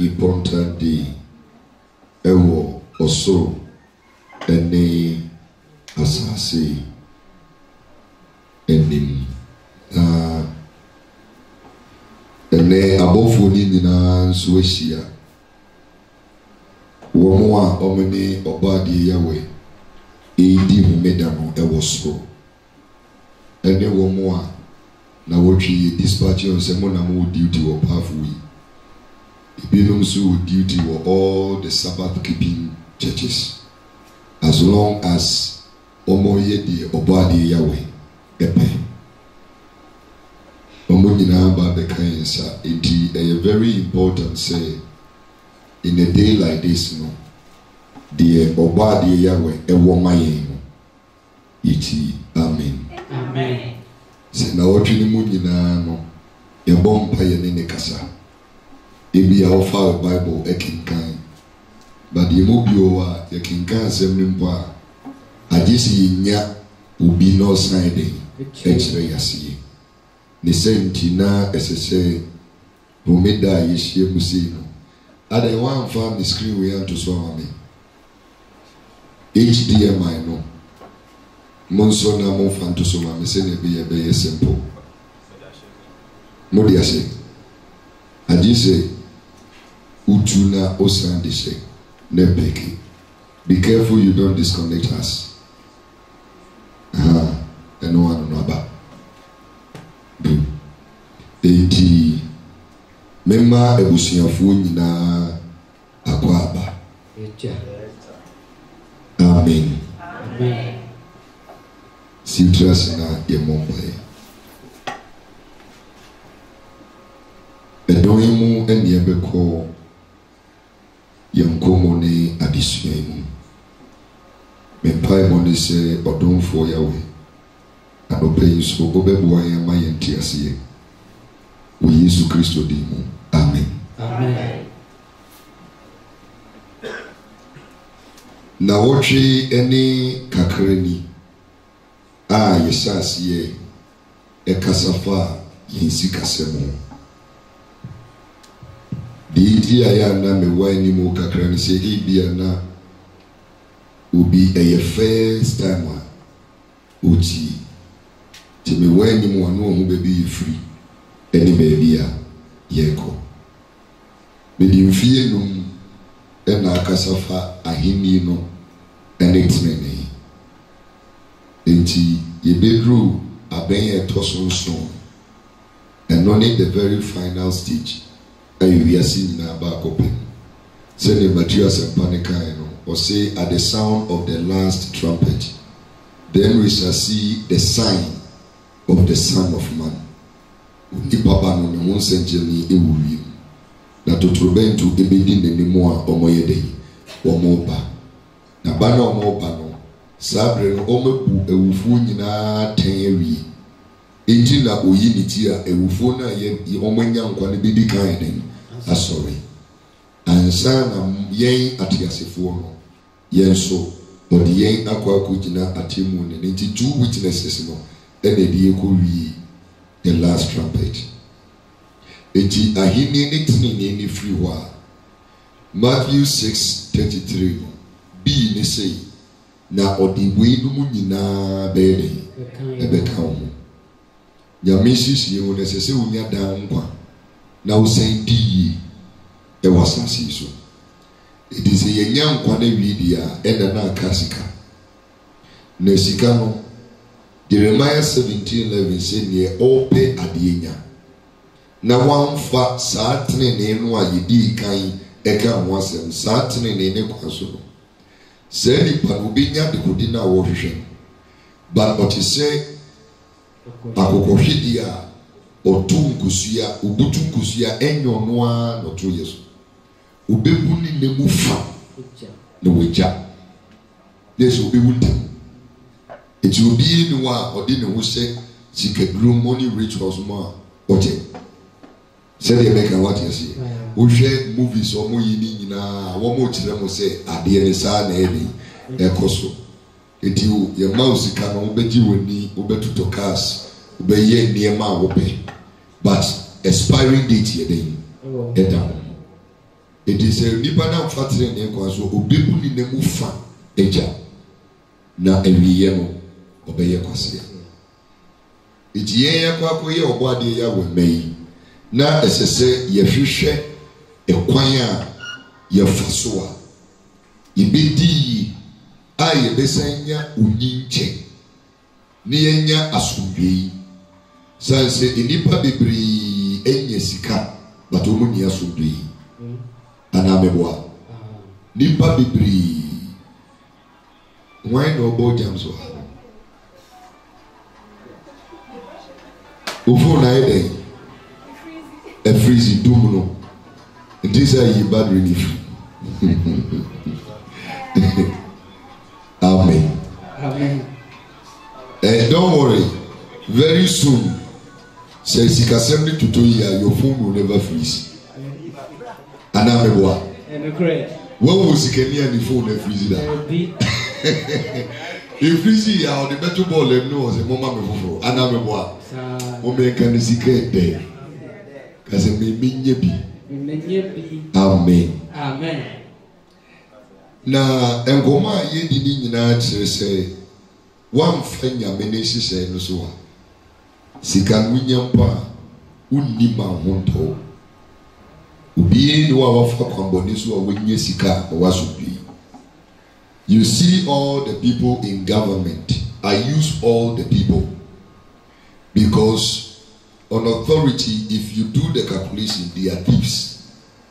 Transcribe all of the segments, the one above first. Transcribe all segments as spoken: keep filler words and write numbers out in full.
important day. Ewo also ene asase enim na ene abofo ni nyina nso ahia wo mo a omni obadi yawe edi humeda no ewo so ene wo mo a na wotwi dispatch on se mo na mo duty wo pathway ibinum so duty wo all the Sabbath keeping churches as long as omo ye di obadi yawe epe omo nyina ba be kan sa enti a very important say in a day like this no the obadi yawe ewo mayen no iti amen amen se na wotwi ni mu nyina no ye bompa ye ne kasa ebi a ofa Bible ekinkan but the mobile wa ye kinkan asem ni mpo a agisi nya obi no side ekire yase ne senti na esese bomeda yehie musi no ada one farm the screen we have to so me H D M I no monso na mo fan to so me se ne be be simple mo dia se agisi utuna osan de se Nebeki. Be careful you don't disconnect us. Ah, and no one know about. Eti memma ebusuafo nyina akwaba. Amen. Amen. Citrus na yemombe. Edoyimu eni ebeko yankomo ne adesua mu mepai mo ne se odomfo yawe anopai so obeboa yan ma yenti ase wo Yesu Kristo di mu amen amen na wotwe eni kakrani a yesase e kasafa yensi kasemo di di aya na me wani mo kakra ni se ibia na obi eye first time a uti ti me wani mo anu mo bebi free eni bebi a yeko me di mfie num e na akasafa ahini no ene tmene enti ye bedru abenye tosonso and only the very final stage we are seeing na ba kope say the material sempanika no or say at the sound of the last trumpet then we shall see the sign of the Son of Man ni baba no ne wonsenjeni ewuri na totrobentu ebedi nenimu a omoye dey omoba na ba na omoba no sabre no omebu ewufu nyina ten awie enti na oyi ni ti a ewufu na ye omanya nkwa ne bedi kan den asori ansa na yen atiasefo no yen so odi yen akwa akugina atemu ne nti two witnesses no e na die ko wi the last trumpet enti ahini ne tini ne free wa Matthew six thirty-three b ne say na odi we no mu nyina be ne e be ka ho ya mesisi ye wo ne se unya dan nkwa na usen di e wasasi so it is ye nya nkwa na widia e da na kasika na sika no Jeremiah seventeen eleven say ne ope adienya na wanfa saa tenene no a yedi kan e ka ho asem saa tenene ne kwaso no say ni pa obinya de kodi na wo hwehwe but what you say akokohwedia otu nkusua obutu nkusua enyo noa no to yeso obebu ni nemu fa ne weja yeso obebu tem eti obi ni wa odi ne ho se sikadru money rituals ma oje se de make what you see o hwe movies o mo yi ni nyina wo mo kire mo se ade ne sa na ebi e koso eti o ye mouse ka no obeji woni obetuto cars obeye niema wo pe but expiring date ye den e down It is a nipa na mfatire ne kwa so obebu ni ne mu fa eja na ewiye no obeye kwase ejiye yakwa koye obode ya wemei na esese yehwehwe ekwan a yefaso a ibedi a yebesanya unyinche ni yenya asomdwe sanse enipa bebri enye sika batomu ni asomdwe anameboa nipa bebri why no bo jamso Ufo na ede a freezy dumno this are you bad relief. Amen. Amen. And don't worry, very soon says you can send me to two years, your phone will never freeze. And I'm a boy. And a great. What was you can hear the phone and freeze it? If freeze out the better ball and knows a moment before. And I'm a boy. Woman can secret there. Because it may mean ye be. Amen. Amen. Na engoma ye dini nyina kire se wan fanya menesi se no so sika wunyampa unni ma honto obi ni wa wafa kwamboni so wonye sika waso bi. You see all the people in government. I use all the people because on authority, if you do the calculation, they are thieves.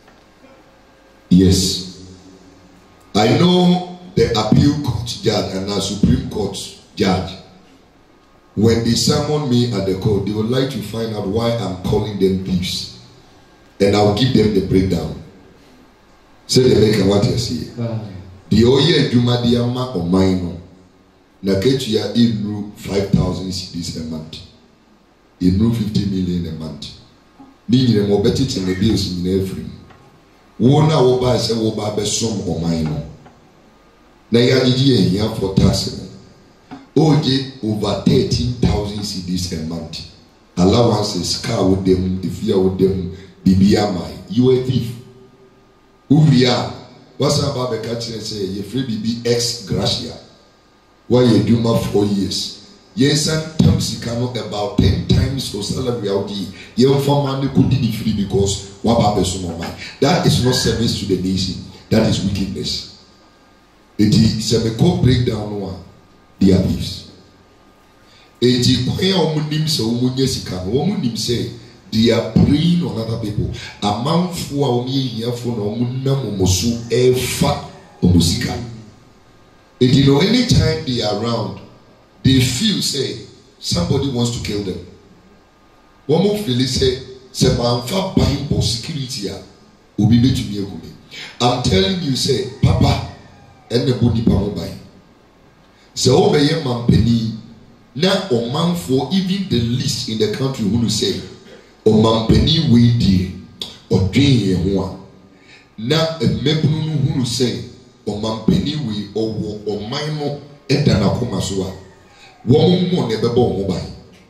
Yes. I know the appeal court judge and the Supreme Court judge. When they summon me at the court, they would like to find out why I'm calling them thieves. And I'll give them the breakdown. Say the make what you see. The oye juma diama or mine. Na ketuya in five thousand cedis a month. In fifty million a month. Ni ne mo betiti ne bills ni na free. Wona wo ba se wo ba be som o man no. Na ya gigi ehia for tax. Oje over thirteen thousand cedis a month. Allowances car with them, if you are with them, B B M I. You a thief. Uvia. What's about the catcher say you free B B ex gratia. Why you do my four years? Yes, sometimes you cannot about ten times your salary out the young farmer could be free because what about the that is not service to the nation, that is wickedness. It is a co breakdown one, the abuse. It is quite a woman so woman woman say they are praying on other people. A man for me here for no woman mosu efa musika. It you know anytime they are around. They feel say somebody wants to kill them. One more feel say say man fa buying for security ya obi betumi egumi. I'm telling you say papa and the body pa mo buy. Say obeye mampeni na o man for even the least in the country who say o mampeni we die o dwen ye ho a na emebunu no who say o mampeni we o o man no eda na koma so a one more never born mobile.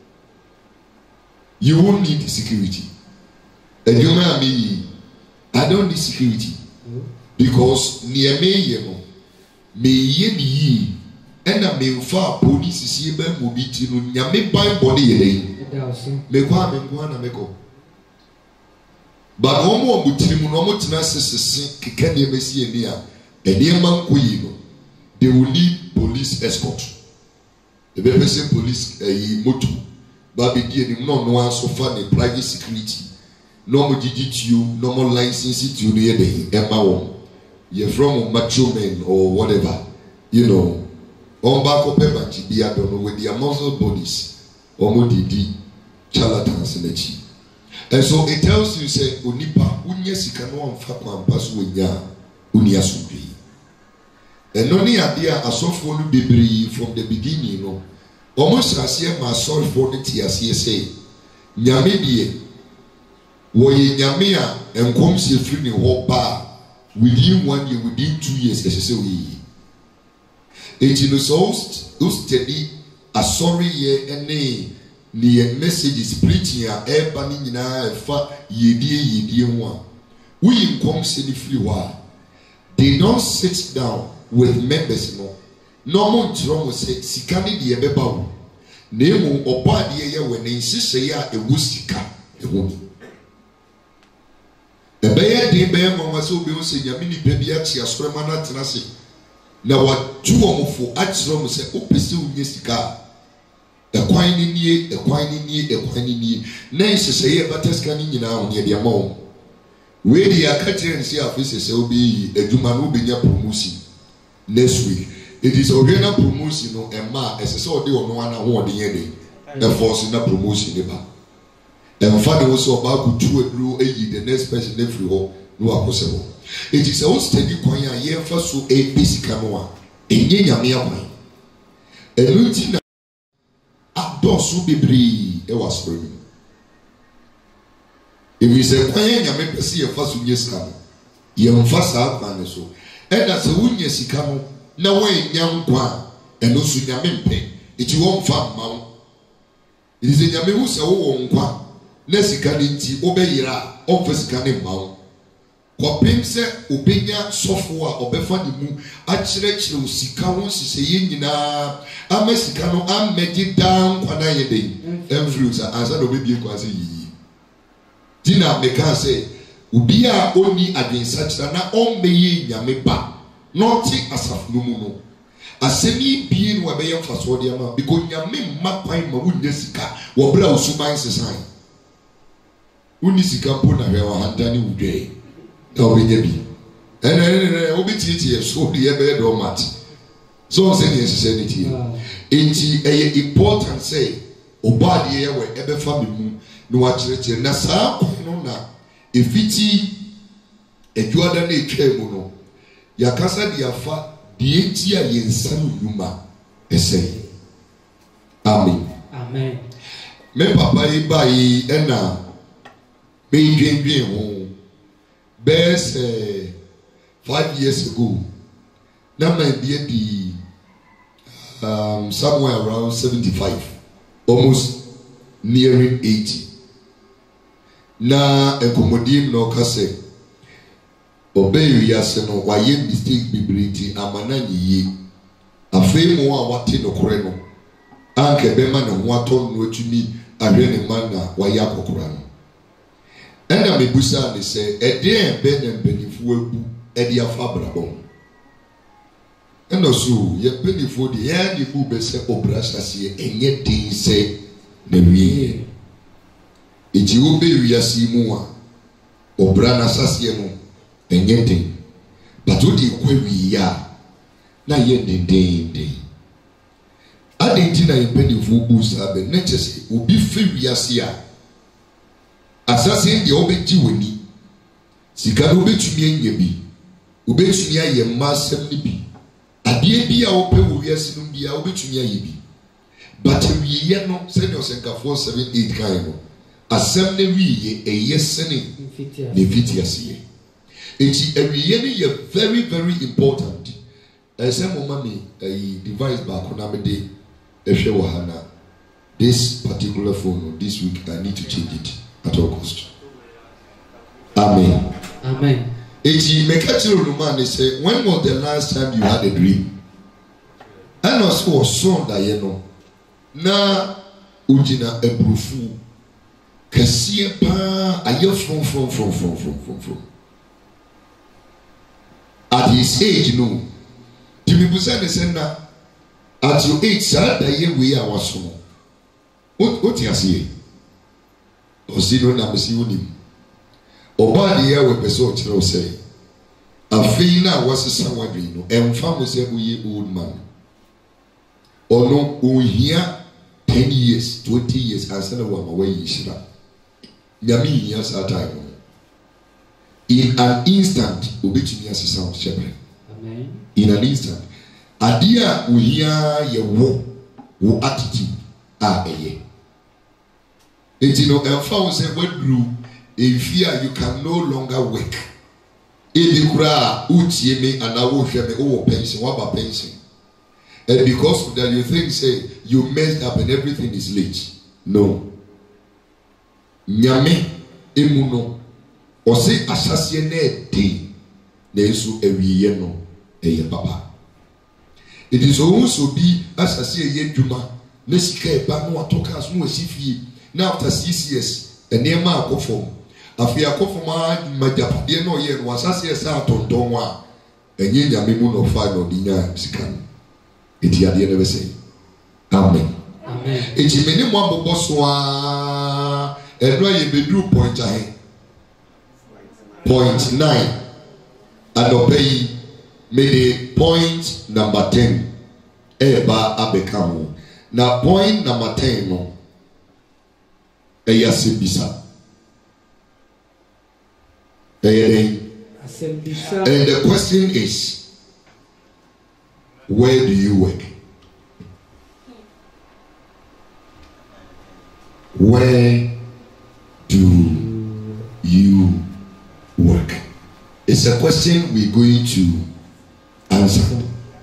You won't need security. And you know me, I don't need security. Because near me, you know, me ye and I may far police is here by mobility, you may buy body. Me go and go and make go. But one more would tell you no more tenacity, can you see a near a near man queen? They will need police escort. The B B C police a moto, Baby dear, no no one so far the private security. No more G G T U, no more license to near the Emma. You're from macho men or whatever, you know. On back of paper, I don't know with their muscle bodies or modidi charlatans in the cheek. And so it tells you, say, Unipa, Unyasika, one fakwan pass with ya, Unyasubi. And only idea a soft one debris from the beginning, you know. Almost as ye my soul for the tea as ye say. Nyamibie, Woye Nyamia, and comes ye free in whole bar within one year, within two years, as you say. It is so steady, a sorry ye and nay, near messages preaching a air banning in a fa ye dear ye dear one. we come say the free wa they don't sit down with members no no mo ntro mo say sika ne de ebeba wo na emu obo ade ye we ne nhihye ya ewu sika ewu ebe ye de be mo wa so obi o se nyame ni pa bi achi asorema na tena se na wa tu omofo achiro mo se opese unye sika ekwan ni nie ekwan ni nie ekwan ni nie na nhihye ye bateska ni nyina ho ne de amawo we di akatire nsi afise se obi adwuma no obenya promotion next week it is already promotion no emma ese se ode ono ana ho ode yede e force na promotion ne ba em fa de wo so ba ku tu aduru eyi the next person dey free ho no akose ho it is a steady kwan ya ye fa so e bisika no a enye nyame akwan eluti na adosu bibri e wasoro if you say kwan nyame pese ye fa so nye sika no ye mfa saa kwan so e da se wunye sika no na wen nya nkwa eno so nyame mpe iti wo mfa ma wo it is nyame hu se wo nkwa na sika ni nti obeyira o fa sika ni ma wo ko pemse obenya sofo a obefa ni mu a kire kire sika ho sise ye nyina ama sika no amedi dan kwa na ye den influence ansa do bebie kwa se yi dina meka se ubi a oni adwensa kira na ommeye nyame ba noti asafu no mu no asemi bie no abeye mfaso de ama because nyame mma kwan ma wunye sika wo bra usuban sesan uni sika mpo na hwe wa handani udwe na obenye bi ene ene obitieti e so de e be do mat so say ne sese ne tie enti eye important say obade ye we e be fa me mu no wa kire na saa no na efiti eduada na etwa mu no yakasa de afa de enti a yensan yuma ese amen amen me papa yi bai ena me dwendwen ho best uh, five years ago na my be um somewhere around seventy-five almost nearing eighty na ekomodim no kase obey yase no waye mistake bibriti amana nyiye afei mo a wate no kore no anke be ma ne ho aton no atumi ahwe ne man na waye akokora no ena me busa ne se ede be ne mpenifu abu ede afa brabon ena so ye mpenifu de ye de bu be se obrasa se enye din se na wie iti obe wiase mu a obra na sase no enye din but odi kwa wiya na ye din din din adenti na mpenifu bu sa be ne chese obi fe wiase a asase de obeti wani sika do betumi anya bi obetumi aye masem ni bi ade bi a ope wo wiase no bi a obetumi aye bi but wiye no se no senka four seven eight kan no asem ne wiye eye sene ne fitiase eti ewiye ne ye very very important ese mo mami eh device ba ko na me de ehwe wo hana this particular phone this week I need to change it at all cost. Amen. Amen. Eti mekachiro Roman say, when was the last time you had a dream? And also was son da ye no. Na ujina ebrufu. Kasiye pa aye from from from from from from from. At his age no. Timibusa ne say na at your age sa da ye we a waso. What what you say? Osino na mesi wonim obade ya we peso kire o say afei na wasesa wadwen no emfa mo se uye old man ono ohia ten years twenty years ansana wa ma wayi shira nyame hia sa time in an instant obetumi asesa o shepherd amen in an instant adia ohia ye wo wo attitude a eye. It you know, and found say what do if you can no longer work. If you cry, uchi me and I will share me over pension, what about pension? And because of that you think say you messed up and everything is late. No. Nyame emuno ɔse ahyɛseɛ na ɛden na nso awieyɛ no ɛyɛ papa. It is also be ahyɛseɛ ɛyɛ adwuma na sika ɛba no ato kaa so na wasi fie na after six years nneɛma akɔ fam afei akɔ fam a magyapadeɛ na ɔyɛ no wahyɛseɛ sɛ atontɔn a ɛnyɛ nyame mu na ɔfa na ɔde nya sika no ɛti adeɛ no bɛsɛ amen. Amen. Eti meni mo abobɔ so a ɛdɔ yɛ beduru point ahe point nine adɔpɛ yi mede point number ten ɛɛba abɛka ho na point number ten no ɛyɛ asɛmbisa ɛyɛ dɛn Asɛmbisa. and the question is where do you work? Where do you work? It's a question we're going to answer.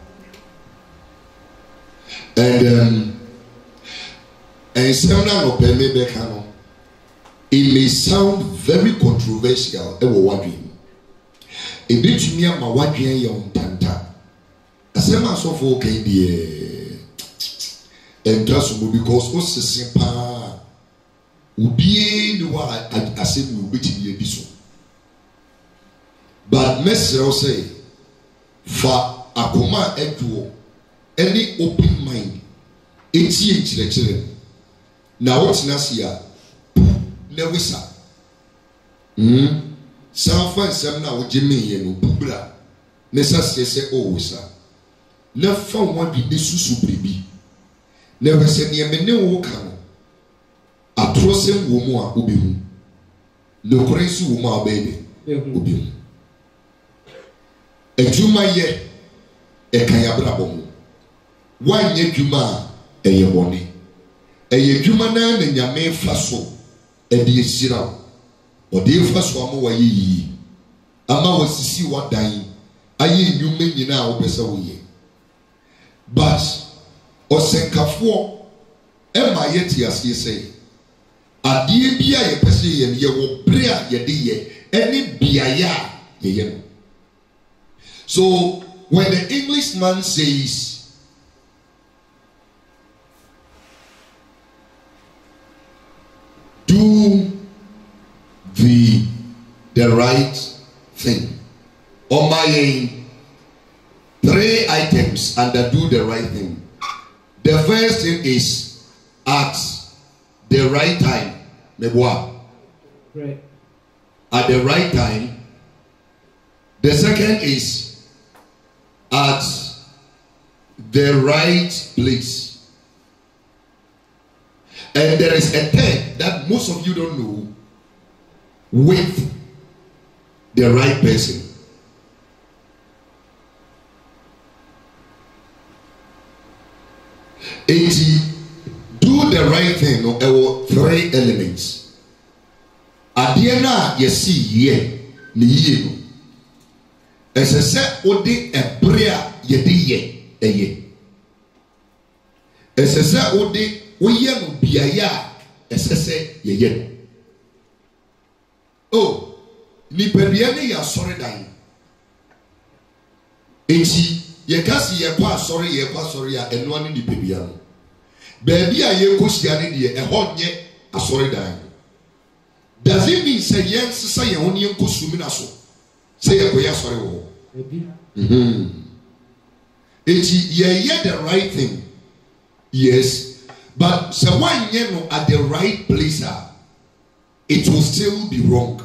And um, and several of them it may sound very controversial. Ewo wadwin. Ebetumi ama wadwin ya untanta. Asema so for okay die. And trust me because o sese pa ubie ni wa asem no betimi edi so. But mesrel say fa akoma eduo any open mind eti enkyerɛkyerɛ na wotina sia na wisa mm sanfa nsɛm na wogye menye no bubra ne sase sɛ o wisa na fa wadi ne susu bribi na wese ne me ne wo ka no atrosem wo mu a obehu lokore nso wo mu a obede obehu adwuma yɛ ɛkan abrabɔ mu wanyɛ dwuma a ɛyɛ bɔne ɛyɛ dwuma na na nyame fa so ɛde ehyira wo ɔde fa so ama wayɛ yi ama wasisi wadan ayɛ nnwuma nyinaa a wopɛ sɛ woyɛ but ɔsɛnkafoɔ ɛma yɛte aseɛ sɛ adeɛ bi a yɛpɛ sɛ yɛ no yɛwɔ bere a yɛde yɛ ɛne beaeɛ a yɛyɛ no. So when the Englishman says do the the right thing, or my three items under do the right thing. The first thing is at the right time. Right. At the right time. The second is at the right place. And there is a third that most of you don't know, with the right person. eighty do the right thing. No, there were three elements. Adiana yesi ye ni ye no. Esese odi ebrea yedi ye eye. Esese odi oye no biaya esese ye ye. Oh, ni pebia ne ya sori dan. Enti ye kasi ye kwa sori ye kwa sori ya eno ani ni pebia no. Baby a ye kosia ne de ehon nye asori dan. Does it mean say yen sisa ye oni en kosumi na so? Say ye ko ya sori wo. Mhm. Enti ye ye the right thing. Yes. But so one ye no at the right place, it will still be wrong.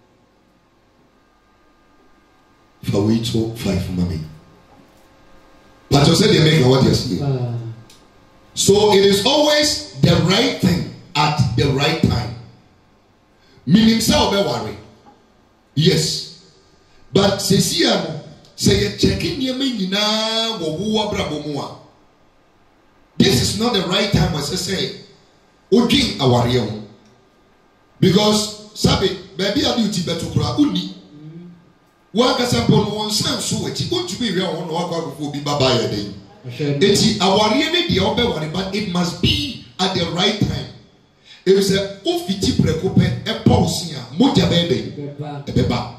For we talk five money. But you said they make what you're saying. So it is always the right thing at the right time. Meaning so be worry. Yes. But sesiano say you checking your nyina wo wo abrabo mu a. This is not the right time as I say. Odin aware ho. Because sabe baby adu ti beto kura uni. Wa ka sampo no won san so ati ontumi wi ho no wa kwa ko bi baba ya den. Eti aware ne de obeware, but it must be at the right time. If you say, oh, fifty precope, a pausia, moja baby, a beba.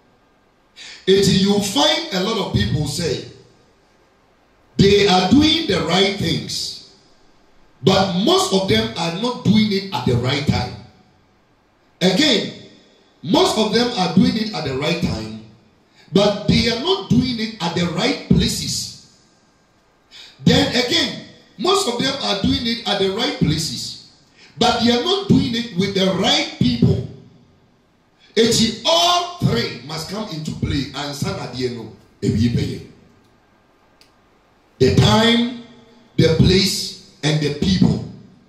If you find a lot of people say they are doing the right things, but most of them are not doing it at the right time. Again, most of them are doing it at the right time, but they are not doing it at the right places. Then again, most of them are doing it at the right places, but they are not doing it with the right people. It's all three must come into play and sanadieno ebiye. The time, the place, and the people.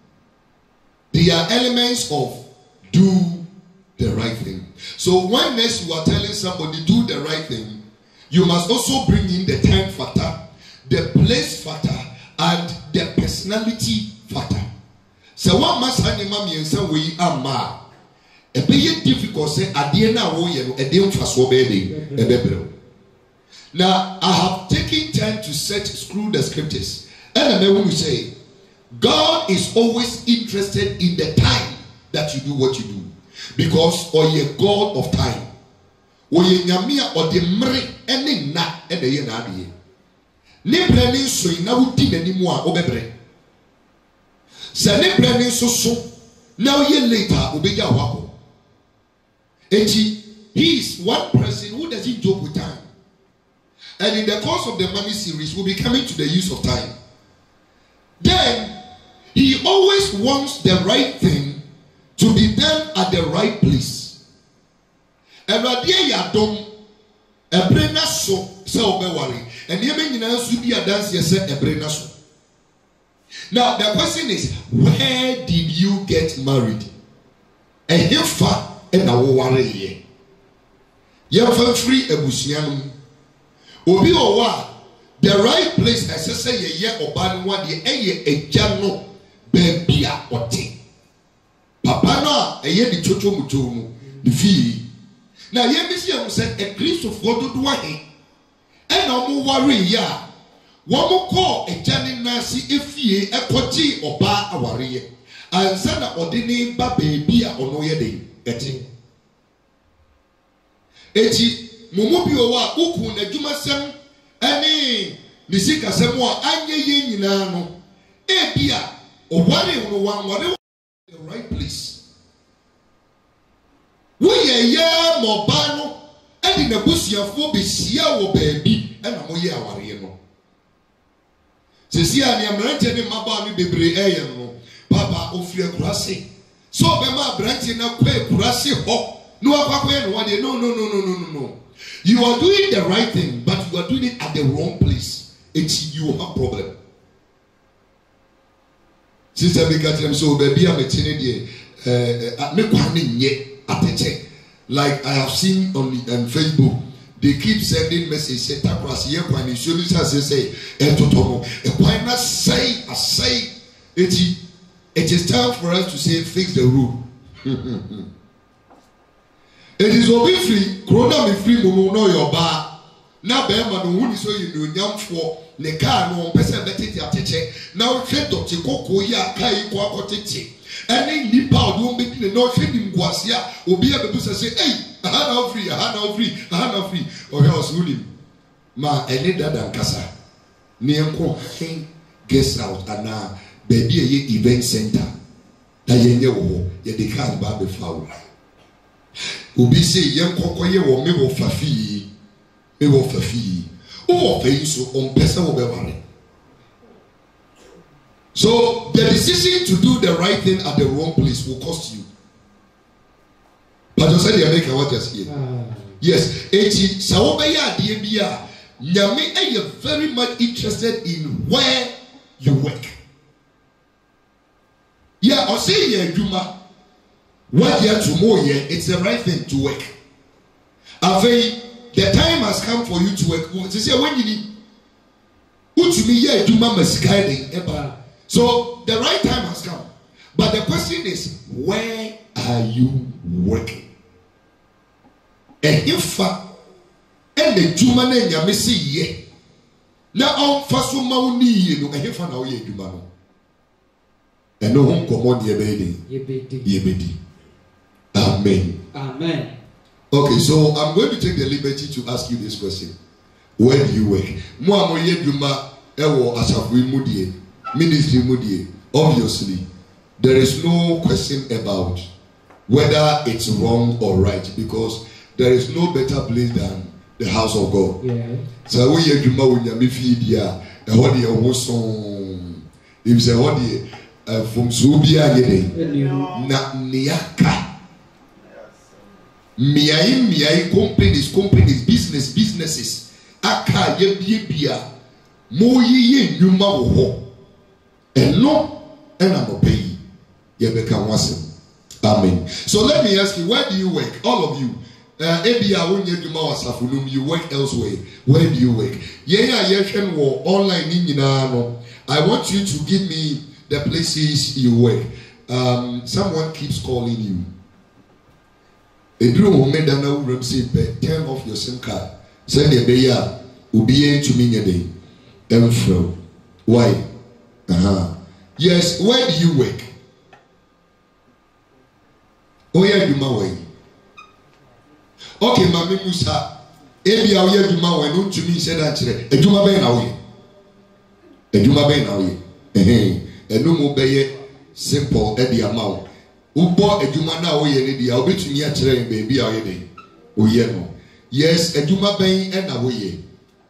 They are elements of do the right thing. So when next you are telling somebody do the right thing, you must also bring in the time factor, the place factor, and the personality factor. So what must animal mean some way ama? A very difficult say adiena woye a dim fast obeying. Now I have taken time to search through the scriptures, and I may say God is always interested in the time that you do what you do, because or ye God of time, or ye nyamia or the mre any na and the yenadi. Ne planning so in now did anymore obebre. Sane planning so so now ye later obeja wako. And he, he is one person who doesn't joke with time. And in the course of the money series, we'll be coming to the use of time. Then he always wants the right thing to be done at the right place. And radia yadom ebrena so se obewari. And yeme nyina su bi adanse se ebrena so. Now the question is, where did you get married? And if and a worry ye. You're free ebusianum. Obi owa the right place as I say ye ye oban one ye eye ejano bebia ote. Papa no eye di chocho mucho mu di fi. Na ye misi am say a Christ of God do wahe. And omo worry ya. Womo call ejani nasi efie ekoti oba aware ye. Ansa na odini ba bebia ono ye de. Eti eti mumu bi owa uku na dwumasem ani nisika semo a anye ye nyina no ebia oware no wan ware the right place wo ye ye moba no edi na busuafo be sia wo baabi na mo ye aware no sesi a ne amrante ne maba no bebre eye no baba ofie kurase so be ma branch na kwa kurase ho no no no no no no no. You are doing the right thing, but you are doing it at the wrong place. It's you have problem. Sister Bikatem so baby I'm a teenager uh me kwani nye atete. Like I have seen on on Facebook, they keep sending message say takras ye kwani solution say say etotomo e kwani say I say it it is time for us to say fix the rule. It is obi free, corona me free mumu no your bar. Now bema no wuni so you do nyam for ne car no person betete ateche. Now hwe doctor koko ya kai kwa kotete. Any nipa odum be ne no hwe nim guasia obi a bebu say hey, aha na free, aha na free, aha na free. O he was wuni. Ma ene dada nkasa. Ne enko guest out ana baby ye event center. Da yenye wo ye de car ba be foul. Obi say yen kokoye wo me wo fafi me wo fafi o fa so on person wo be worry. So the decision to do the right thing at the wrong place will cost you. But you said you make what just here. Yes, eti sawo be ya de bia nyame are very much interested in where you work. Yeah, I say ye adwuma. What you have to more here, it's the right thing to work. Afei, the time has come for you to work. Say when you need, who to me here do mama guiding. So the right time has come. But the question is, where are you working? And if and the Juma name ya missy ye. Now on faso mauni no and if I know ye do mano. and no home common yebedi. Yebedi. Amen. Amen. Okay, so I'm going to take the liberty to ask you this question. Where do you work? Mo amoye duma ewo asafui mudie, ministry mudie. Obviously, there is no question about whether it's wrong or right, because there is no better place than the house of God. Yeah. So we hear duma when you me feed ya, and what the woson. If say what the from Subia yede na niaka. Miai miai companies, companies, business, businesses. Aka ye bie bia mo ye nyuma wo ho. Eno ena mo pay. Ye beka wasem. Amen. So let me ask you, where do you work? All of you. Uh, Ebia wonye duma wasafunum, you work elsewhere. Where do you work? Ye ya ye hwen wo online ni nyina no. I want you to give me the places you work. Um, someone keeps calling you. Edru moment that now we say turn off your SIM card. Send the beya ubiye to me nyade. Emfro. Why? Uh-huh. Yes, where do you work? Oh yeah, you ma way. Okay, Mami Musa. Ebi a oye duma we no to me say that kire. Eduma be na we. Eduma be na we. Eh eh. Enu mo be simple e di amount. Ubo eduma na oye ne dia obetumi a kire en baby a oye den. Oye no. Yes, eduma ben e na oye.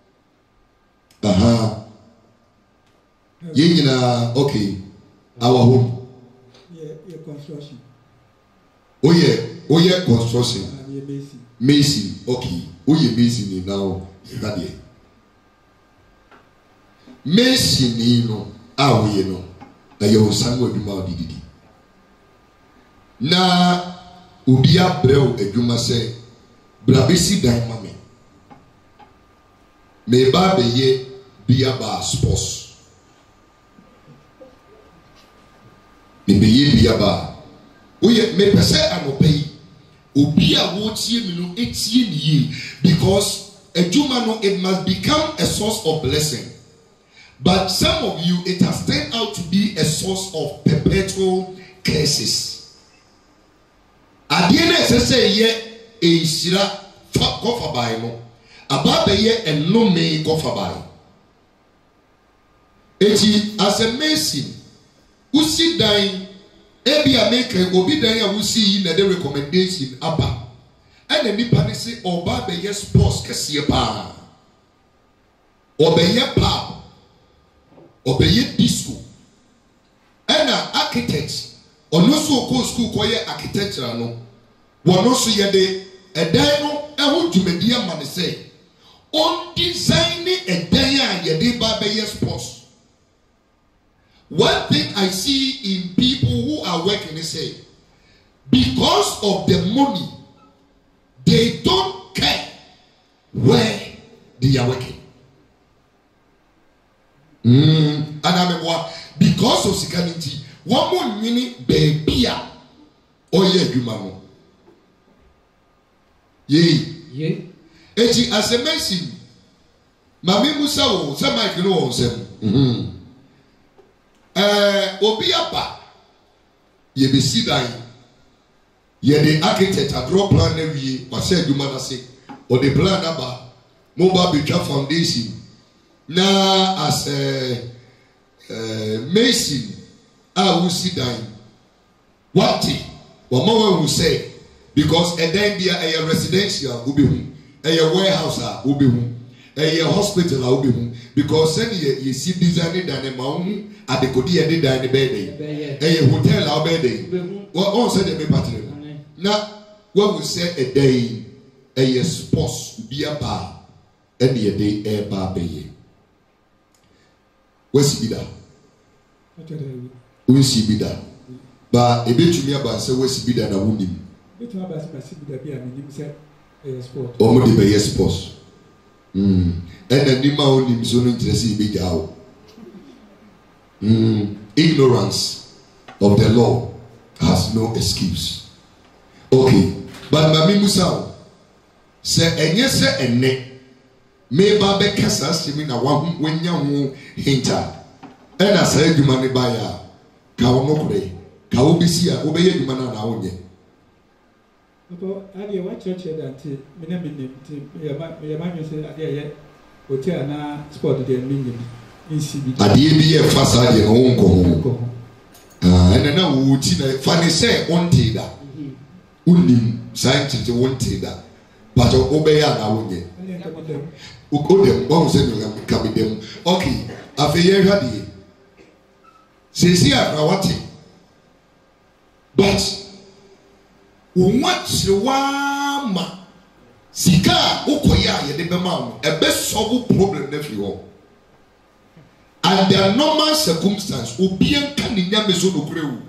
Aha. Ye nyina okay. Our home. Yeah, yeah, construction. Oye, oye construction. Uh, yeah, Mason. Mason, okay. Oye Mason now. Yadie. Mason ni no. Ah oye no. Na ye osanwo eduma odididi. Na obi abrɛw adwuma sɛ brabesi dan ma me me ba be ye bia ba sports me be ye bia ba oye me pese anopa yi obi a wo tie me no etie ni yi, because adwuma no it must become a source of blessing, but some of you it has turned out to be a source of perpetual curses. Adie na sese ye ehira fa kofa bai no aba be ye enome kofa bai eti as a mason usi dan ebi a make obi dan a usi yi na the recommendation aba and nipa ne se oba be ye sports kese pa obe ye pub obe ye disco and architect ono so ko school ko ye architecture no wono so ye de edan no eho dwumadi ama ne say on design edan a ye de ba be ye sports. One thing I see in people who are working is say because of the money they don't care where they are working. Mm. And I because of security. One more minute, baby, oh yeah, you man. Yea, Yea. Eti as a mason, Mami Musa, some might know on them. Eh, Obiapa, ye be see dying. Ye the architect a draw plan every year, but said you man say, or the plan number, mobile Bitra Foundation. Now, as a uh, mason. Ah, we see dying. What thing? What more will say? Because a then there a residential will be home, a warehouse will be home, a hospital will be home. Because then you see designing than a mountain at the Kodia did in the bed, a hotel our bed. What all said a pattern. Now, what we say a day, a sports be a bar, and a day a bar bay. What's it that? We see be that, but a bit to me about say we see be that I won't him. Bit to about my see be that me say a sport. Or more the best sports. Hmm. And the Nima only him so interested be out. Hmm. Ignorance of the law has no excuse. Okay, but Mami Musa say enye say enne me ba be kasa simi na wa when ya hu hinta. And I say you money buyer. ka wo nokore ka wo besi a wo be yeduma na na wo nye Papa, ade wa church that me na me nti ya ma ya ma say ade ye hotel na sport de me nyi in C B. Ade bi ye fa sa de no nko ho. Ah, ena na wo ti na fa ne say onte da. Unim scientist onte da. But wo be ya na wo nye. O ko dem bo se no ka be dem. Okay, afi ye hwa de. Sisi a wati. But Umwachiri wama sika ukoya yede bema ebe solve problem na free ho. And their normal circumstance obian kan nya meso no kurewu.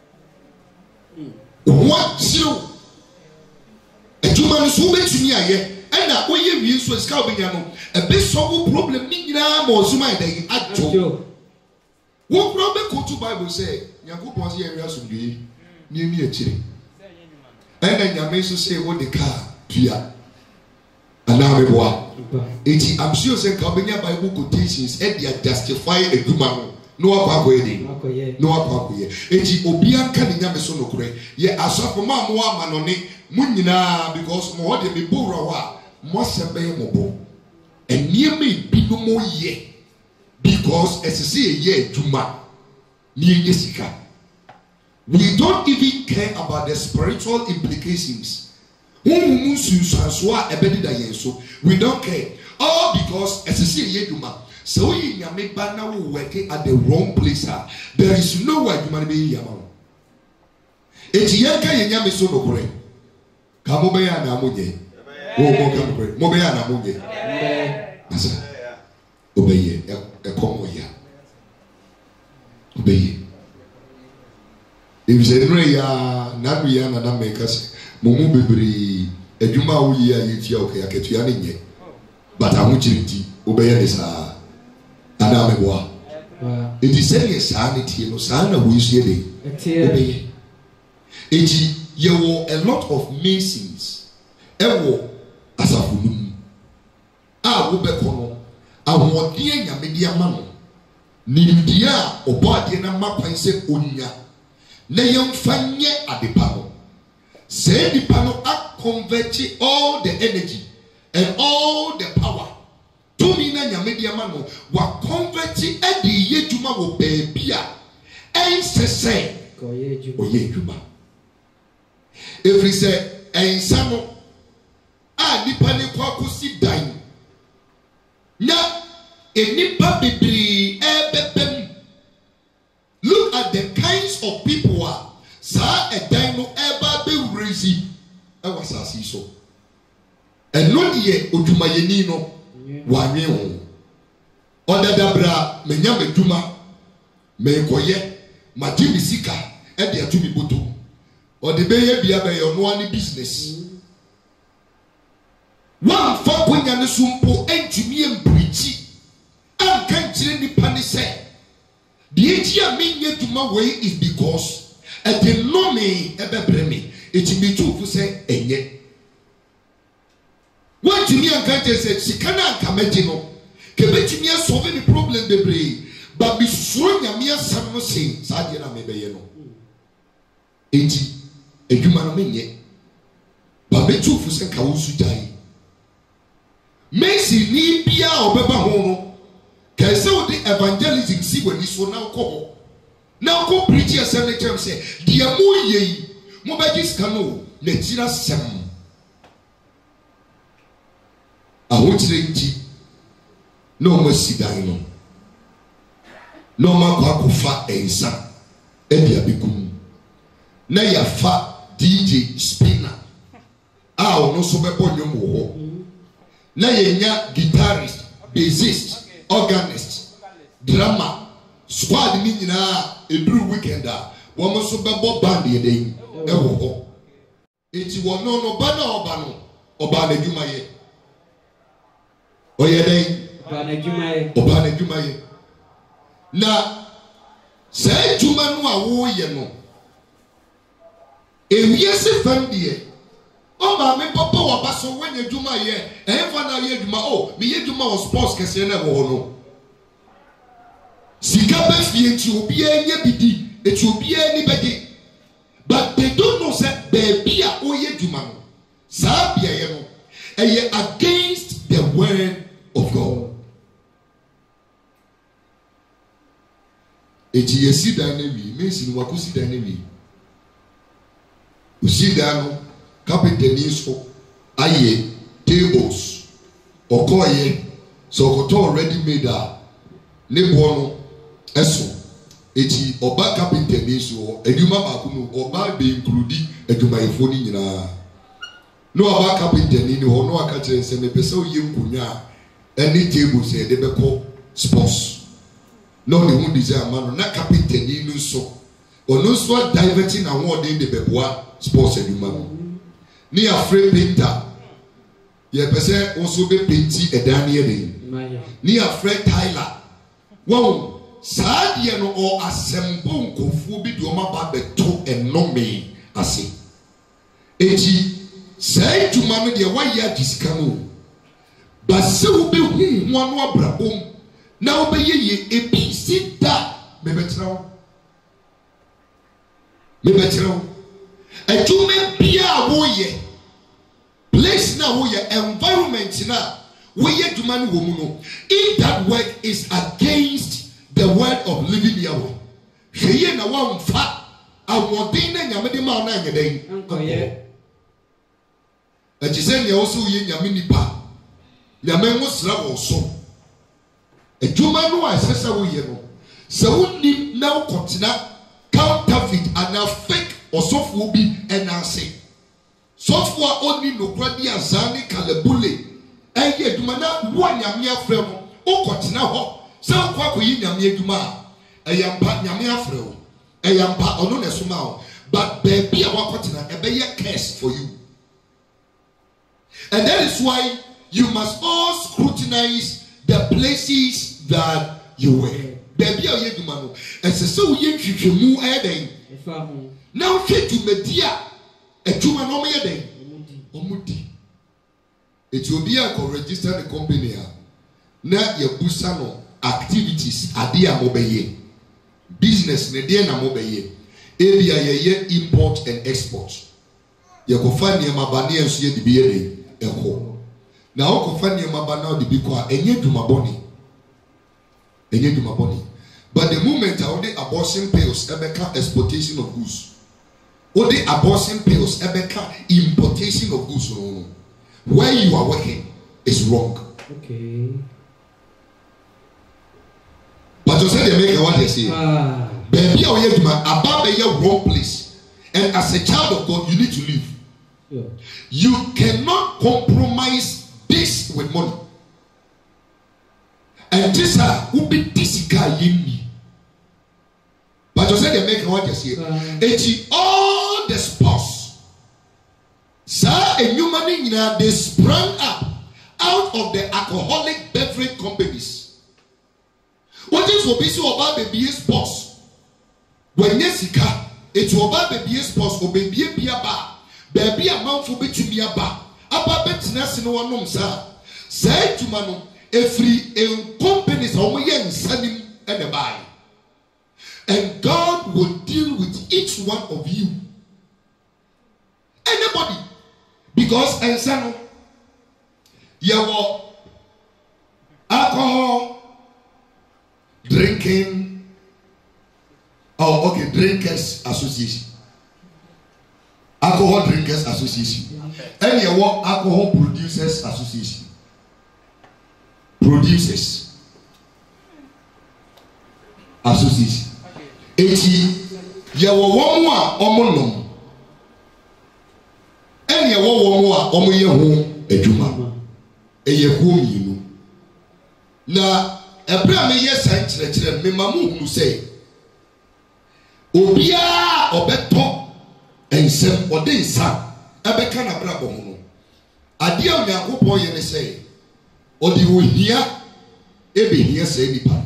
Umwachiri ejuma no so betumi aye ena oye wi so sika obenya no ebe solve problem ni nyina ma ozuma ida ajo. Wo problem ko to Bible say Yakobon say area asomdwe ni emi akire. And then you may say what the car, Pia. And now we go. I'm sure say Kabenya Bible quotations and they justify a human. No apakwe. No apakwe. Eti obian kan nyame so no kure. Ye asafo ma mo amanone munyina because mo de me bora wa mo sebe mo bo. Enie me bi no mo ye because esese ye adwuma. Ni yesika. We don't even care about the spiritual implications. We don't care. All because as I say, Yeduma, so you may now working at the wrong place. There is no way you might be Yaman. It's Yanka Yami so no great. Come over and Amuye. Oh, Mobea Namuye. Obey a comoya. Obey. If you say no, ya na we ya na na make us mumu bebre adwuma wo yi ayetia okay aketua ne nye but amuchiriti obeya de sa ana meboa it is saying sanity no sana we see dey obey eji ye wo a lot of masons ewo asafunum a wo be kono ahode anyame dia ma no nimdia obade na makwan se onya na yemfanye adepa no say the pano a convert all the energy and all the power to me na nyame dia ma no wa convert e de yedwuma wo baabia en sese oye dwuma every say ensa no a nipa ne kwa kosi dan na enipa bibiri ebebem. Look at the kinds of people are. Sa a dino ever be crazy. I was asking so. And not yet, Utumayenino, one year old. Onda dabra, Menyame Duma, Mekoye, Matimi Sika, and the Atumi Butu. Or the Bayer Biabe on one business. One for Punyana Sumpo, and Jimmy and Preachy. And can't any panic. The idea mean to my way is because at the nome ebe breme it be true to say enye. What to me and can't say she cannot come at you no. Kebeti me solve the problem de bre but be so nya me asam no say sadia na me be ye no. Enti edwuma no menye. Ba be true to say ka wo su dai. Messi ni bia obeba ho no. Kese wo the evangelism si when is so now ko now ko preach a certain term say dia mo ye mo ba dis kanu na tira sem a wo tire nti no mo sidan no no ma kwa kofa ensa e dia bekum na ya fa D J spinner a ono so be bonyo mo ho na ye nya guitarist bassist organist, drama, squad ni nyina edru weekend a wo mo so bebo band ye den e wo ho enti wo no no ba na oba no oba na dwuma ye oye den oba na dwuma ye oba na dwuma ye na se dwuma no a wo ye no ewiese fam die o ma me papa wa baso when edwuma ye e fa na ye edwuma o me ye edwuma o sports kese na wo no sika be fie nti obi enye bidi it will be anybody, but they don't know that baby a oye juma no saa bia ye no eye against the word of God. Eti yesi dan na wi mensi no wakosi dan na wi usi dan no carpenter ni so aye tables okoye so okoto already made a ne bo no eso eti oba carpenter ni so adwuma ba ko no oba be include adwuma yefo ni nyina no oba carpenter ni ni ho no aka kire se me pese oye nkunya any tables e de be ko sports no the one desire man na carpenter ni no so ono so diverting award in the beboa sports adwuma ni afre painter ye pese also be painti edan ne den ni afre Tyler wow saa de no o asembo nkofu bi de o maba beto enome ase eji sai tuma no de waye adisika no ba se wo be hu ho ano abrabom na wo be ye ebi sida me betrawo me betrawo adwuma bia wo ye place na wo ye environment na wo ye adwuma no wo mu no if that work is against the word of living Yahweh hweye na wa mfa awodin na nyame de ma na nyeden ankoye ajise ne wo so ye nyame nipa nyame ngo sra wo so adwuma no a sesa wo ye no se wo ni na wo kontena counterfeit and fake osofo bi enase sofo a oni nokradi azani kalebule eye adwuma na wo nyame afre mo wo kontena ho se kwa ko yi nyame adwuma eyampa nyame afre wo eyampa ono ne soma wo but baby a wakotena ebe ye curse for you. And that is why you must all scrutinize the places that you were. Baby, are you man? As a so you should move a day. Now, fit to media a two man over a day. It will be a registered company. Now, your busano activities are dear mobile business, Mediana mobile area ye import and export. You can find your mabani and see the beer. Now, I can find your mabana the bikwa and yet to my body. And yet to my body. But the moment I only abortion pills, Ebeka exportation of goods. Only abortion pills, Ebeka importation of goods. Where you are working is wrong. Okay. But you say they make what they say. Ah. Baby, I hear my above the wrong place. And as a child of God, you need to live. Yeah. You cannot compromise this with money. And this uh, will be this guy in me. But you say they make what they say. It's all the spouse. Sir, and human being they sprang up out of the alcoholic beverage companies. What is what is about baby's boss? When Jessica, it's about baby's boss or baby be a bar. Baby a man for between me a bar. About betness no one knows, sir. Say to Manu, every companies are young, sending and a buy. And God will deal with each one of you. Anybody. Because and son, you were alcohol, drinking, oh okay, drinkers association. Alcohol drinkers association. And you were alcohol producers association. Producers association. Eti ye wo wo a omonom en ye wo wo a omoye ho adwuma eye ho mienu na ebra me ye san kire kire me mamu hunu sei obia obeto ensem ode nsa ebeka na bra bo no ade a Yakobon ye ne sei ode wo hia ebe hia sei nipa.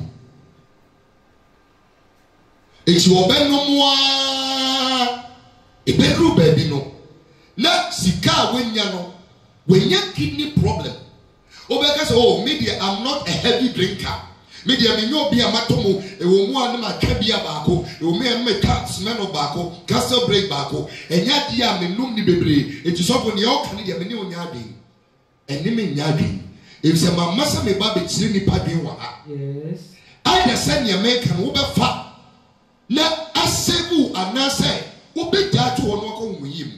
It's your benumwa a bedroom baby no. Let sika when you know when you kidney problem. Oh, because oh media, I'm not a heavy drinker. media me no be a matomo e wo mu an ma ka bia baako e wo me me ka smeno baako castle break baako enya dia me num ni bebre e ti sofo ne o ka ne dia me ne onya adwen eni me nya adwen e se ma masa me ba be chire ni padwen wa ha yes I the send your make and wo be fa na asebu anase wo be ja to wono ko nwuyim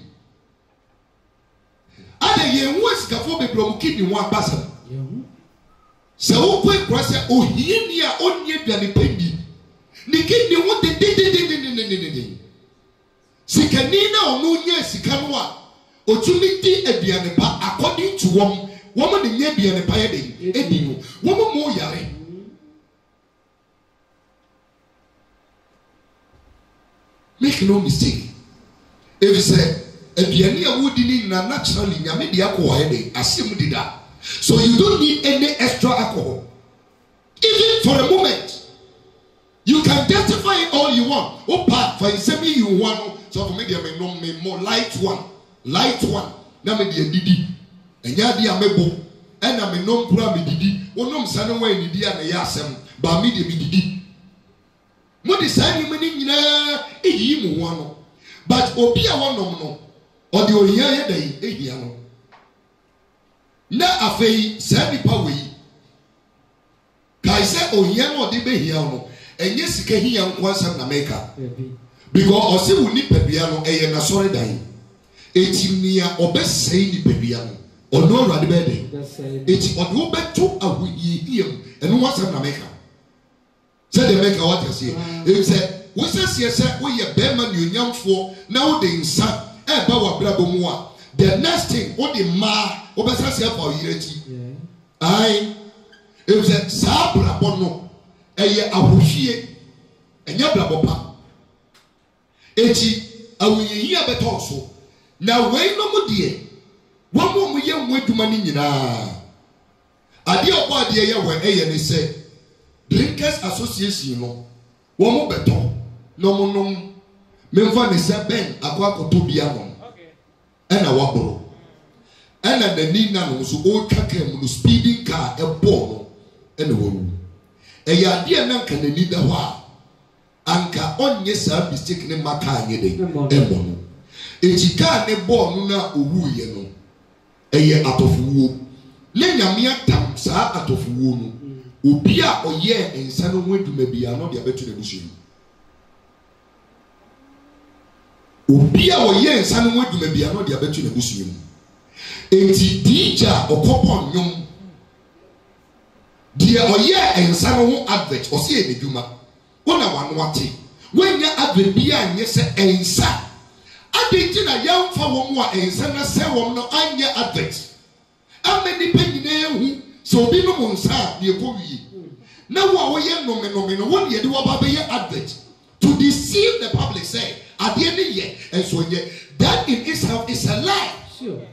ada ye nwo sikafo be blom kidney one person se wo ko cross ohini a onye aduane pendi ni kidney wo de de de de de de de sikani na ono nya sika no a otumi di aduane pa according to wom wom de nya aduane pa ye de edi no wom mo yare make no mistake if you say aduane a wo di ni na naturally nyame de akọ he de asem di da. So you don't need any extra alcohol. Even for a moment. You can justify it all you want. Oh, but for example, you want so for me, there may no more light one. Light one. Now me the didi. And ya di amebo. And I may no pura me didi. Oh no, msana wa ni di ane yasem. Ba me de me didi. Mo de say me ni nyina eyi mu wano. But obi a wonom no. O de ohiya ye dai ehia no. Na afei sa nipa wei kai se ohia no de behia no enye sika hia nkwansa na meka because ose wo nipa bia no eye na sore dan etimia obesei nipa bia no ono awrade be de eti ode wo beto ahohie hiem eno wasam na meka se de meka what you say e say wo se se se wo ye be ma ni onyamfo na wo de nsa e ba wa brabo mu a the next thing wo de ma obesa se afa oyireti ai e se sa brabo no eye ahohie enya brabo pa eti awoyeyi abeto so na wei no mu de wo mo mu ye nwa duma ni nyina ade okwa ade ye we eye ne se drinkers association no wo mo beto no mo no memfa ne se ben akwa akoto bia no okay ena waboro ena na ni na no so o twaka mu no speeding car e bo no ena wo e ya de na nka na ni da ho a anka onye sa mistake ne maka anye de e bo no ejika ne bo no na owu ye no eye atofuwo le nyame atam sa atofuwo no obi a oye ensa no ho aduma bia no de abetu ne busu obi a oye ensa no ho aduma bia no de abetu ne busu mu enti dija okopon nyom dia oye ensa no ho advert o se e neduma wona wano ate wenya advert bia anye se ensa adenti na yamfa wo mu a ensa na se wo no anye advert ameni panyine hu so obi no mo nsa ne ekowi na wo wo ye no me no me no wo ne de wo ba be ye advert to deceive the public say ade ne ye enso ye that in itself is a lie. Sure.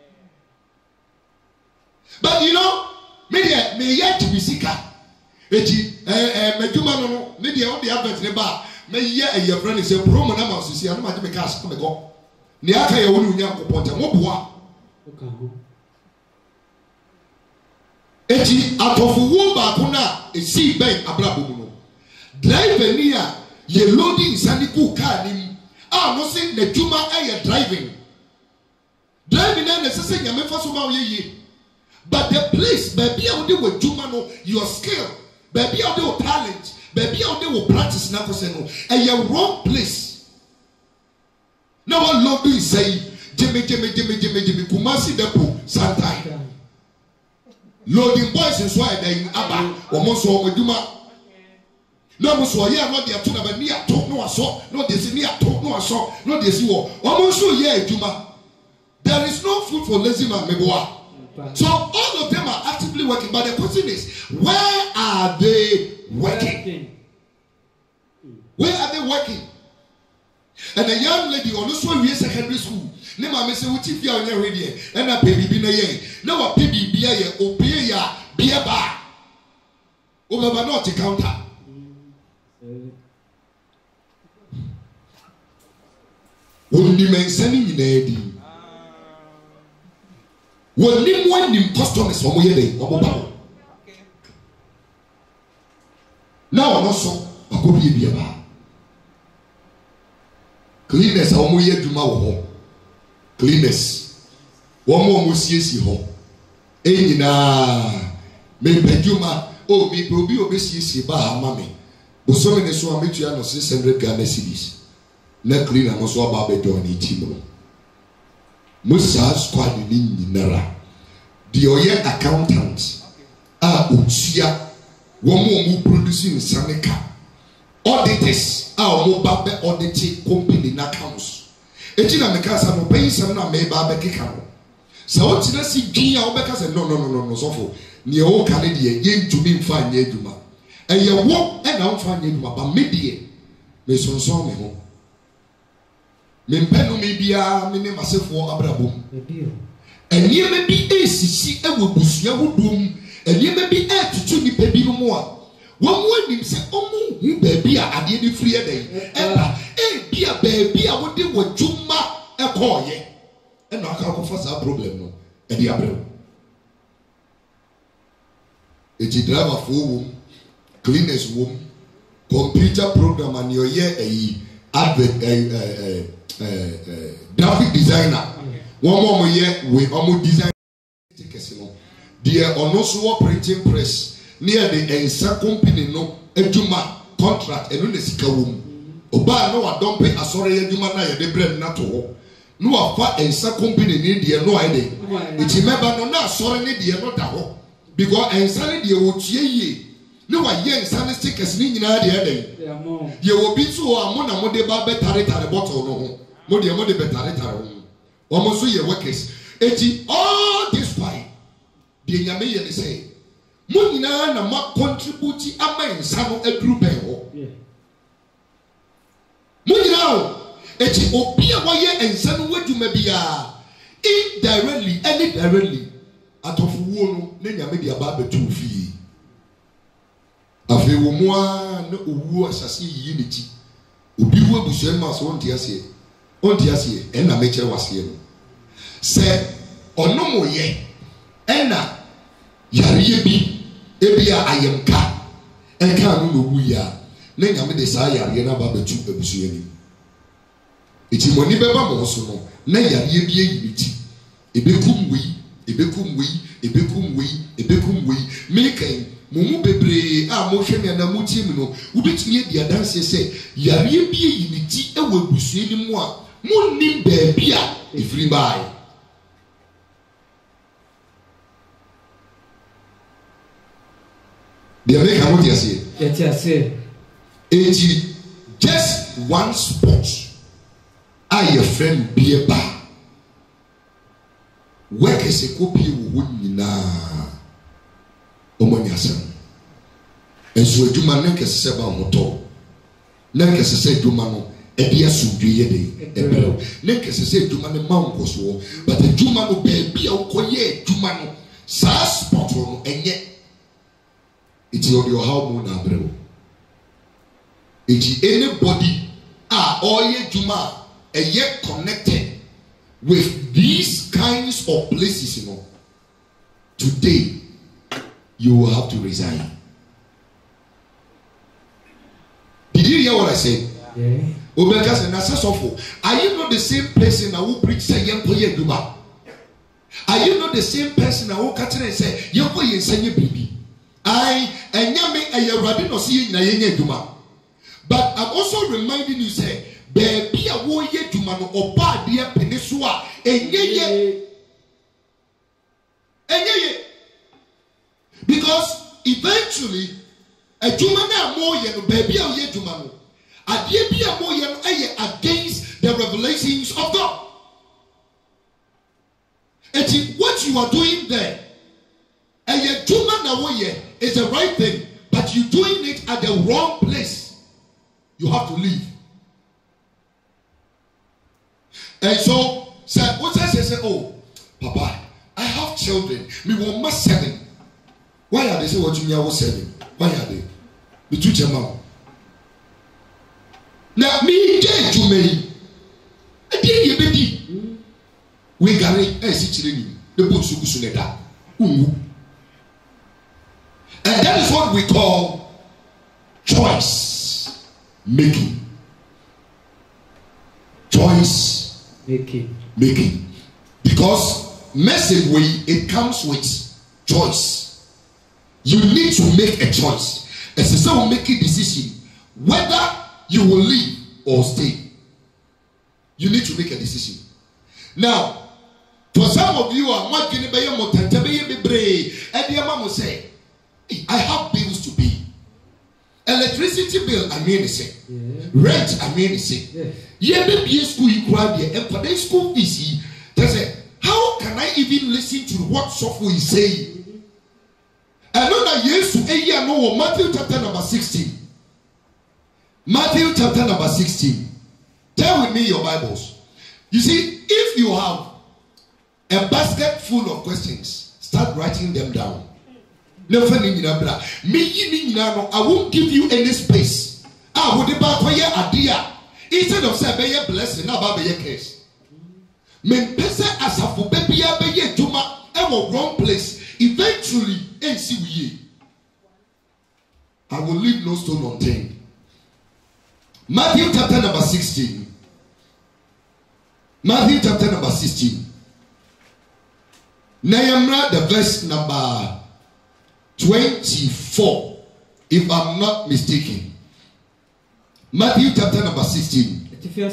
But you know me de me ye to bisika eti eh eh meduma no no me de wo de advert ne ba me ye e ye friend say promo na ma so si anu ma de me cash me go ne aka ye wo ne unya koponta mo boa eti atofuwo ba kuna esi ben abrabo mu no driver ni a ye loading sani ku car ni a no se na djuma aye driving driving na sese nyame fa so ma wo ye but the place baby a wo de wo djuma no your skill baby a wo de wo talent baby a wo de wo practice na ko se no a wrong place na wo loading say jeme jeme jeme jeme jeme Kumasi depo Santai loading boys in so then aba omo so oduma no mo so ye no de ato na ba ni ato no aso no de si ni ato no aso no de si wo omo so ye aduma. There is no food for lazy man meboa. So all of them are actively working, but the question is, where are they working? Where are they working? And a young lady also we secondary school ne ma me se wuti fia onye hwede e na pe bibi na ye na wa pe bibi ya ye opie ya bia ba o baba not counter woni mensani nyina edi woni mo nim customers o mo ye dey o mo ba Now also I could be about cleanness. How many years do my home? Cleanness. One more music home. Eh, na me pejuma. Oh, me probi obesi ba hamami. Boso me so ametu ya no six hundred Ghana cedis. Na clean na so aba be do ni timo. Musa squad ni nyinara. The oye accountant ah utia wo mo mu producing sanika. Auditors ah mo ba be audit company na accounts. Eti na meka sa no pay sam na me ba be keka no. Sa o tina si dwin a wo be ka say no no no no no so for ne o ka ne de ye ntumi mfa anya aduma. Eye wo e na mfa anya aduma ba me de me sonson me ho. Me mpenu me bia me ne masefo abrabom. Eniyeme bi esisi ewo busua hodom, eniyeme bi etutu ni pebi no mo a. Wo mo anim se omo hu baabi a ade ni firi eden. Eba e bia baabi a wo de wodwuma ekoye. E na aka ko fa sa problem no. E di abrel. E ji driver fo wo, cleaners wo, computer program and your year e advert eh eh graphic designer. One more year we almost design the ono so printing press near the ensa company no eduma contract eno na sika wom oba no adon pay asore eduma na ye de brand na to ho no afa ensa company ni de no ai de iti meba no na asore ni de no da ho because ensa ni de wo tie yie no wa ye ensa ni stickers ni nyina de de ye wo bi so amo na mo de ba betare tare bottle no ho mo de mo de betare tare ho almost your workers. Eti all this why the nyame ye say mo nyina na ma contribute ama ensa no aduru ben ho. Mo nyina eti obi a waye ensa no waduma bia indirectly any directly atofu wo no na nyame de aba betu fi. Afi wo mo a na owu asase yi ne ti. Obi wo abusuan ma so onti ase. Onti ase e na mechere wase no. Se ono moye ena yariye bi ebia ayemka enka no no wuya na nyame de saa yariye na ba betu abusu yani eti moni beba mo so no na yariye bi eyimiti ebekum wi ebekum wi ebekum wi ebekum wi mekai mumu bebre a mo hwe me na mutim no ubetumi edi adanse se yariye bi eyimiti ewo abusu ani mu a munnim ba bia efiri bai. The American what you say? Yes, yes. It's just one spot. I your friend be a bar. Work is a copy of Wunina Omoniasan. And so a Juma Nanka Seba Moto. Nanka say Jumano, a dear Sudia, a bell. Nanka say Jumano Mount Coswo, but the Jumano baby, a Koye, Jumano, Sa spot on, and yet. It's on your how moon abro. It's anybody ah all ye juma a yet connected with these kinds of places, you know. Today you will have to resign. Did you hear what I said? Yeah. Obekas and Asasofo. Are you not the same person who preach say Yankoye Duma? Are you not the same person who catch and say Yankoye Sanya Bibi? I and yame a yawadi no see na yenye duma. But I'm also reminding you say baby a wo ye duma no oba dia penisua enye ye enye ye because eventually a duma na mo ye no baby a ye duma no adie bi a mo ye no aye against the revelations of God. And what you are doing there and juma na wo ye is the right thing, but you're doing it at the wrong place. You have to leave. And so, say, what I say, say, oh, Papa, I have children. Me want my seven. Why are they say what you mean? I was seven. Why are they? The two children. Now, me, get to me. I did you, baby. We got it. I see children. The book should be that. And that is what we call choice making. Choice making. Making. Because message way it comes with choice. You need to make a choice. As a someone make a decision whether you will leave or stay. You need to make a decision. Now, for some of you are not going to be able to be and your mom will say, I have bills to pay. Electricity bill, I mean, say, rent, I mean, say, yeah, baby, school you grab here, and for the school fees, they say, how can I even listen to what software is saying? I know that yes, a year no, Matthew chapter number sixteen. Matthew chapter number sixteen. Tell with me your Bibles. You see, if you have a basket full of questions, start writing them down. I won't give you any space. I would about idea instead of saying be a blessing, about be a case. Men pesa as a for baby be a tuma and wrong place. Eventually, and see we. I will leave no stone unturned. Matthew chapter number sixteen. Matthew chapter number sixteen. Nehemiah, the verse number twenty-four, if I'm not mistaken. Matthew chapter number sixteen.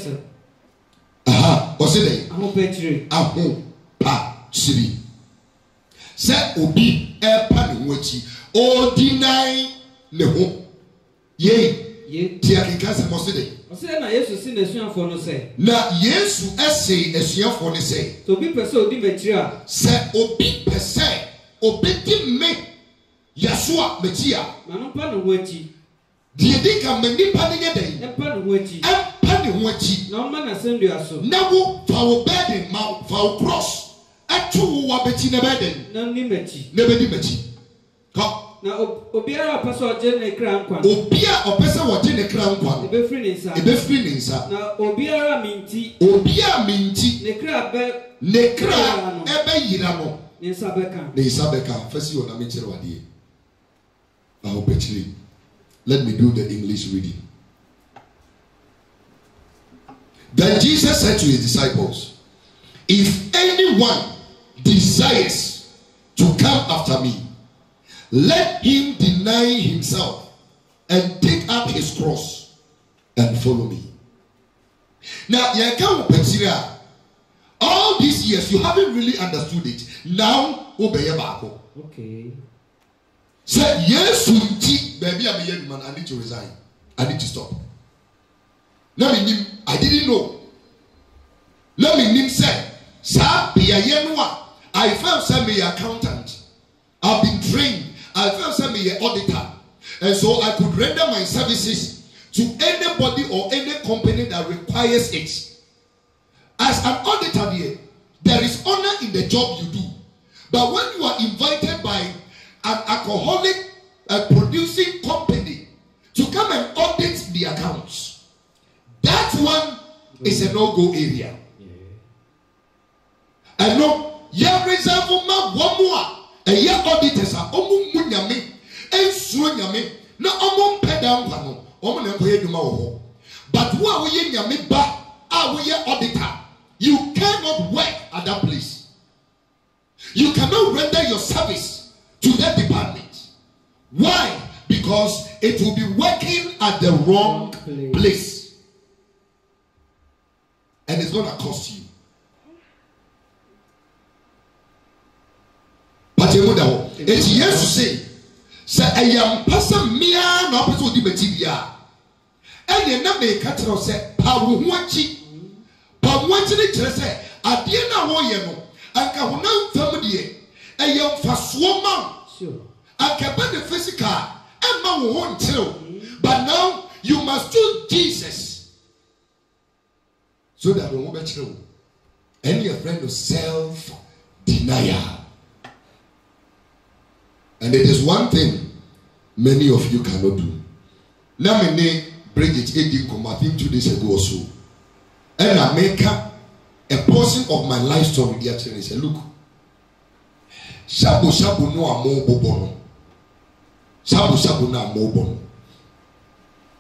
Aha, what's it? Aho petri. Aho pa chiri. Se obi e pa ni wachi. O deny ne ho. Ye. Ye. Ti akika se mo se de. Ose na Yesu si na esuafo no se. Na Yesu ese esuafo no se. So obi pese odi metri a. Se obi pese obi di me Yasua metia. Manu pa no wachi. Die di ka me nipa ne yeden. E pa no wachi. E pa ne wachi. Na o ma na sendu aso. Na wo fa wo burden ma fa wo cross. Atu wo abeti ne burden. Na ni mechi. Ne be di mechi. Ka na obiara opese oje ne kra nkwa. Obia opese oje ne kra nkwa. E be free ne nsa. E be free ne nsa. Na obiara minti. Obiara minti. Ne kra be ne kra e be yira no. Ne nsa beka. Ne nsa beka. Fesi yo na me kire wade. I hope actually. Let me do the English reading. Then Jesus said to his disciples, if anyone desires to come after me, let him deny himself and take up his cross and follow me. Now, you can't Petsiria. All these years you haven't really understood it. Now, obey Bako. Okay. Say yes, baby, I'm a young man. I need to resign. I need to stop. Let me. I didn't know. Let me say, sir, be a young one. I felt some me accountant. I've been trained. I felt some me auditor, and so I could render my services to anybody or any company that requires it. As an auditor, here, there is honor in the job you do. But when you are invited by an alcoholic uh, producing company to come and audit the accounts, that one is a no-go area. And no, ya reserve ma one more. And ya auditors are omu munyame and sunyame na omu pedam pano omu na koye duma wo. But who are we nyame ba are we auditor? You cannot work at that place. You cannot render your service to that department. Why? Because it will be working at the wrong place, place. And it's going to cost you. But you know, it's yes to say, say I am person mia no person di betibia. And you na make catch say pa wo wanchi. Pa wanchi ni kire say ade na wo ye no. Anka ho na fam de e yam faso ma. Sure. Anka ba the physical e ma wo ho ntere. But now you must choose Jesus. So that we won't be true. And your friend of self denial. And it is one thing many of you cannot do. Now, my name Bridget Edinkom, I think two days ago or so. And I make up a portion of my life story with the children and say, look, Shabu Shabu no amo bobono. Shabu Shabu no amo bono.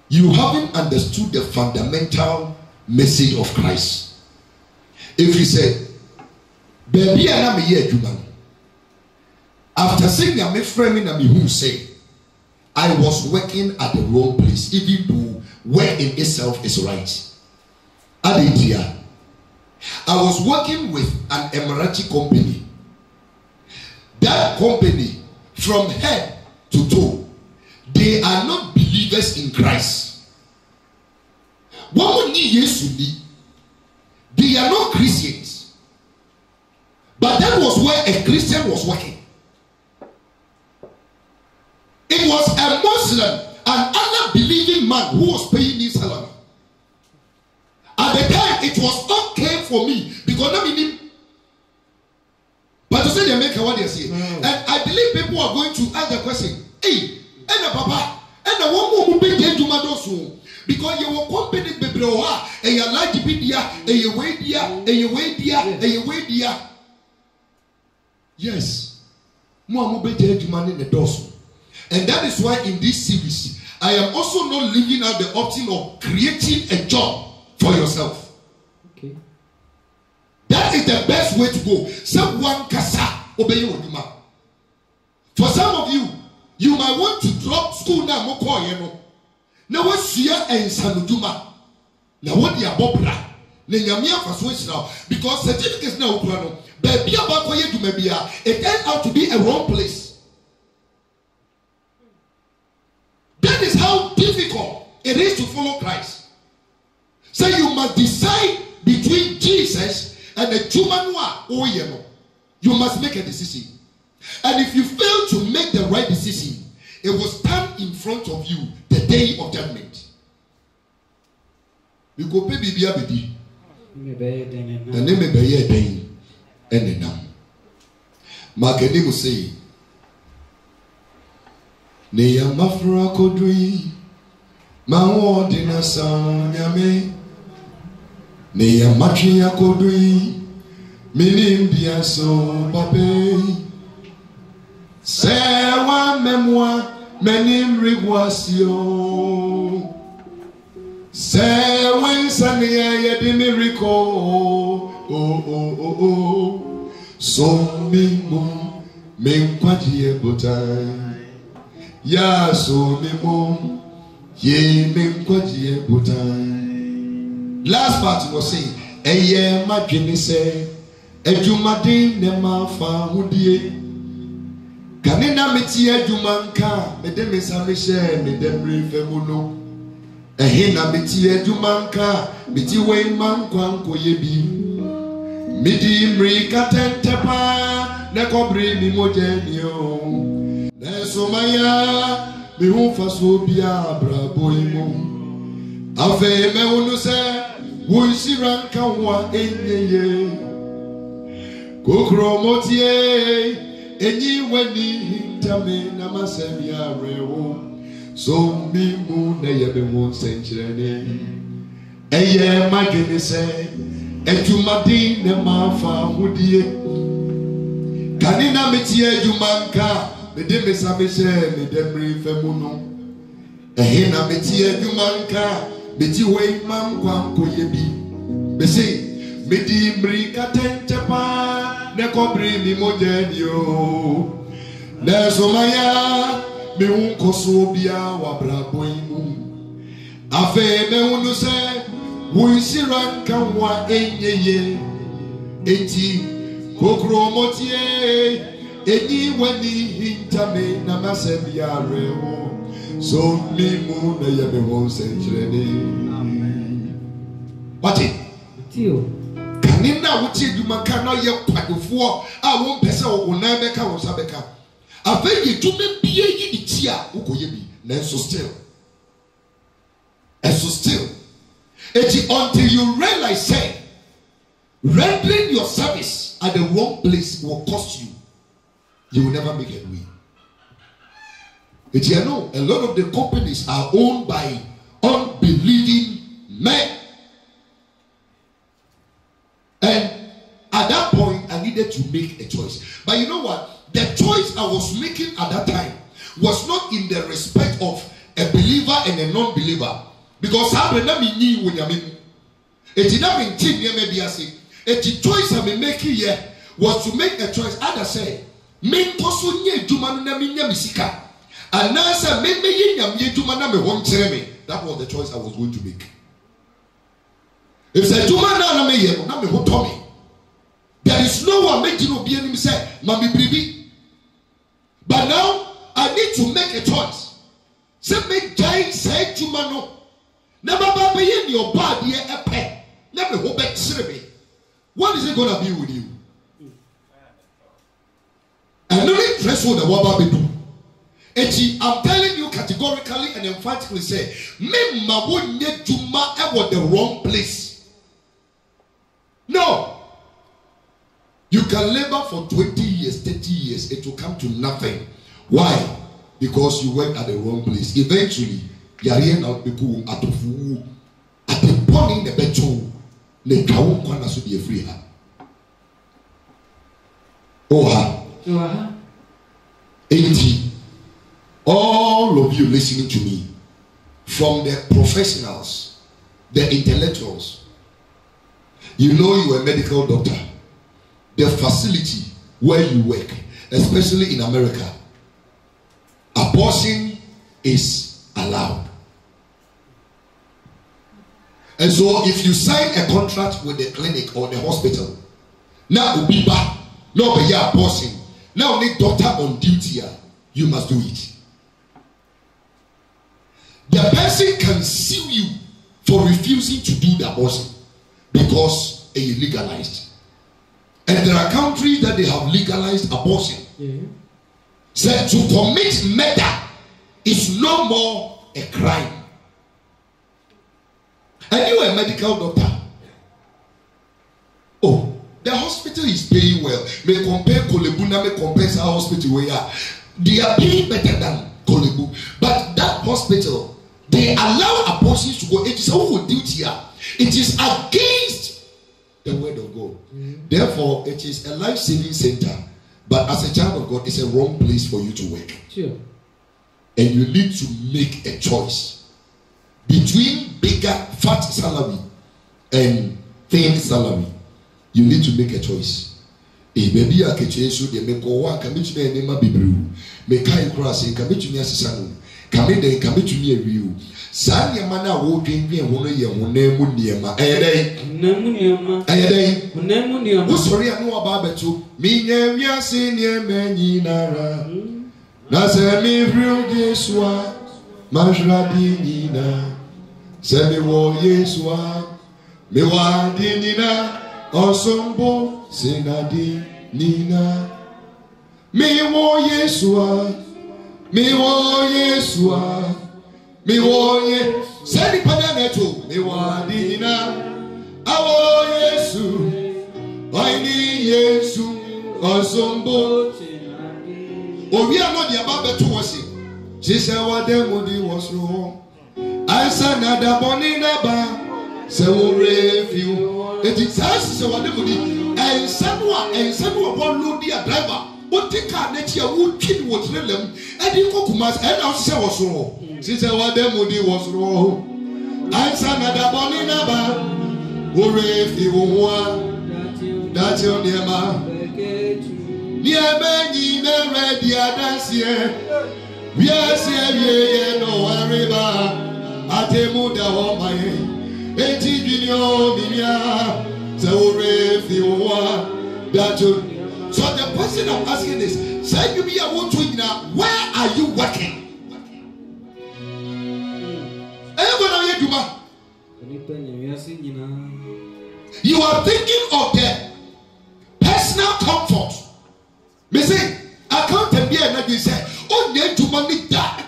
you haven't understood the fundamental message of Christ. If you say, baby, I am a year human. After saying I'm a friend, and who say, I was working at the wrong place, even though work in itself is right. Adia, I was working with an Emirati company. That company, from head to toe, they are not believers in Christ. What would need Jesus to be? They are not Christians. But that was where a Christian was working. It was a Muslim, an unbelieving man who was paying his salary. At the time, it was okay for me because I mean, but to say they make what they say, mm. and I believe people are going to ask the question, hey, and the papa, and the one who be there to my soon because you were company baby and you like to be there, and you wait there, and you wait there, and you wait there. Yes, more will be there to man in the doors. And that is why in this series, I am also not leaving out the option of creating a job for yourself. Okay. That is the best way to go. Someone kasa obey you. For some of you, you might want to drop school now. Moko yeno. Now what's here and sanuduma? Now what the abobra? Nenyamia for switch now because certificates now ukrano. Baby about where you may be. It turned out to be a wrong place. That is how difficult it is to follow Christ. So you must decide between Jesus and the human one. You must make a decision. And if you fail to make the right decision, it will stand in front of you the day of judgment. You go pay baby abedi. The name may be a day and the name. Marketing will say, Neya mafra kodui mawo dina sanyame Neya matria kodui minim biaso pape Sewa memwa menim rigwasio Sewa insania yedimi riko Oh oh oh oh So mimu menkwaji ebotai Ya so me mom, ye me kwaji butan. Last part was saying, Eye ma dwene se, edwumade ne ma fa hudie. Kane na meti edwuma nka, me de me sa me hye me de mre femu no. Ehe na meti edwuma nka, meti we man kwa nkoye bi. Midi mri katentepa, ne kobre mi moje ni o. Nesomaya mi hu faso bia brabo imo ave me unu se wunsiran kanwa enyeye kokro motie enyi wani hintame na masemi arewo so mi mu na yebe won senchirene eye magene se edumadi ne mafa hudie kanina metie edumanka me de me sa me she me de mri femu no ehe na me ti adwuma nka me ti we mam kwa nkoye bi me say me di mri katentepa ne kobri mi mojeni o na so maya me un koso bia wa brabo imu afa me unu se wo sira nka wa enyeye enti kokro motie Eni wani hintame na masemi ya rewo so mimu na yebe won senchirene. Amen. Wati? Tio. Kanina wuti edumaka na ye kwadofo a won pese wo na beka wo sa beka. Afeyi tume biye yi di tia ukoye bi na so still. And so still. Eti until you realize say rendering your service at the wrong place will cost you. You will never make headway. But you know, a lot of the companies are owned by unbelieving men. And at that point, I needed to make a choice. But you know what? The choice I was making at that time was not in the respect of a believer and a non-believer. Because I never knew when I mean it never intended near maybe I say a choice I may make here was to make a choice. As I say, men person ye Jumana Minya Misika. And now say men me yam ye Jumana me won't tell me. That was the choice I was going to make. If say Jumana me ye, na me who told me. There is no one making no be any say, Mami Bibi. But now I need to make a choice. Say make giant say Jumano. Never be in your body a pet. Never hope back me. What is it gonna be with you? And no threshold the waba be do. I'm telling you categorically and emphatically say, me ma won't need to ma ever the wrong place. No. You can labor for twenty years, thirty years, it will come to nothing. Why? Because you work at the wrong place. Eventually, you are here now people at the at the point in the bedroom, the cow can also be a free hand. Oh, ha. eighty. All of you listening to me, from the professionals, the intellectuals, you know you are a medical doctor. The facility where you work, especially in America, abortion is allowed. And so if you sign a contract with the clinic or the hospital, now ubiba, no be abortion, now need doctor on duty, you must do it. The person can sue you for refusing to do the abortion because it is legalized. And there are countries that they have legalized abortion. Yeah. So to commit murder is no more a crime. And you are a medical doctor. Oh, the hospital is paying well. May compare Kolebuna, may compare our hospital where they are paying better than Kolebu. But that hospital, they allow abortions to go. It is our duty. It is against the word of God. Mm-hmm. Therefore, it is a life-saving center. But as a child of God, it's a wrong place for you to work. Sure. And you need to make a choice between bigger, fat salary and thin salary. You need to make a choice. A baby a kitchen so they make go one commit to me nema bibru. Make kai cross and commit to me as a son. Commit then commit to me a view. San Yamana will drink me and one year one name Muniama. Ayade Namuniama. Ayade Namuniama. Who sorry I know about you. Me never senior many nara. Nasa me real Yeswa. Majradi Nina. Semi wo Yeswa. Me wa dinina. Osombo Senadi Nina. Me wo Yeswa. Me wo Yeswa. Me wo ye send the to me wa dina awo Yesu I need Yesu osombo obi ano dia ba beto wose she say what them would was wrong answer na da boni na ba say wo review it is say what them would and sanwa and sanwa bon load dia driver what take car na tia wo twin wo trelem e di kokumas e na say was wrong. She said, what them would was wrong. I said, another bonny number. Who if you want that's your name. Near Benny, the red, the other year. We are saying, no, river. I tell you, the home my eighty junior, so if you want that you. So the person I'm asking is, say you be a wood to now, where are you working? You are thinking of the personal comfort. Me say, I can't be another say, oh, need to money that.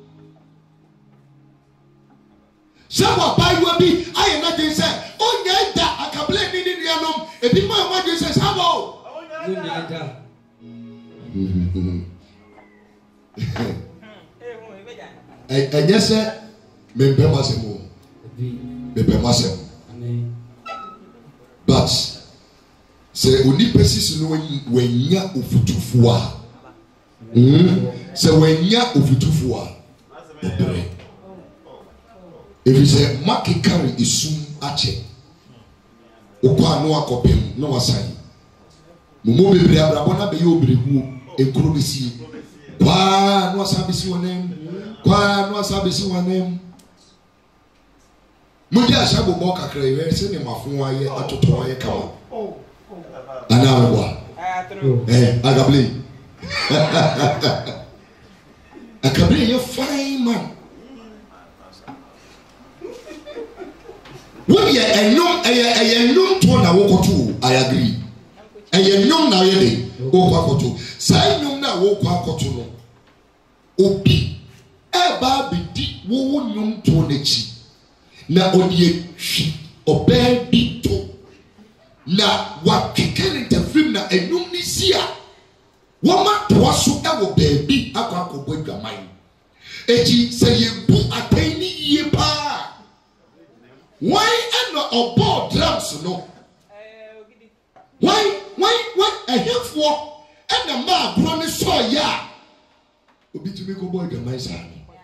Someone buy will be, I am not say, oh, need that. I can blame me in the room. If people want to say, how about? And yes, sir. Me be masemo, me be masemo. But say oni persist no wenya ofutufua. Hmm. Say wenya ofutufua. if you say market carry is soon ache okwa no akopem no wasan mumo bebre abrabona be yo brehu ekuro besi kwa no wasan besi wonem kwa no wasan besi wonem mudi ashabo bo kakra ye se ne mafo aye atoto aye kawo ana wa eh agable akable ye fine man what ye enyom eye enyom to na wokoto I agree eye enyom na ye de wokoto sai enyom na wokoto no obi e ba bidi wo nyom to n'echi na odie hwi oba bi to na wa kekere te film na enyom ni sia wo ma to so e wo baabi akwa akobɔ adwaman eji se ye bu atani ye pa why and no board drums no why why why a helpful and a ma bro ni so ya obi tumi ko boy adwaman sa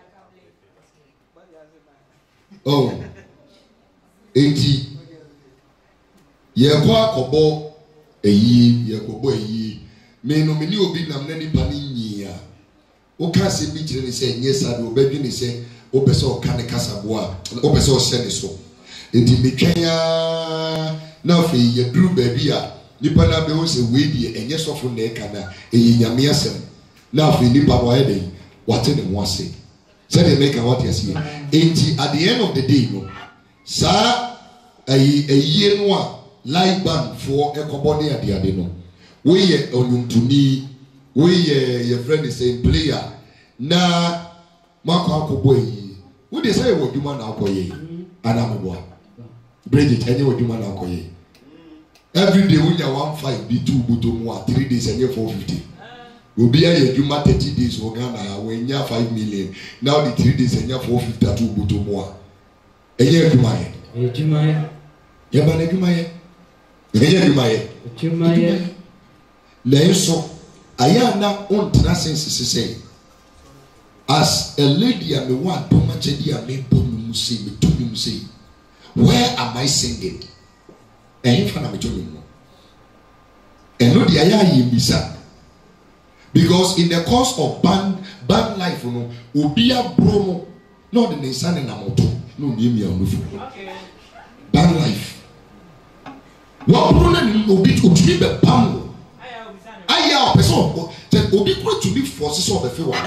oh enti ye kwa akobɔ eyi ye kobɔ eyi me no me ni obi nam na nipa ni nyia o ka se bi kire ni se nye sa do obedwi ni se o pese o ka ne kasa boa o pese o hye ni so enti metwanya na fe ye duru ba bi a nipa na be o se we die enye sofo na e kana eyi nyame asem na fe nipa bo ayede wate ne ho ase se dey make what you see enti at the end of the day no sa ayi ayi no a live band for ekobo ne ade ade no we ye onyuntuni we ye your friend is a player na makwa akobo yi we dey say wo dwuma na akoye anambo Bridget any wo dwuma na akoye every day we one five be two butomu a three days and four fifty obi aye dwuma thirty days wo Ghana we nya five million now the three days and four fifty two butomu a enye dwuma ye dwuma ye ye ba na dwuma ye enye dwuma ye dwuma ye Leso ayana on trasense say as a lady and me want to much idea me bonum say me to him say where am I singing and if I'm to him and no the aya bisa because in the course of band band life no obia bromo no the nsan na moto no nyemi anufu band life wa brono ni obi obi be pam aya person that obi kuro to be forces of the field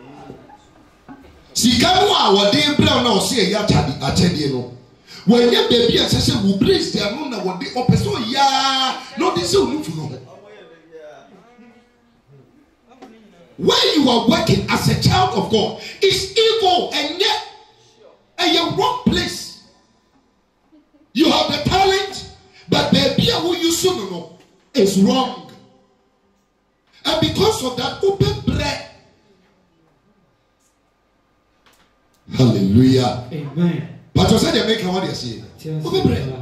sika no a wode bra na o se ya tade atede no when ya baby asese wo brace there no na wode o person ya no this will move no when you are working as a child of God it's evil and yet a wrong place you have the talent but baby who you so no is wrong. And because of that, open bread. Hallelujah. Amen. But you said they make what they say. Open bread.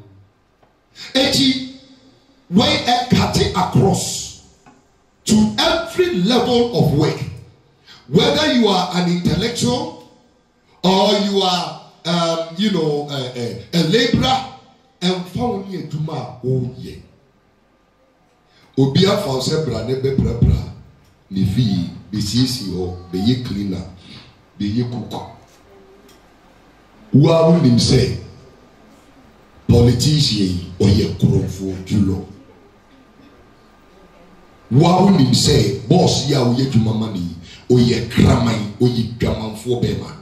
Eti, when a cutting across to every level of work, whether you are an intellectual or you are, um, you know, a, a, a laborer, and found you to my own year. Obia fa se bra ne be bra bra ne fi be sisi ho be ye cleaner be ye cook wa wu nim say politician o ye krofo julo wa wu nim say boss ya o ye dwuma mani o ye kraman o ye dwamanfo be ma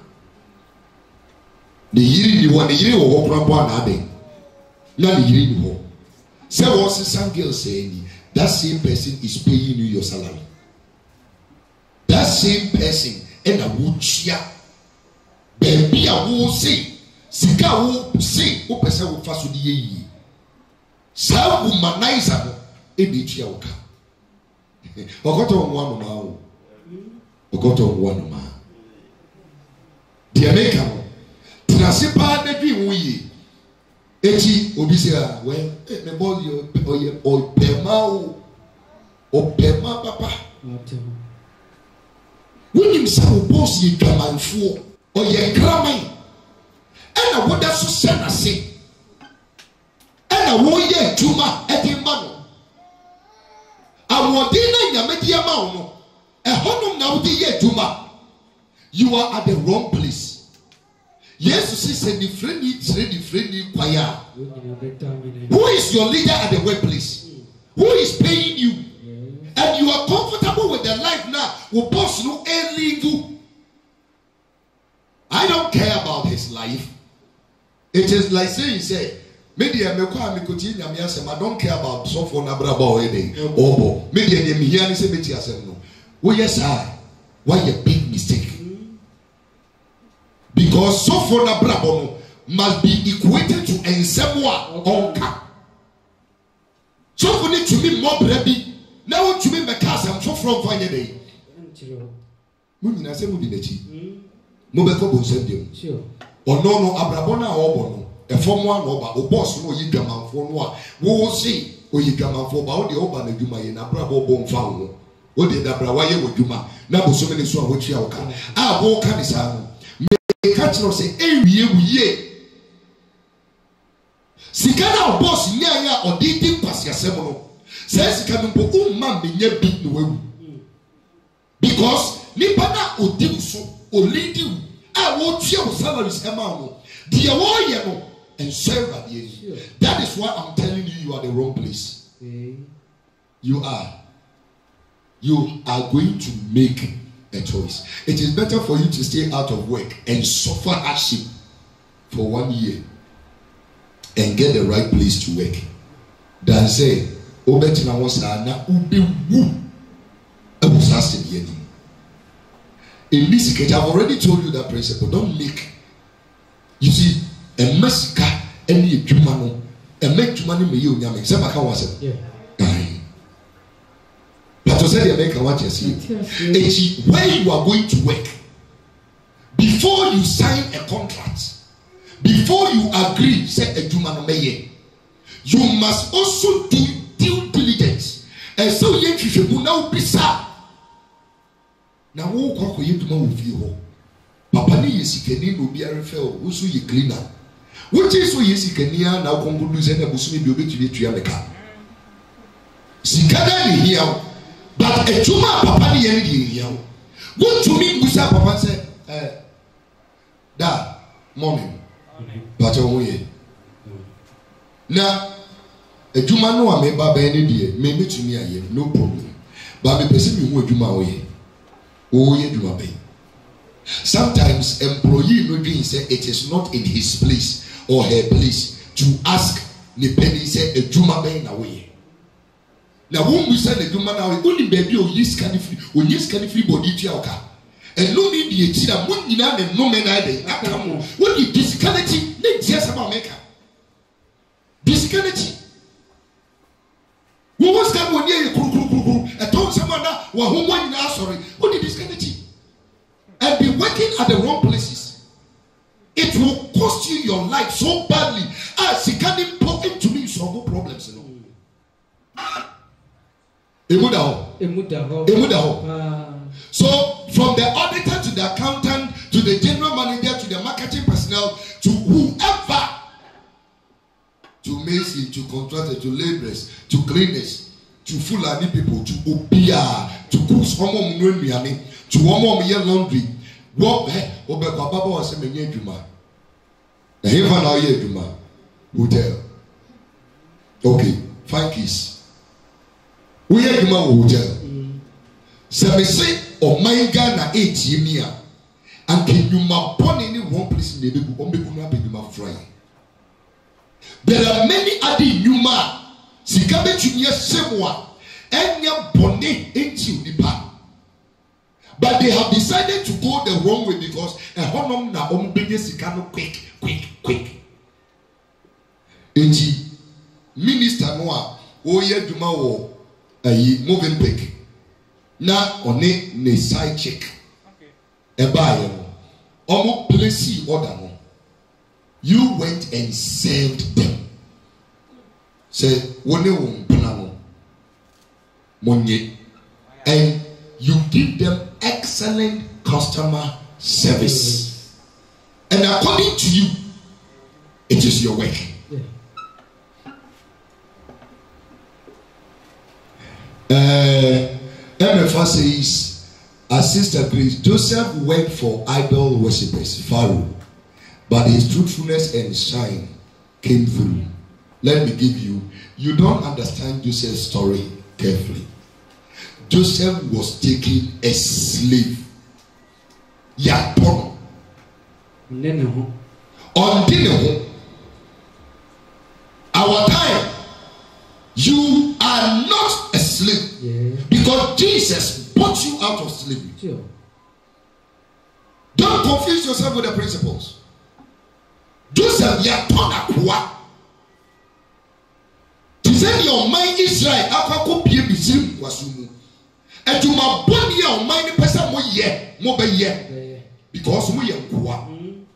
ne yiri ni wo ne yiri wo ho krabo na ade na ne yiri ni ho say what some girls say ni that same person is paying you your salary. That same person and a wuchia baby a wo say sika wo say o person wo fa so de yi sa womanizer no e be tua wo ka okoto mo anu ma wo okoto mo anu ma de make am trase pa na dwi wo yi eti obi say ah we me boy yo oye o pema o o pema papa when him say o boss ye dwamanfo o ye kraman ɛna woda so hyɛ n'ase ɛna woyɛ adwuma ɛde ma no ahoɔden na nyame de ama wo no ɛhɔnom na wode yɛ adwuma. You are at the wrong place. Yes, she said the friendly, the friendly choir. Who is your leader at the workplace? Who is paying you? And you are comfortable with the life now. Will boss no illegal. I don't care about his life. It is like saying, say, media me kwa me kuti nyame asem. I don't care about so for na braba o ede. Obo. Media nyame hia ni se meti asem no. Oh yes I. Why a big mistake? Because so for na brabo must be equated to ensemwa onka. So for need to be more brebi. Now to be because I'm so from fine day. Muni na se mudi nechi. Mo be ko bo nsem dem. Sure. Ono no abrabo na obo no. E form one oba o boss no yi dwamanfo no a wo se o yi dwamanfo ba o de oba na dwuma ye na brabo bo mfa wo. O de da brawa ye wo dwuma. Na bo so me so a wo tua wo ka. A wo ka ni sa no. Catch no say ewie wiye sikana boss nya ya odidi kwasi asem no say sikana mpo umma menya bi no wawu because nipa na odi so o lead a wo tua wo salaries ema no de wo ye no and serve at the end. That is why I'm telling you, you are the wrong place. Okay. You are you are going to make a choice. It is better for you to stay out of work and suffer hardship for one year and get the right place to work than say, Obetina was na ube woo a in in this case, I've already told you that principle. Don't make, you see, a massacre any jumano, and make money me you nyame. Some account was it. But to say the American what you see, where you are going to work, before you sign a contract, before you agree, say a jumano meye, you must also do due diligence. And so you should now be sad. Now who kwa kwa yetu mawufi ho papa ni yesikani no bi arefe o wusu ye cleaner wuti so yesikani na kongudu se na busumi bi obetumi tua meka sikada ni hia but ejuma papa ni ye ni hia wutumi busa papa se eh da morning but o ye na ejuma no a me ba ba ni die me betumi aye no problem but me pese mi hu ejuma o ye. Sometimes employee no doing say it is not in his place or her place to ask the penny say a juma be na way. Now when we say the juma na way, only baby o yes can free, o yes can free body to oka. And no need the chira mun nyina na no men ade akamo. When you disconnect, na tia sama meka. Disconnect. Who was that one year kuru kuru kuru? I told someone that wa who one na sorry. What did this kind of thing? And be working at the wrong places. It will cost you your life so badly. As he can't important to me solve no problems. Emudaho. Emudaho. Emudaho. So from the auditor to the accountant to the general manager to the marketing personnel to whoever, to mason, to contractor, to laborers, to cleaners, to Fulani people, to Obia, to cooks, Homo Munmiani, to Homo Mia laundry. What Obeka Baba was a many Juma. A heaven our year Juma hotel. Okay, five keys. We are Juma hotel. Seven say or my Ghana eight year. And can you ma born any one place in the baby on Bekuna Beduma Fry? There are many other Yuma. Sikabe Junior Semwa. Enya Bonne into the park. But they have decided to go the wrong way because a honor na ombede sikano quick, quick, quick. Enti minister noa oye duma wo ayi moving pick na one ne side chick. Eba ye no omo place order no. You went and served them. Say one won plano monye and you give them excellent customer service. And according to you, It is your work. Yeah. Uh, M F A says, as Sister Grace, Joseph worked for idol worshippers, Pharaoh, but his truthfulness and shine came through. Let me give you, you don't understand Joseph's story carefully. Joseph was taken a slave. Yapon. On dinner. Our time, you are not a slave. Yeah. Because Jesus brought you out of slavery. Sure. Don't confuse yourself with the principles. Joseph Yapon Akwa. To send your mind Israel, Akako Pie Bizim Wasumu. And to my body, your mind person more ye, more by ye. Because we are Kwa.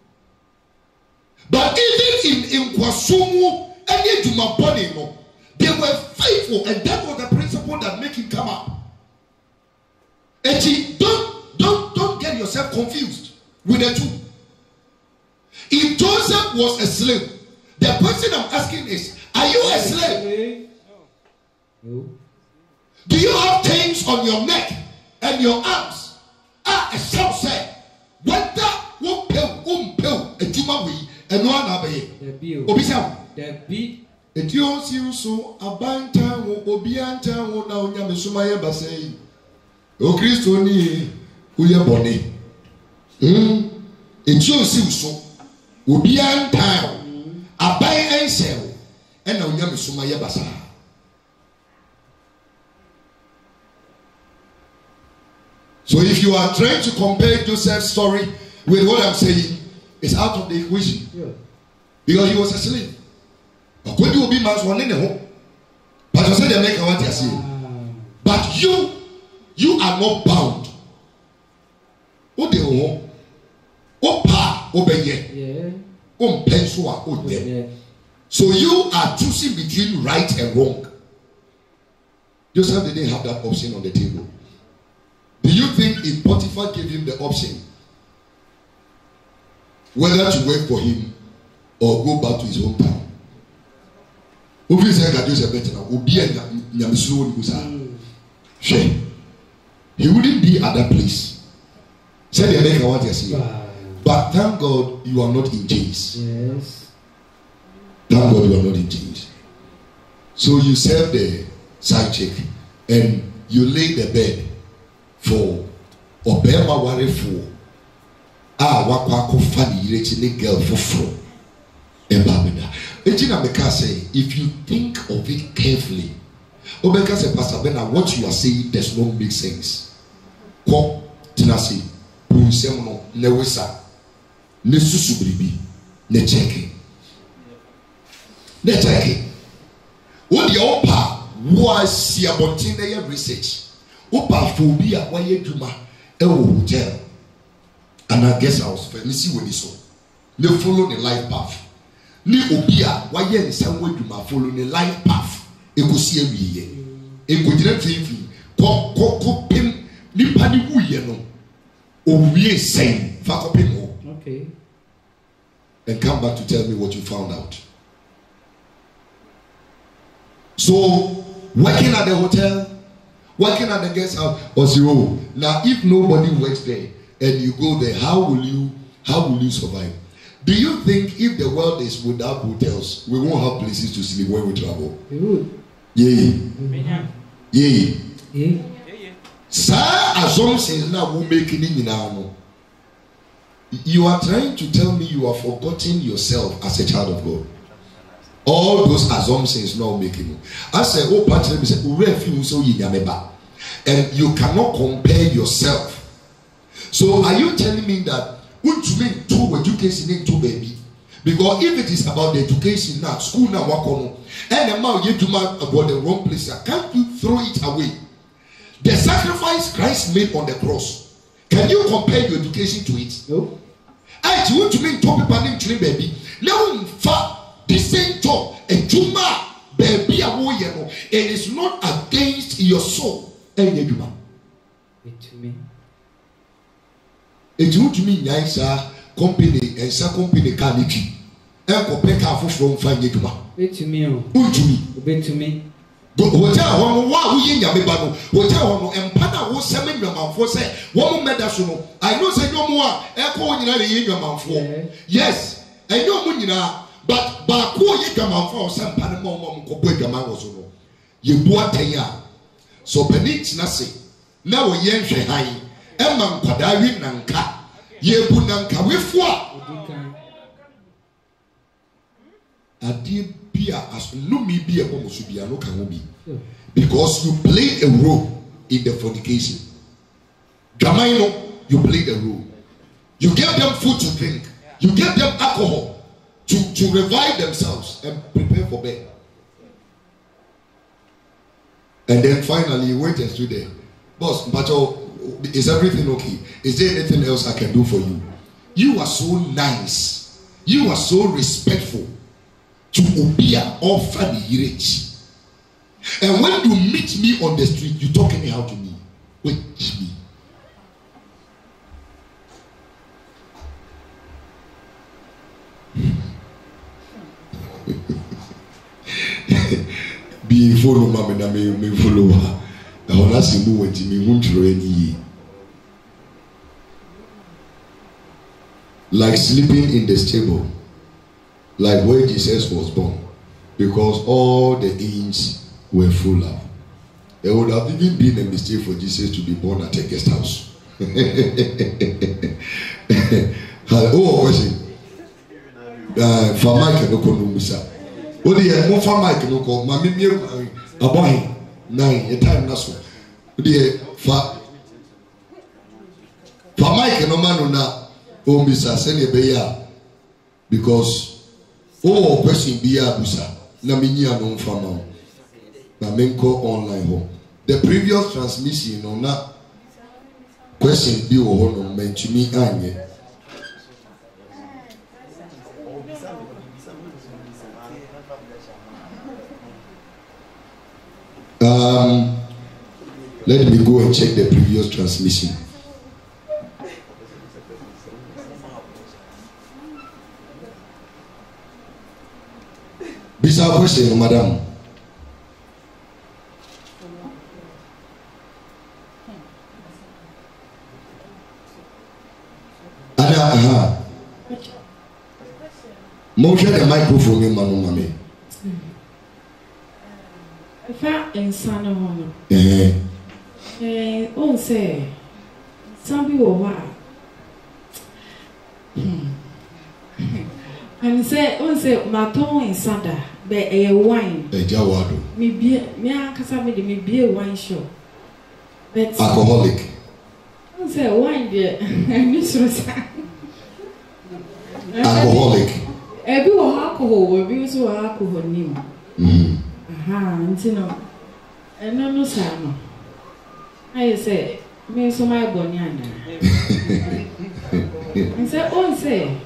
But even in in Kwasumu, and yet to my body, no, they were faithful, and that was the principle that make him come up. And he, don't don't don't get yourself confused with the two. If Joseph was a slave, the question I'm asking is, are you a slave? No. Do you have chains on your neck and your arms? Ah, a shout said, whether one pill, one pill, a juma we, and one abbey. The bill. Obisa. The beat. A dio see so a banta wo obianta wo na onya mesumaya basei. O Christo ni uye boni. Hmm. A dio see so obianta abai ensel and na onya mesumaya basai. So if you are trying to compare Joseph's story with what I'm saying, it's out of the equation. Yeah. Because he was a slave. But when you be man's one in the home, but you said they make what you see. But you, you are not bound. What the home? Oh pa, obey Yeah. Oh pensua, oh there. So you are choosing between right and wrong. Joseph didn't have that option on the table. Do you think if Potiphar gave him the option whether to work for him or go back to his hometown? He wouldn't be at that place. But thank God you are not in chains. Yes. Thank God you are not in chains. So you serve the side chick and you lay the bed for Obama worry for ah wakwa funny yire girl for fro ebabeda ejina meka say if you think of it carefully obeka say Pastor Bernard, what you are saying does not make sense. Ko tinasi bunsem no ne wesa ne susu bribi ne cheke ne cheke what the opa was ya bontin na research opa phobia why duma e hotel and I guess I was me see when so they follow the life path ni obia why yen some way duma follow the life path e go see awiye e go dire fifi ko ko ko pim ni pani wuye no owie sen fa ko pim ho. Okay. And come back to tell me what you found out. So working at the hotel, working at the guest house, or zero. Now, if nobody works there and you go there, how will you how will you survive? Do you think if the world is without hotels, we won't have places to sleep when we travel? We would. Yeah. Yeah. Yeah. Sir, assumptions now will make it now. You are trying to tell me you are forgetting yourself as a child of God. All those assumptions now making you. I say, oh, Patrick, so and you cannot compare yourself. So, are you telling me that what you mean two education in two baby? Because if it is about the education now, school now, work on, and the man you do about the wrong place, can't you throw it away? The sacrifice Christ made on the cross. Can you compare your education to it? No. I want to mean top people named children baby. Now the same job, a juma baby a warrior. It is not against your soul. Any juma. It to me. It would mean nice company and some company can it. enko peka afoforo mfa nye dwuma betumi o untumi betumi hotel ho wa wo ye nyame ba no hotel ho no empa na wo seme nwamanfo se wo mo meda so no I know say nwomo a eko nyina le ye nwamanfo yes enyo mo nyina but ba ko ye nwamanfo o se mpa ne mo mo ko bo adwaman wo so no ye bu atan a so penit na se na wo ye nhwe han emma nkwada wi nanka ye bu nanka wefo a adi bia as no me be a woman should be a no can be because you played a role in the fornication. Gamaino, you played a role. You gave them food to drink. You gave them alcohol to, to revive themselves and prepare for bed. And then finally you went and stood there. Boss, Mpacho, is everything okay? Is there anything else I can do for you? You are so nice. You are so respectful. To Obia offer the rich. And when you meet me on the street, you talk anyhow to me. Wait me. Be follow mama na me me follow her. I wanna see who went me won't any. Like sleeping in the stable. Like where Jesus was born, because all the inns were full up. It would have even been a mistake for Jesus to be born at a guest house. Oh, question. For Mike, no conumisa. Oh, the more for Mike, no call, Mammy, a boy, nine, a time naso. The for for Mike, no man, no, oh, Mister Senior Beya, because. Oh, question be abusa. Na minya no mfama. Na menko online ho. The previous transmission no na question be wo ho no mentumi anye. Um let me go and check the previous transmission. Bisa question, madam. Ada, aha. Motion the microphone in manu mami. Fa insano hono. Eh. Eh, on say some people wa. And say on say maton insada be a wine. E jawado. Me be me akasa me de me be a wine shop. But alcoholic. On say wine there. Me sure say. Alcoholic. Ebi wo alcohol, ebi so alcohol nim. Mhm. Aha, ntino. Eno no sa no. I say me so my boni ana. And say on say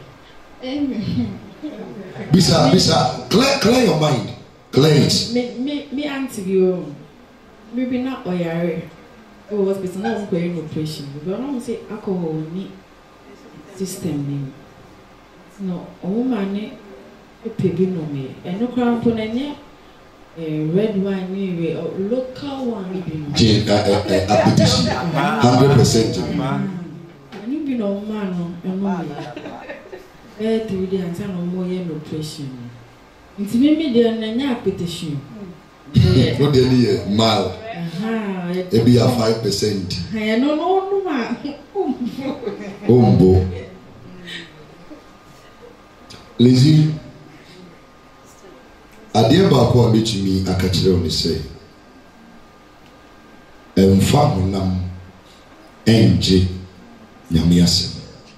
Bisa, bisa, clear, clear your mind. Clear it. Me, me, me auntie you. Maybe not oyare. Oh, hospital not going operation. But I don't say alcohol ni system ni. No, a woman ni a piggy no me. And no crown pon any red wine ni local one ni bi. Jane, appetition, hundred percent. And you be no man no, no. Eh, three days and some more yen operation. It's me there and a petition. Not any mild. Aha, it be a five percent. I no no no. Ombo. Lizzie, I dear Bako a meet me a catcher on the say. And Famunam N J Yamiasim.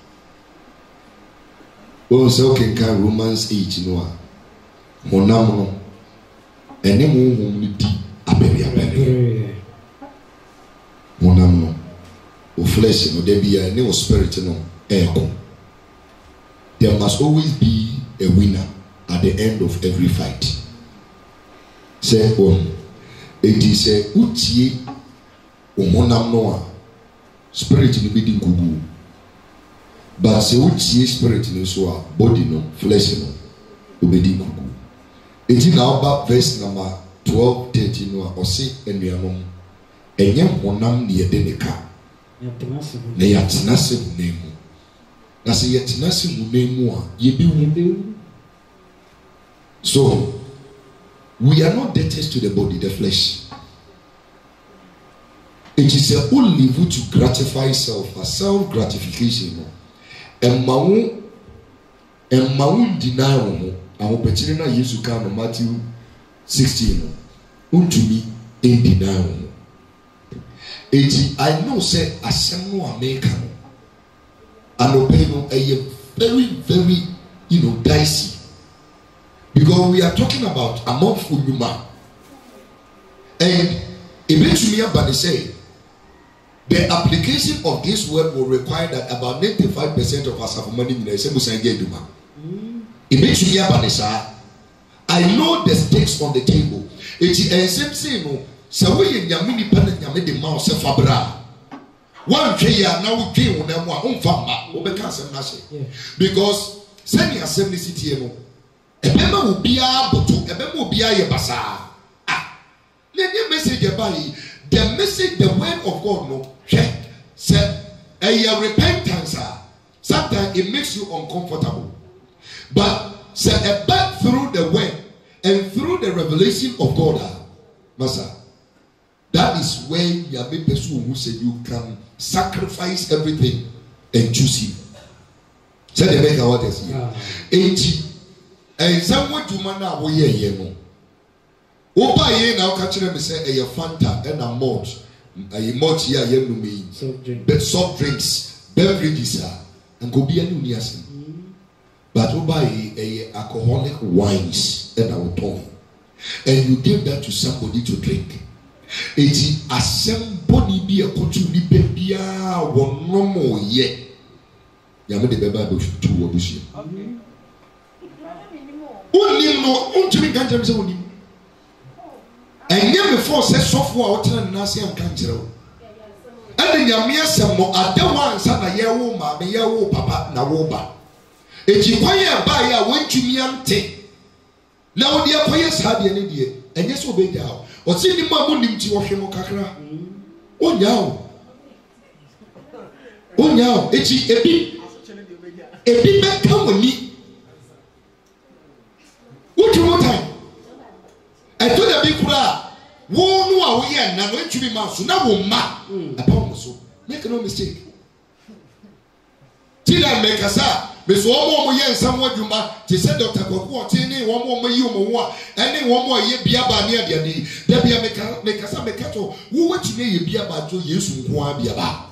Also can can romance each no honam and then whom di aberia aberia honam no o flesh no there be a new spirit no echo. There must always be a winner at the end of every fight. Say on it is a utie o honam no spirit no be di gugu. But say utie spirit no so body no flesh no obedi kuku eti na oba verse number twelve thirteen no ose enuanom enye honam ne yede ne ka na yatena se munemu na se yatena se munemu a yebi. So we are not debtors to the body, the flesh. It is a only live to gratify self, a self gratification. And maun and maun deny our petina yesu kan Matthew sixteen. Unto me in deny. It I know say asem no American. And obey no a very, very you know dicey. Because we are talking about a month for human. And eventually, but they say the application of this word will require that about ninety-five percent of us have money in the same way. Eventually, but they say, I know the stakes on the table. It is a same thing. So we in Yamini Planet Yamidi Mouse Fabra. One Kaya now came on them one family because send your assembly city. Ebema will be able to, Ebema will be a basa. Ah, let the message about the message, the word of God, no, check, say, a repentance. Sometimes it makes you uncomfortable, but say, a back through the word and through the revelation of God, Masa, that is where you are a person who said you can sacrifice everything and choose Him. Say the maker what is here. eighty. And someone to man now, we hear you. Opa ye now catching them say a Fanta and a malt, a malt here, you know me, but soft drinks, beverages, and go be a new niasin. But Oba ye a alcoholic wines and our tongue, and you give that to somebody to drink. It is a somebody be a country baby, one no more yet. Yamu de beba do two or this year. Only no, only can't tell me only. And yet before said software, what time Nancy and Canjero. And then Yamia Samo, I don't want son a yawo, mammy, yawo, papa, nawoba. If you quiet by a went to me and take. Now, dear, for yes, had an idiot, and yes, obey now. Or see the mamma to wash him kakra. Oh, now. Oh, now, it's a bit. A bit back come with me. What you want time? I told the big crowd, whoa, no, we are not going to be mouse. Now, we'll ma upon so. Make no mistake. Till I make us up, Miss One more year, somewhat you ma, to say Doctor Coco, one more you more, and one more year be about near the day. There be a make us up a cattle. Who want to make you be about two years who want to be about?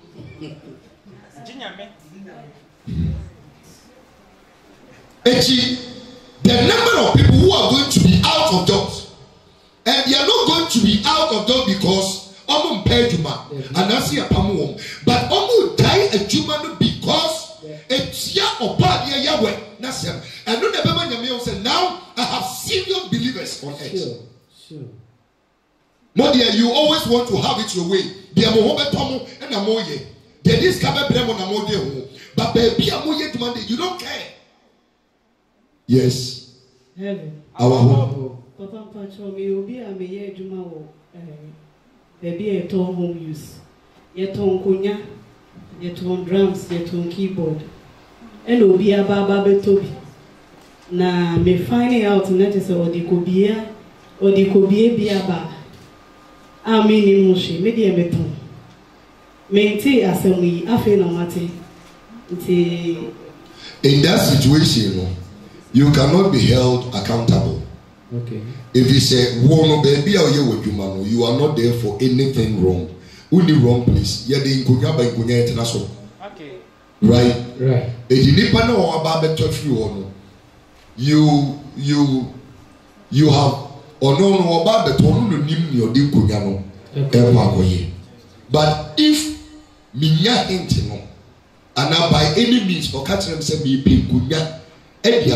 The number of people who are going to be out of jobs, and they are not going to be out of jobs because I'm pay juma and I see a pamu, but I'm die a juma because it's ya or bad ya Yahweh Nasem. And no never meal said now I have serious believers on earth. Sure, sure. No, dear, you always want to have it your way. Dear Mohammed Tomu and Amoye, they discover them on Amoye, but baby Amoye demanded you don't care. Yes. Heaven. Our home. Papa Pacho, me will be a mayor Juma. Baby, a tone home use. Yet on kunya, yet on drums, yet on keyboard. And will be a baba betobi. Na me finding out net or the cobia or the cobia be a bar. I mean, Moshi, maybe a beton. Maintain as a we, I feel no matter. In that situation, you cannot be held accountable. Okay. If you say, "Wono baby, or you with you you are not there for anything wrong. Only wrong place. You're the inkunya by inkunya international. Okay. Right. Right. If you need to know about the church, you you you you have or no no about the tone no nim your inkunya no. Okay. But if minya enti no, and now by any means for catching them say me be inkunya. Me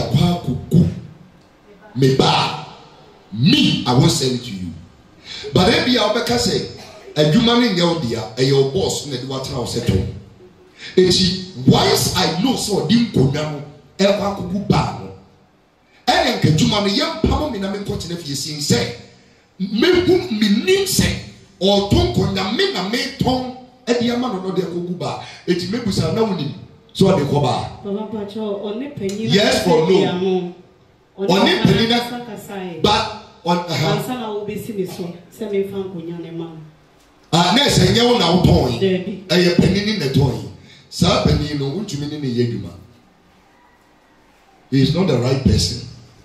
me, I won't send it to you. But then be our back say a human in your dear, a your boss in the water house at home. And she, once I know so dim go down, ever could ban. And ɛyɛ nkadwuma no yɛmpamo me na menkɔtena fie sin sɛ mehu menim sɛ ɔtɔn nkɔnya me na metɔn ɛde ama no no de akɔgu ba eti mebusa na wonim so ɔde kɔ ba yes or no ɔne panyin na ba on aha sana wo besi ne so sɛ me fa nkɔnya ne ma ah na ɛsɛ nyɛ wo na wotɔn ɛyɛ panyin na tɔn saa panyin no wontumi ne ne yɛ adwuma. He is not the right person.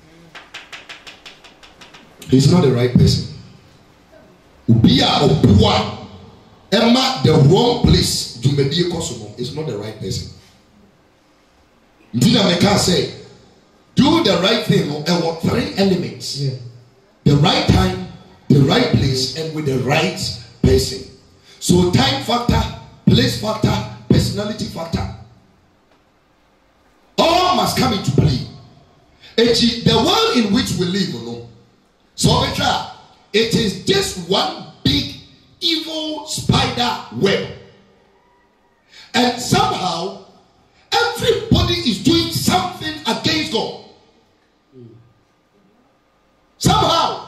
He is not the right person. Ubia Obua Emma the wrong place to medie Kosovo is not the right person. Dina Meka say, do the right thing and what three elements. Yeah. The right time, the right place, and with the right person. So time factor, place factor, personality factor. All must come into play. The world in which we live, no. So it is just one big evil spider web. And somehow everybody is doing something against God. Somehow.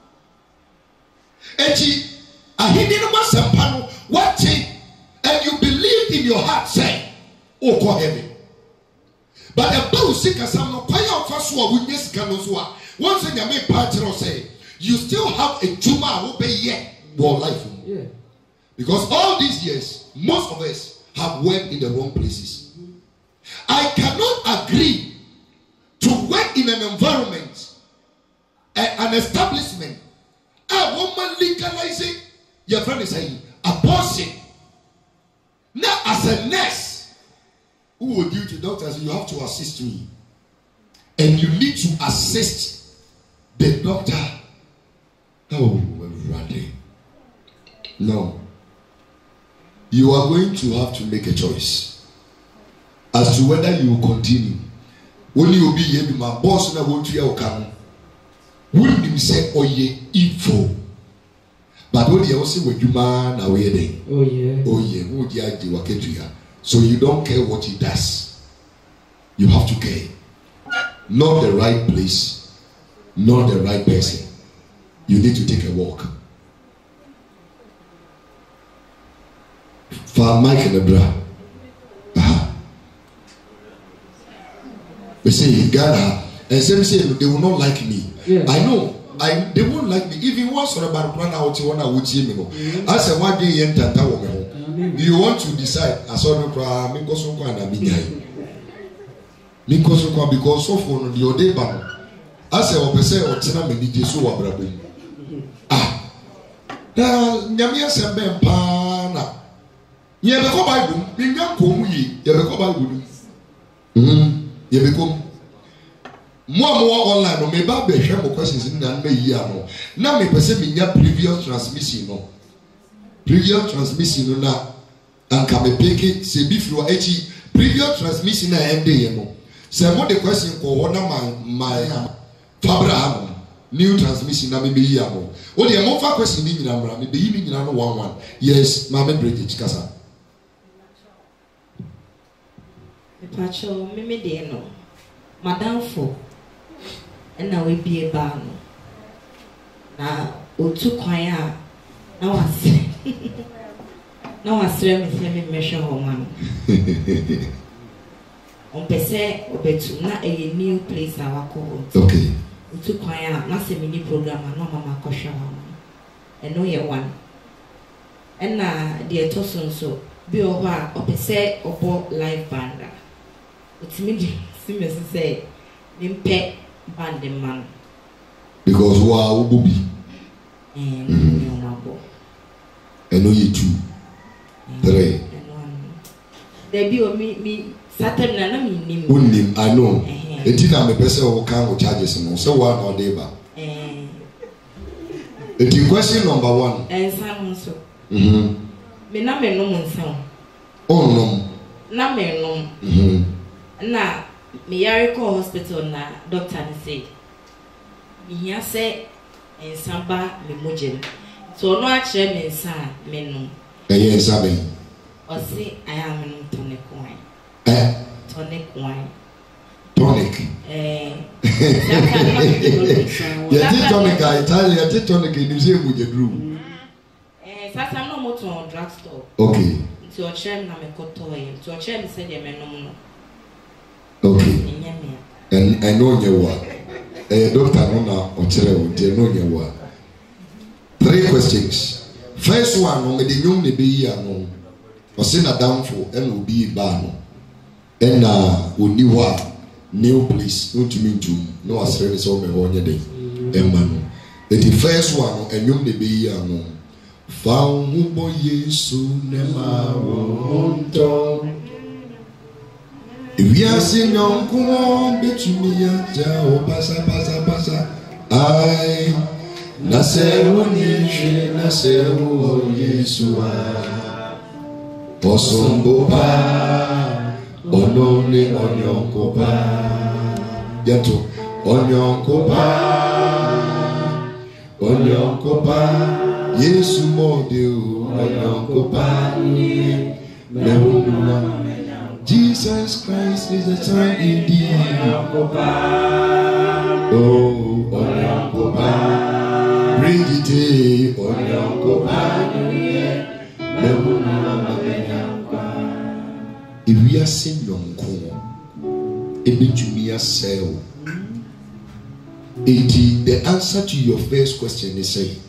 And you believe in your heart, say, oh, go heaven. But a bow sick as I'm not quite out for so witness Ganozua. Once in your main party or say, you still have a Juma who pay yet your life. Yeah. Because all these years, most of us have worked in the wrong places. Mm-hmm. I cannot agree to work in an environment, a, an establishment, a woman legalizing, your friend is saying, abortion. Now, as a nurse, who will do to doctors, you have to assist me. And you need to assist the doctor. Oh, ready. No. You are going to have to make a choice as to whether you will continue. When you will be here, my boss and I want to come. Wouldn't him say, oh, yeah, evil. But when you also with you, man, oh, yeah, oh, yeah, oh, yeah, would you do what you do? So you don't care what he does. You have to care. Not the right place, not the right person. You need to take a walk. For Mike and the bra. Uh-huh. We say Ghana, and some say they will not like me. Yeah. I know. I they won't like me. Even once or about run out one I would see me. I said one day you enter that woman. You want to decide I saw no cry, me go so and I be me go so because so for the day ban. I say o pese o tena me di so wa brabo. Ah. Na nyame asem pa na. Ye be ko Bible, me nyam ko mu yi, ye be ko Bible. Mhm. Ye be ko Moi, moi, online, no me ba be hwe mo questions ni na me yi ano. Na me pese me nya previous transmission no. Previous transmission no na anka me pick se bi fro echi previous transmission na ende ye no. Se mo the question ko ho na my my Abraham new transmission na me be yi ano. O de mo fa question ni nyina mra me be yi ni nyina no one one. Yes, ma me Bridget kasa. Me pacho me me de no. Madam fo and now we be a bar no. Na otu kwan a na wase. Na wase me se me measure ho man. On pese obetu na a new place na wako. Okay. Otu kwan a na se mini program na mama kosha ho. And no ye one. And na the etoson so bi o ho a opese obo live band. Otimi di si say nimpe band man. Because wow ububi. And mm-hmm. no and no you two. Three. There be me me Saturday na me nim. Unim I know. Eti na me pese o kan o charges no. So one or day ba. Eh. Eti question number one. Eh san so. Mhm. Me na me no monsan. Oh no. Na me no. Mhm. Na me yare call hospital na doctor ni say me hia say ensamba me mojem so no a kire me nsa me no eh ensa be o say I am no tonic wine eh tonic wine tonic eh Yɛte tonic a Italy, yɛte tonic in museum with the group. Eh, sasa no moto on drugstore. Okay. Nti o chem na me koto e. Nti o chem se de menom no. Okay. And I know you what. Eh, doctor no na o chere o de no you what. Three questions. First one, no me de nyum ne be yi ano. O se na downfall and obi ba no. And na oni wa new place no to me to no asere so me ho nye dey. Emma no. The first one, no enyum ne be yi ano. Fa hu bo Yesu ne ma wo nto. We are singing on between ya o pasa pasa pasa. I naseru ni naseru Yesua. Osombo pa onone onyonko pa. Yato onyonko pa onyonko pa Yesu mode onyonko pa ni mewu. Jesus Christ is the time indeed. Oh, Onyankopa, bring it, Onyankopa. If we are saying Yonko, it means me a cell. The answer to your first question is say,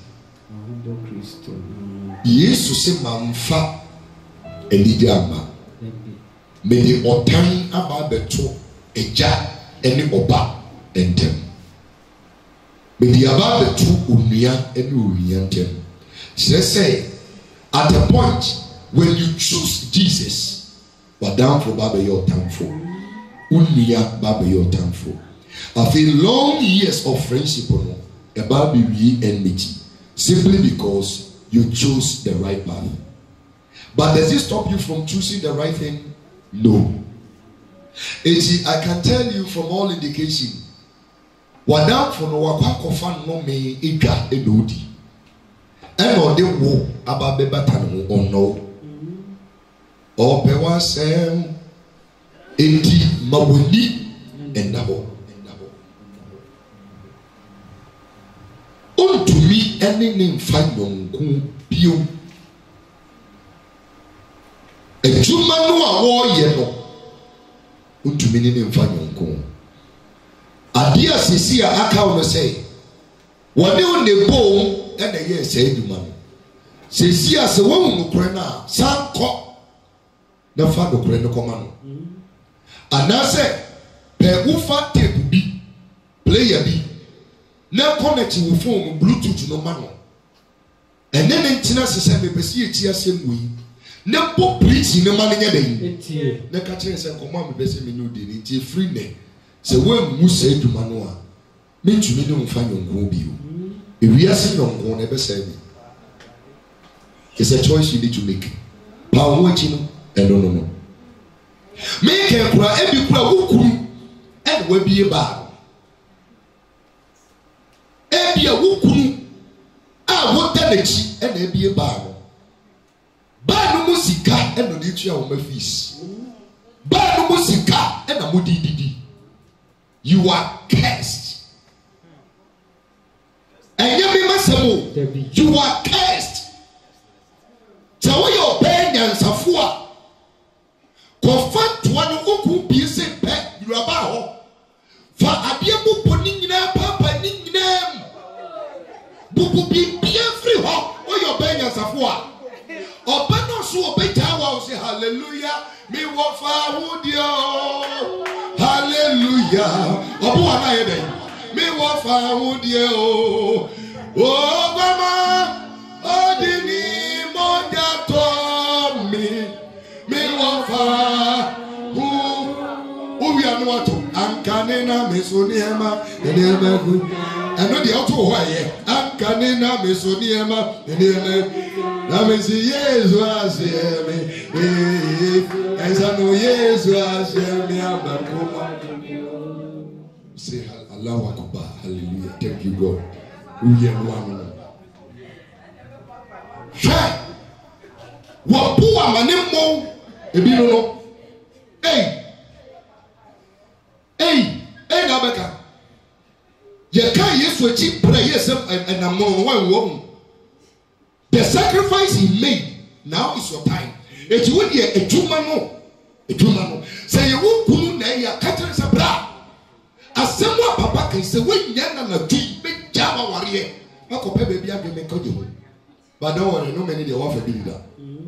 Jesus say, Mamfa, Elijama. May the otan about the two eja any oba and them. May the about the two unia and uriantem. She say at the point when you choose Jesus, but down for Baba your time for unia Baba your time for. After long years of friendship no about be enmity simply because you chose the right path. But does it stop you from choosing the right thing? No. Eti, I can tell you from all indication. Wadam for no wakwa no me ega enodi. Eno de wo ababeba tanu ono. O pewa sem eti mawoni endabo. Untumi ene ne mfa yonku bio. Ejuma no a wo ye no untumi ne mfa nyonko ade asisi a aka wo say wone wo ne bo e na ye say ejuma no sisi a se wo mu kore na sanko na fa do kore no koma no anase pe wo fa tape bi player bi na connect wo phone bluetooth no ma no ene ne ntina sese me pesi eti asem wi na po preach ne ma nya den etie na ka kire se komo am be se me no de ni tie free ne se we mu se aduma no a me ntumi ne mfa nyonko bi o e wi ase nyonko na be se bi. It's a choice you need to make. Pa wo chi no e no no no me ke kura e bi kura wukuru e wa bi e ba e bi a wukuru a wo ta na chi e na e bi e ba ba no musika e no de tua wo mafis ba no musika e na mo dididi. You are cursed. And you be masamo. You are cursed. Tawo yo be nyansafo a kofa to anu oku bi se pe yuraba ho fa ade bubu ni nyina papa ni nyina bubu bi bi free ho o yo be nyansafo a oba no so obeta wa say hallelujah me wo fa wo dio hallelujah obo wa na ye den me wo fa wo dio o mama odini moja to me me wo fa hu o wi anu ato ankane na me so ni ema ene ema ku eno de auto ho aye ankane na me so ni ema ene ema na me si Yesu aseme eh esa no Yesu aseme abakoma. Say Allahu Akbar, hallelujah, thank you God. Uye one. Hey, wa puwa manemo ebi no no. Hey, hey, hey na beka. ye can yesu echi pray yes and am one woman. The sacrifice he made, now is your time. It would be a jumano, a jumano. Say you won't kunu na ya catering sabra. As someone papa can say when yana na di big jama warrior. I could pay baby I can make you. But don't worry, no many they offer doing that.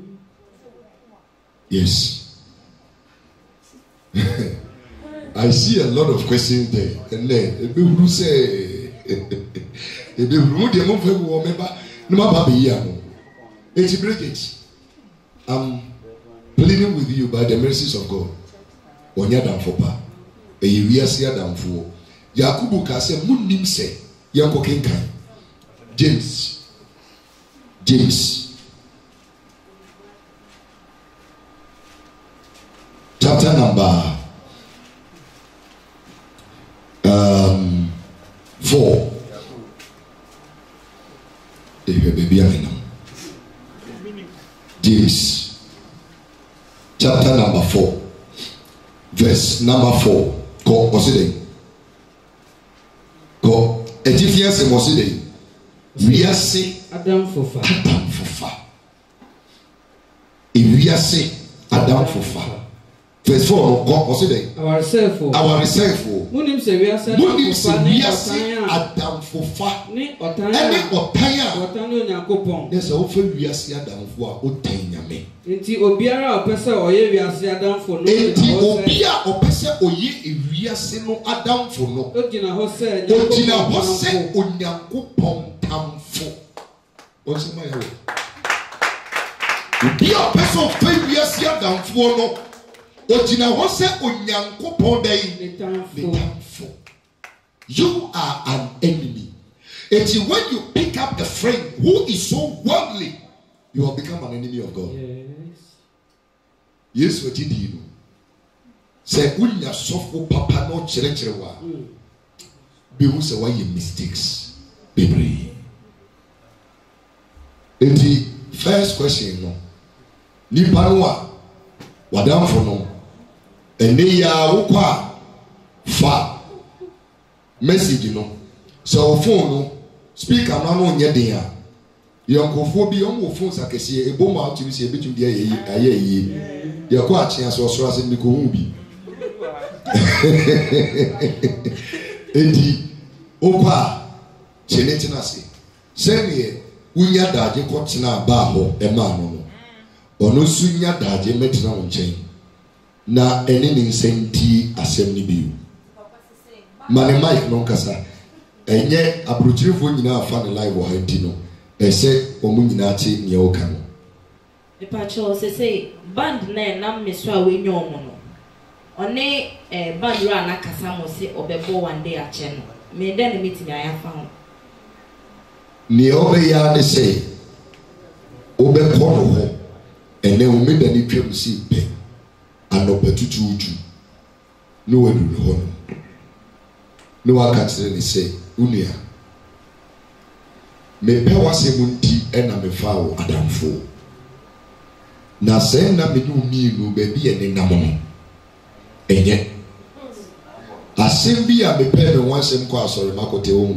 Yes. I see a lot of questions there. And then if you say if you remove the move for member, no matter here. It's Bridget. I'm pleading with you by the mercies of God. Onya damfopa. E yiwiase adamfo. Yakubu ka se munnim se yanko kenkan. James. James. Chapter number um four. Eh baby amena. James chapter number four verse number four. Go oside go Ephesians moside wiase Adam fofa Adam fofa e wiase Adam fofa verse four go oside our reserve our reserve munim se wiase munim se wiase Adam fofa ni otan ene otan a otan ni Onyankopon yes o fe wiase Adam fo a otan nyame enti obiara opese oye wiase Adam fo no enti obia opese oye ewiase no Adam fo no ogina ho se ogina ho se Onyankopon tamfo o se ma yawo obia opese o fe wiase Adam fo no ogina ho se Onyankopon dai tamfo. You are an enemy. It's when you pick up a friend who is so worldly, you have become an enemy of God. Yes. Yes, what did you know? Say, when you suffer, papa no chere chere wa. Be who say why you mistakes. Baby. And the first question, no. Ni panwa wadam for no. Ene ya ukwa fa. Message you know. So phone no speaker no no nye den a yonkofo bi o mo phone sakese e bom out bi se e betu dia ye aye ye ye ko achia so so ase mi ko hu bi edi okwa chenetina se seme unya daje ko tena ba ho e ma no no ono sunya daje metina wo nchen na ene ni nsenti asem ni bi mane mic no kasa enye abrochirifo nyina afa ne live wa handi no ese omu nyina ate ne o kan e pa cho se se band na na meso a we nyomo no one eh band ra na kasa mo se obebo one day a che no me den me ti aya fa ho ne obe ya ne se obe ko no ho ene o me dani twam si pe anopetutu uju no wadu no ho no waka tere ne se unia me pe wase munti ena me fa wo adamfo na se na me nu mi no be bi ene nam no enye asem bi a me pe me wansem ko asore makote wo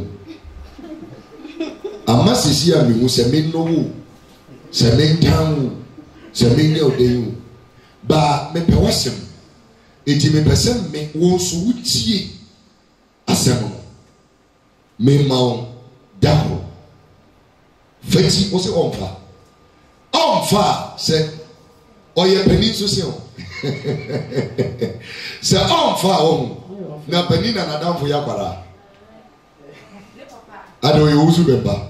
ama sisi a me hu se me no wo se me ntan se me ne odeyu ba me pe wasem eti me pesem me wo so wutie asem no me mawo daho feti o se onfa onfa se oye penin so se o se onfa o na penin na nadamfo ya kwara ado ye uzu bemba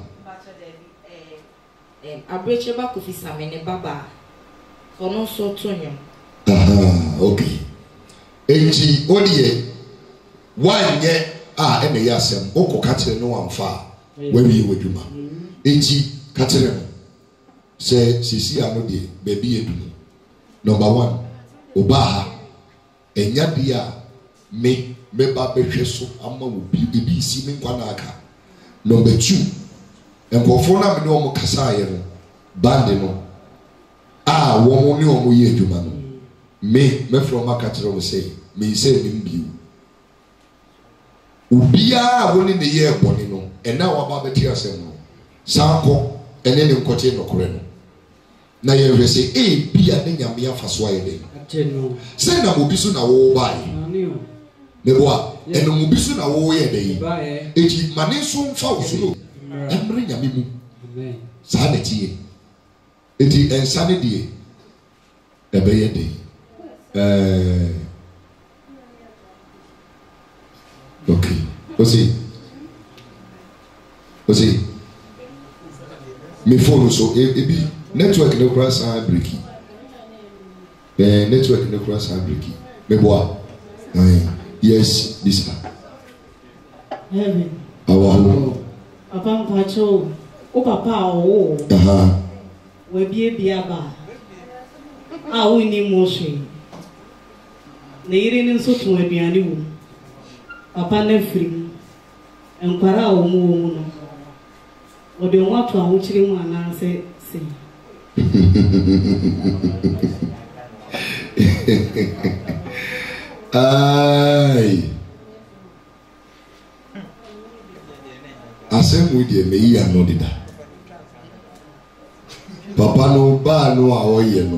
eh abreche ba ko fisa me ne baba ono so tonyo aha okay enji odie wanye a ene yasem okọ katere no amfa wewi wadwuma enji katere no se sisi ano de baby edunu number one obaha enya dia me me ba behwe so ama wo bi bi si me nkwa na aka number two enkofo na me no mo kasa aye no band no a wo mo ne o mo ye adwuma no me me from akatere wo say me say me mbiu ubia woni ne ye boni no ena wa ba beti asem no sanko ene ne nkote nokore no na ye hwese e bia ne nyame afaso aye den Ateno. se na obi so na wo bai Nani o. ne boa eno obi so na wo ye den Ba e. eti mane so mfa wo so no emre nyame mu Amen. sa na tie eti ensa ne die ebe ye den eh okay osi osi me phone so ebi network no cross and breaky eh network no cross and breaky me boa eh yes this Heaven. our Papa mpacho. O papa o. aha We bie bia ba. A wo ni mo hwe. Na yire ni nso to aduane wo. Papa na firi. Enkwara o mu wo mu no. O de won ato awo kire mu ananse se. ai asem we de me yi ano dida papa no ba no a oye no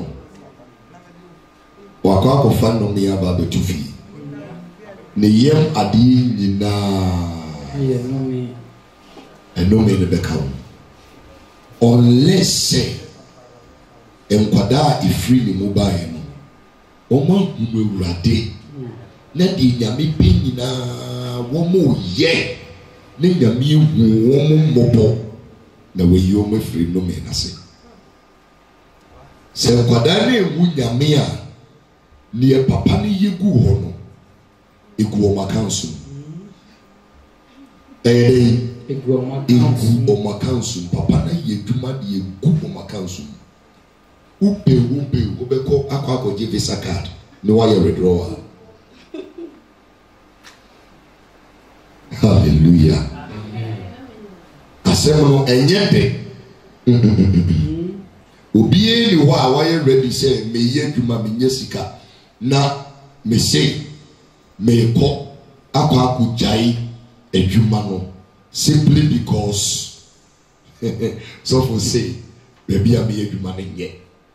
wakọ akọfa no me aba betufi ne yem ade nyina Aye no me. eno me ne beka wo unless say enkwada ifri ni mu bae no ọma hunu awurade na de nyame pe nyina wo mo ye ne nyame hu wo mo mobo na we yi o mafiri no me na se se enkwada na ewu nyame a ne papa ne yegu ho no egu o makanso eh Egu o egu o makanso papa na yeduma de egu o makanso upe upe ubeko akwa akoje visa card no why withdrawal. Hallelujah. Asem no enyede obie ni ho a why ready say me ye adwuma me nya sika na me say me ko akwa akujai adwuma no simply because so for say baby am ye adwuma no nye.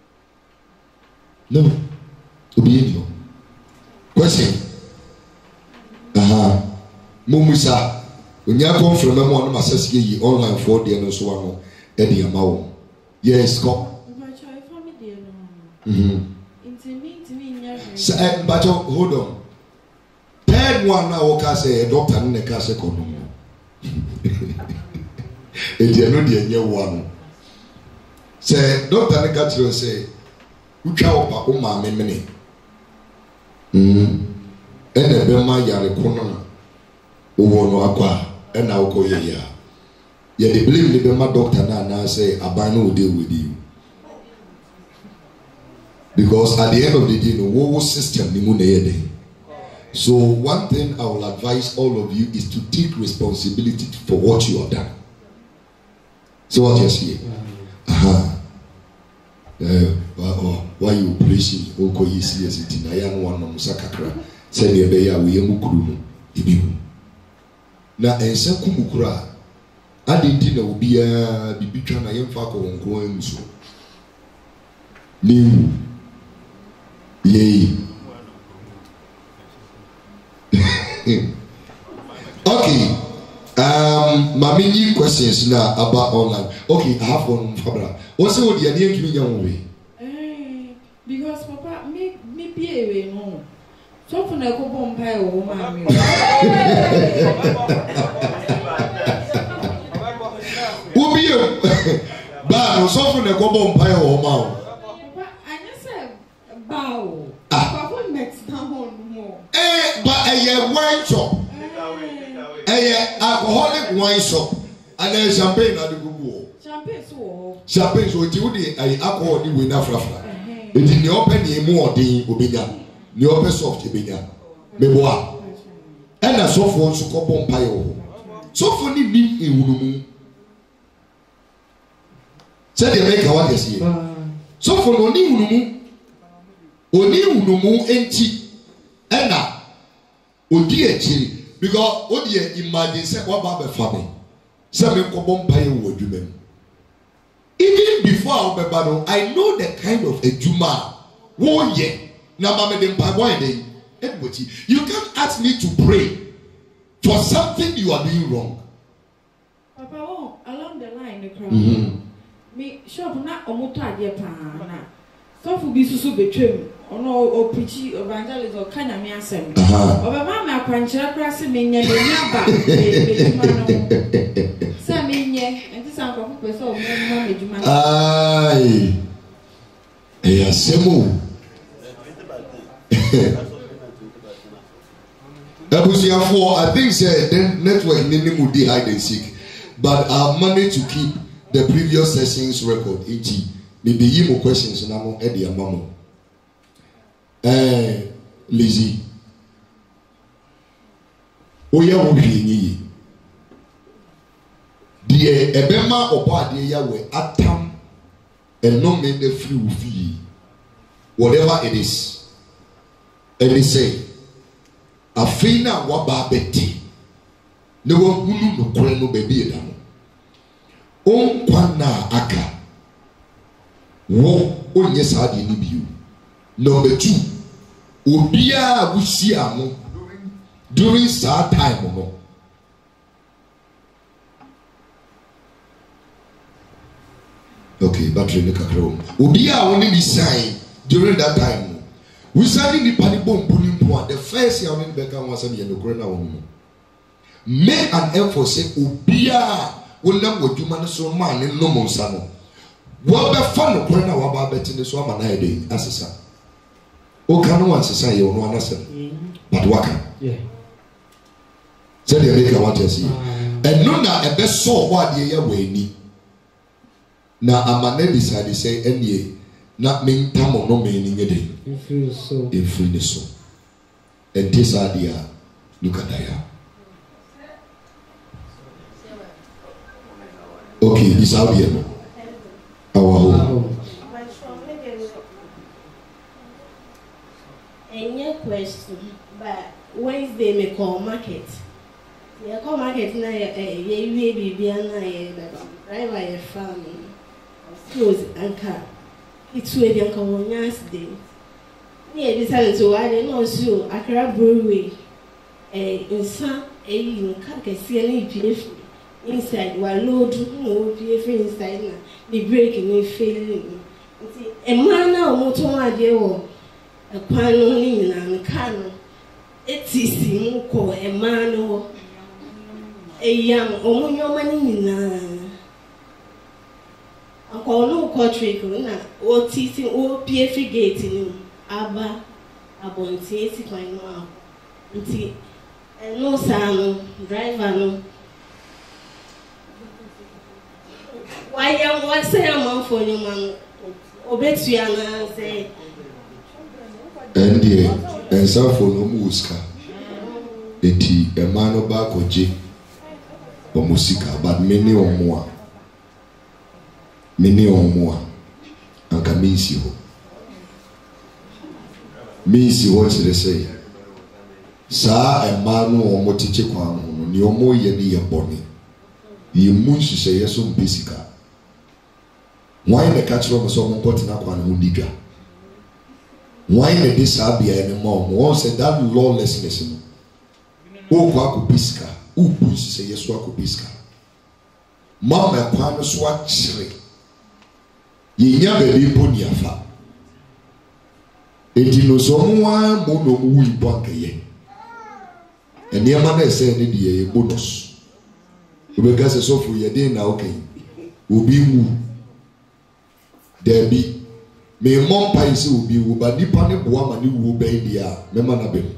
No, obey no. Question. Aha. Mumusa. Onya come from me mo no asese yi online for there no so ano e dey amawo. Yes, come. But I family there no. Mhm. Intimate me nya. So, uh, but hold on. Third one now okay say doctor no ka say kono. E dey no dey nya one. Say doctor no ka tell say utwa opa o ma memene mm ene be ma yare kono o wono akwa ena okoye ya ye dey believe the be ma doctor na na say aban no dey with you because at the end of the day no wo system ni mu na ye dey. So one thing I will advise all of you is to take responsibility for what you have done. So what you see? Aha. Uh, oh, why you praising oko yisi yesi na ya no one musa kakra se ne be ya we mu kuru no ebi hu na ensa kumukura adenti na obi a bibitwa na yemfa ko wonko anso ni ye okay. Um, many questions now about online. Okay, I have one Fabra. What's the idea? You give me your way. Eh, because papa me me be away no. So for na go bomb pie o ma me. Who be you? Ba, so for na go bomb pie o ma. Papa, I just said bow. Ah. Papa next down more. Eh, but a wine shop. Eh, alcoholic wine shop. And then champagne at the Google. Champagne so. Champagne so ti udi ay alcohol ni we na frafra. Eti ni open ni mu odin obenya. Ni open soft obenya. Meboa. Ena so for so ko bomb pie o. So for ni ni ewunumu. Say dey make what they say. So for no ni ewunumu. Oni ewunumu enti ena odi echi because what you imagine say what about the family say me ko bom paye wo adwuma even before I battle I know the kind of adwuma wo ye na ma me dem pa boy dey anybody you can't ask me to pray for something you are doing wrong. Papa, oh, along the line, the crowd. Mm-hmm. Me shop na omoto ade pa na. So fu bi susu betwem. Ono o preach evangelist o kana me asem. Oba ma me akwankyere kra se me nya me aba be juma no. Sa me nye, enti san ko pe so o me me juma no. Ai. E asemu. For I think say the network name would be hide and seek, but I've managed to keep the previous sessions record. Iti maybe you more questions and I'm Eddie and Mamo. Eh, Lizzie. Oya wo hwini. Die ebema obo ade ya we atam eno me the free ufi. Whatever it is. And they say afina waba beti ne wahunu no kore no baby eda no onkwana aka wo onye saade ni biu number two obia wusi amo during sad time no okay battery ne kakro obia woni ni sign during that time. We said in the panibom bunimpo the first year on the Becca was a Yenogrena woman. Make an effort, say, Ubia will not what you man so man in no monsano. What the fun of Grena Waba bet in the Swama day as a son. O can one society or no answer. But Waka. Yeah. Said the America what I see. And no, now a best saw what ye away ni. Now a man decided say, and ye. Not mean time or no meaning a day. You feel so. In free so. And this idea, look at that. Okay, this out here. Our home. And your question, but Wednesday may call market. You call market now, you may be a driver your family. Close and car. It's where the uncle was day. Near decided to I didn't know so Accra Brewery. A in some a in Kakasian P F inside while load no P F inside now. The breaking and failing. A man now motor idea or a panel in and cannon. It is called a man or a young or your money. Uncle no country na o titi o P F gate ni aba abonti eti kwan no nti no sam driver no why am what say am for you man obetua na say and the and so for no muska eti e man no ba koje o musika but many or more many or more and can miss you miss you what they say sa e man no o motiche kwa no ni o mo ye ni ye boni ye mu nhye ye so mpesika why the catch from so mo put na kwa no nidwa why the this abia ni mo mo say that lawlessness no o kwa ko bisika o bu nhye ye so ko bisika mama kwa no so a chire yinya baby poni afa edino so moa mo no mu ibo akaye eniema na ese ne die bonus obeka se so fu ye den na okay obi wu debi me mom pai se obi wu ba nipa ne boa ma ne wu ba dia me ma na bem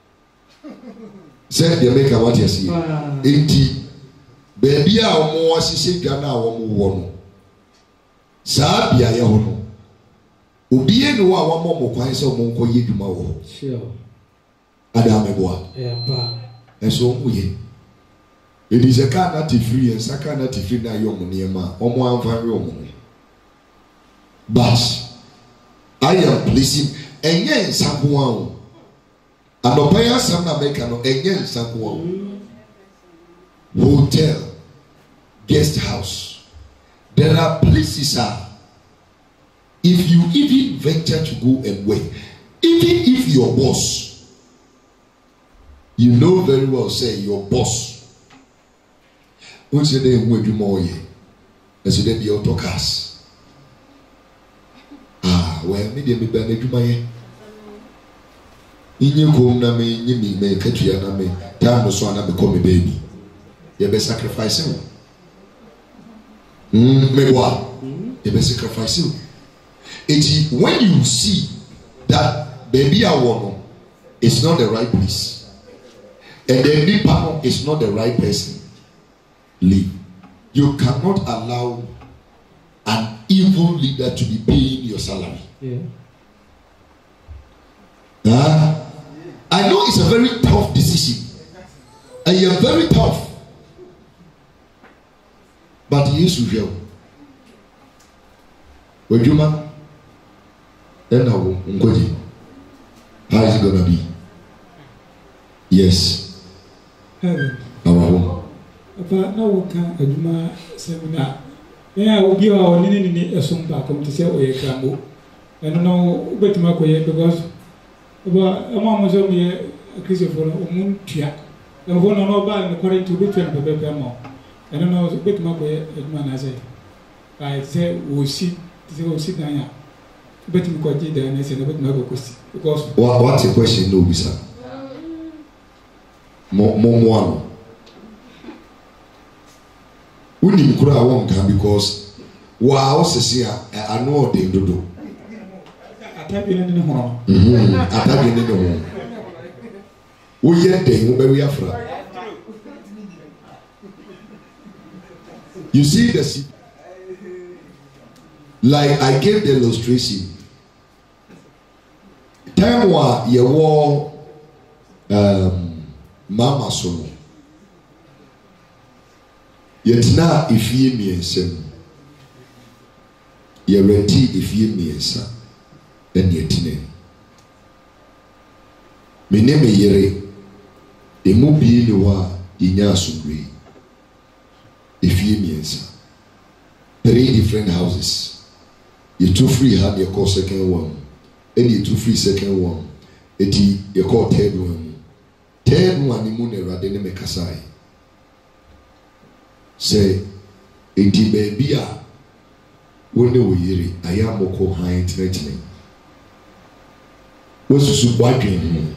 se de make what you see enti baby a omo asise dwa na omo wo no saa bia ye ho no obi enu a wa mo kwan se mo nko ye dwuma wo Sure. Adam eboa Yeah, ba. eso mo ye it is a car that is free and saka that is free na yo mo niema omo anfa re omo but I am pleasing enye nsago an Anopaya some American again some hotel, guest house. There are places are if you even venture to go and work, even if your boss, you know very well, say your boss, what's the name when you more ye? As you be autocars. Ah, well, maybe me bane do my in your home na me, you me, me, catch you, and me, time was one, I become a baby. You be sacrificing. Hmm, me what? You be sacrificing. It's when you see that baby I want it's not the right place, and the new partner is not the right person, leave. You cannot allow an evil leader to be paying your salary. Yeah. Uh, I know it's a very tough decision, and you're very tough, but he is with you. Would you man? Then how is it gonna be? Yes. Heaven. Our home. Apa na wo ka adwuma seminar. Na obi a oni ni ni esum ba kom te se oye krambo. Eno no ubetuma koye because oba ama mo so me Christopher no omun tua. Na ho no no ba me kware to betua na bebe mo. Eno no ubetuma koye adwuma na say. Ai say wo si te se wo si dan ya. Ubetuma ko ji dan na say na ubetuma ko kosi because what what's the question no bisa? Mo mo mo Unim kura won kan because wow sesi a ano de dodo atabi ne ne ho mhm atabi ne ne ho wo ye de wo be we afra. You see the like I gave the illustration time wa ye wo um mama solo yetna ifie miensem ye renti ifie miensa en yetine mene me yere emu bi ni wa inya asugre ifie miensa three different houses you two free had your call second one and you two free second one eti your call third one third one ni mu na rade ne mekasai say enti baby a wone wo yiri ayamoko han tretene wo susu bwadwen hu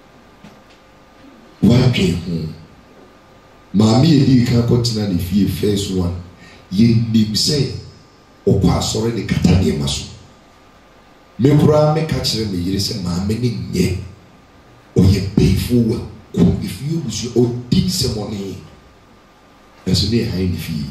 bwadwen hu maami edi ka kotina ne fie first one ye nim say okwa asore ne katane maso me kura me ka kire me yiri say maami ne nye oye payful ko if you was o dig some money as ne han fie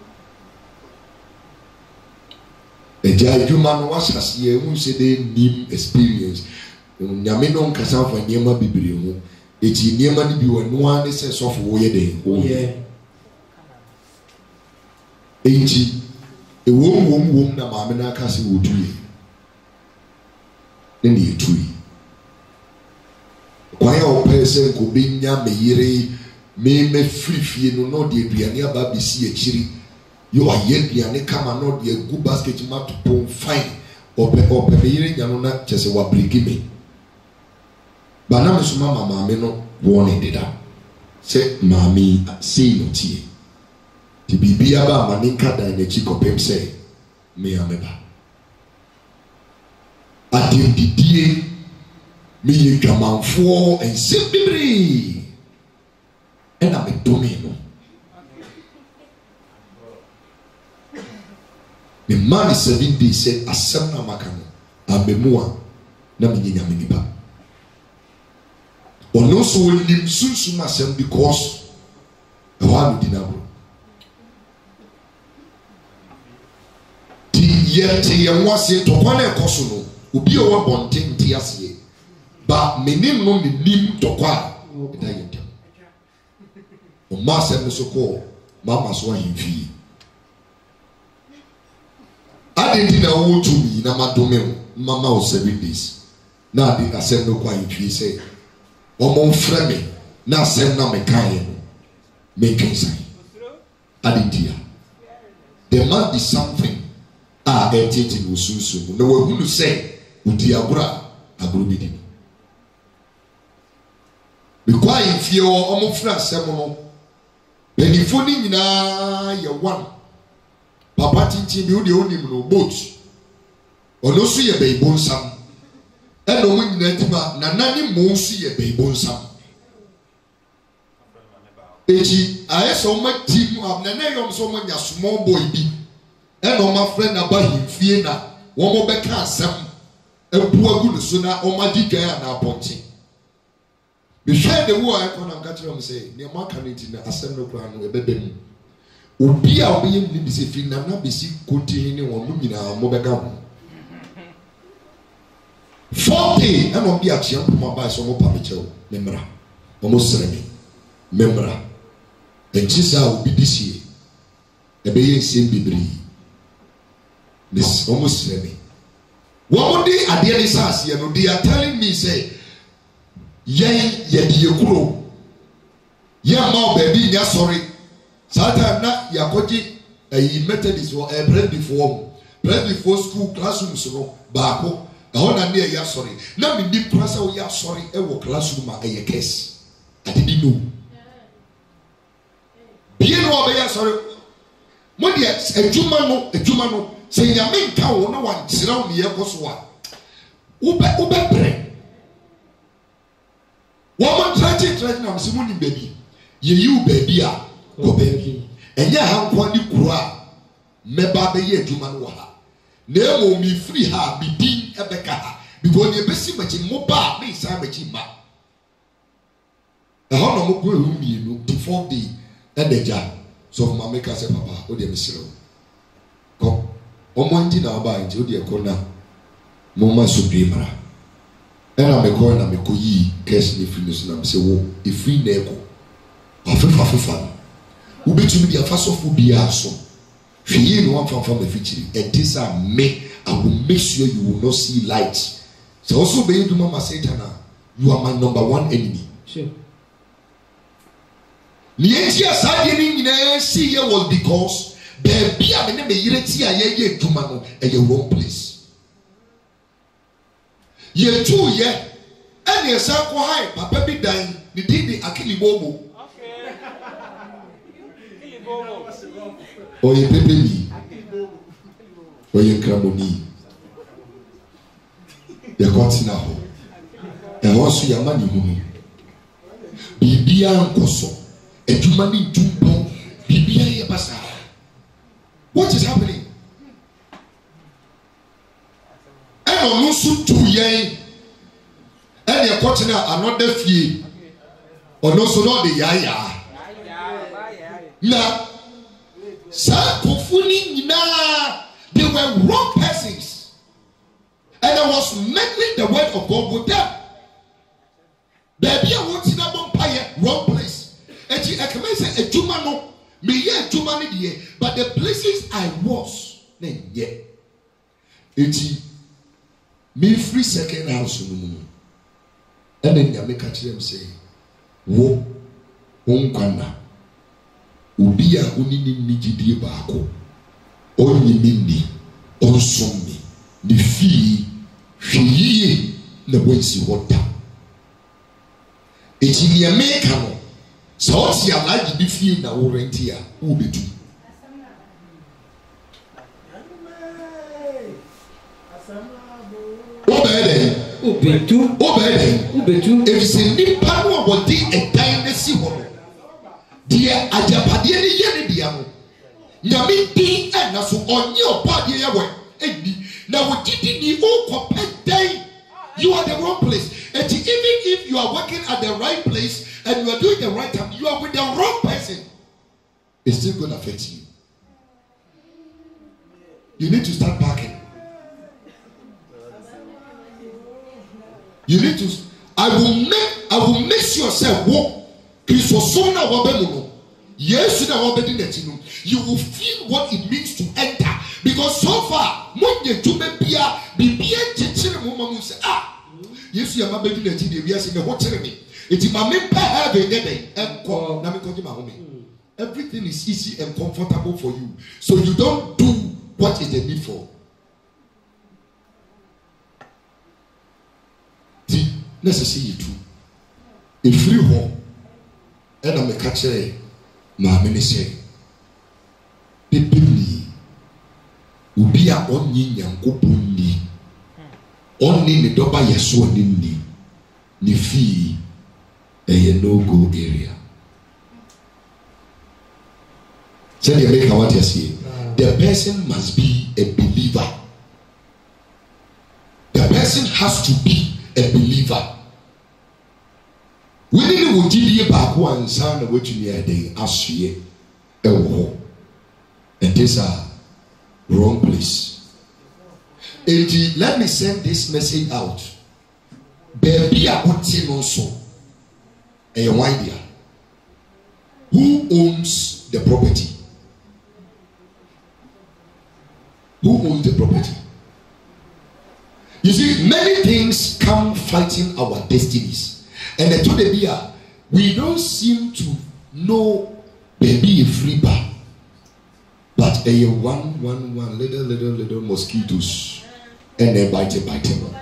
eja adwuma no wasase e hu se de nim experience nyame no nkasa fa niema bibire ho eti niema ni bi wonu an se sofo wo ye de wo ye eti e wom wom wom na maame na aka se wotuye ne ne etui kwaya o pese ko binya me yire me me free fie no no de aduane aba besi akiri yo aye aduane kama no de gu basket ma to pon fine ope ope me yire nya no na chese wa brigi me bana me so mama maame no woni deda se maami sei no tie ti bibia ba mani kada na chi kopem se me ameba adim didie me ye dwamanfo ensem bibre ena me domino me man seven days said asem na makano amemua na me nyanya me nipa ono so nim sunsun asem because e wa me dinabro ti ye ti ye wase to kwana e koso no obi o wa bonten ti ase ba menim no me nim to kwa da ye dem o ma asem so ko mama so ahimfi ade na wo to mi na madome mama o seven days na ade asem no kwa ahimfi say Omo frame na asem na mekan no. Making sign. Adidia. There must be something. Ah, a teaching will soon soon. No one will say, Udiabra, Agrubidi. Because if you are almost friends, Semono, when you phone in your one, Papa Tintin, you the only no boat, or no see a baby bone some, and no one netima, Nanani mo see a baby bone some. Eji, I saw my team of Nanayom so many a small boy be. And on my friend about him, Fiena, one more back and some, a poor good sooner, or my dicker and our ponting. Before the war, I can't catch them say, near my community in the assembly ground with a baby. Ubi are being busy, Finna, be sick, continuing on moving our mobile. Forty, and on be a champ, my by some papicho, Memra, almost seven, Memra. And Jesus will be this year. A baby same baby. This almost seven. One day at the end of the year, they are telling me, say, Yay, ye be a crow. Yeah, ma baby, yeah, sorry. Satan, not Yakoji, a Methodist or a bread before, bread before school classroom, so Bako, a honor near ya sorry. Now, in deep class, oh, ya sorry, a classroom, a case. I didn't know. Bien or sorry. What yes, a Jumano, a Jumano, say Yamin cow, no one, surround me, was one. Ube, ube, bread. Woman, try to try now, Simon, baby. Ye, you, baby, go baby. And ya have one you cry. Meba be ye, Jumanoha. Nemo me free her, be dean a becca, because you be see much in Moba, me, Samachima. A honor of room, you know, before the and the jar. So my maker said, Papa, oh dear Mister Come, on one thing I'll buy into the corner. Mama Suprema. And I'm a corner, I'm a coy, case me finish, and I'm say, oh, if we never I feel for fun. Who bet you be a fast of be also. She no one from the future. And this I make, I will make sure you will not see light. So also be to Mama Satan, you are my number one enemy. Sure. Nientia sadini nyina see here was because baby a me me yire ti aye ye duma no e ye wrong place. Ye tu ye ene esa ko hai papa bi dan ni di di akili bobo. Okay. Akili bobo. O ye pepe ni. O ye kramoni. Ye kontina ho. E ho so ya mani mu. Bibia nkoso. What is happening? And on also two years, and you're cutting another fee, or no, so not the yaya. Now, Sakofuni, they were wrong persons, and I was meddling the word of God with them. Baby, I want to know vampire, wrong place. And she say a Jumano, me ye Jumani, but the places I was, then yet. It's me free second house. And then you make them say, Wo, Unkana, Ubia Unini Nijidi Bako, Only Mindi, Onsumi, the fee, she the way she water. It's in the American. So what's your life be feel now rent here? Who be do? Obey Obey to Obey Obey to if it's in the power what the a dynasty one. Dear Ajapadi and the Yenidiano. Yami D and so on your body away. Now what did the old compare day? You are the wrong place. And even if you are working at the right place and you are doing the right time, you are with the wrong person. It's still going to affect you. You need to start packing. You need to. I will make. I will make sure say walk. Yes, you will feel what it means to enter. Because so far, when you do be be be ah. Yes, you are not making a T V. We are saying, what tell me? It's my main heaven and call everything is easy and comfortable for you. So you don't do what is the need for. The necessary too. If you home and I'm a catcher, my ministry, Bibli, Ubia on yin yankopundi, only the doba yasu nindi, nifi, a no go area. Say the American what you see. The person must be a believer. The person has to be a believer. We didn't want to be back one son of what you need a day as ye a war. And this is a wrong place. And let me send this message out. Baby, I want to also a idea. Who owns the property? Who owns the property? You see, many things come fighting our destinies. And the truth is, we don't seem to know baby a free bar. But a one, one, one little, little, little mosquitoes. And they bite it, bite it.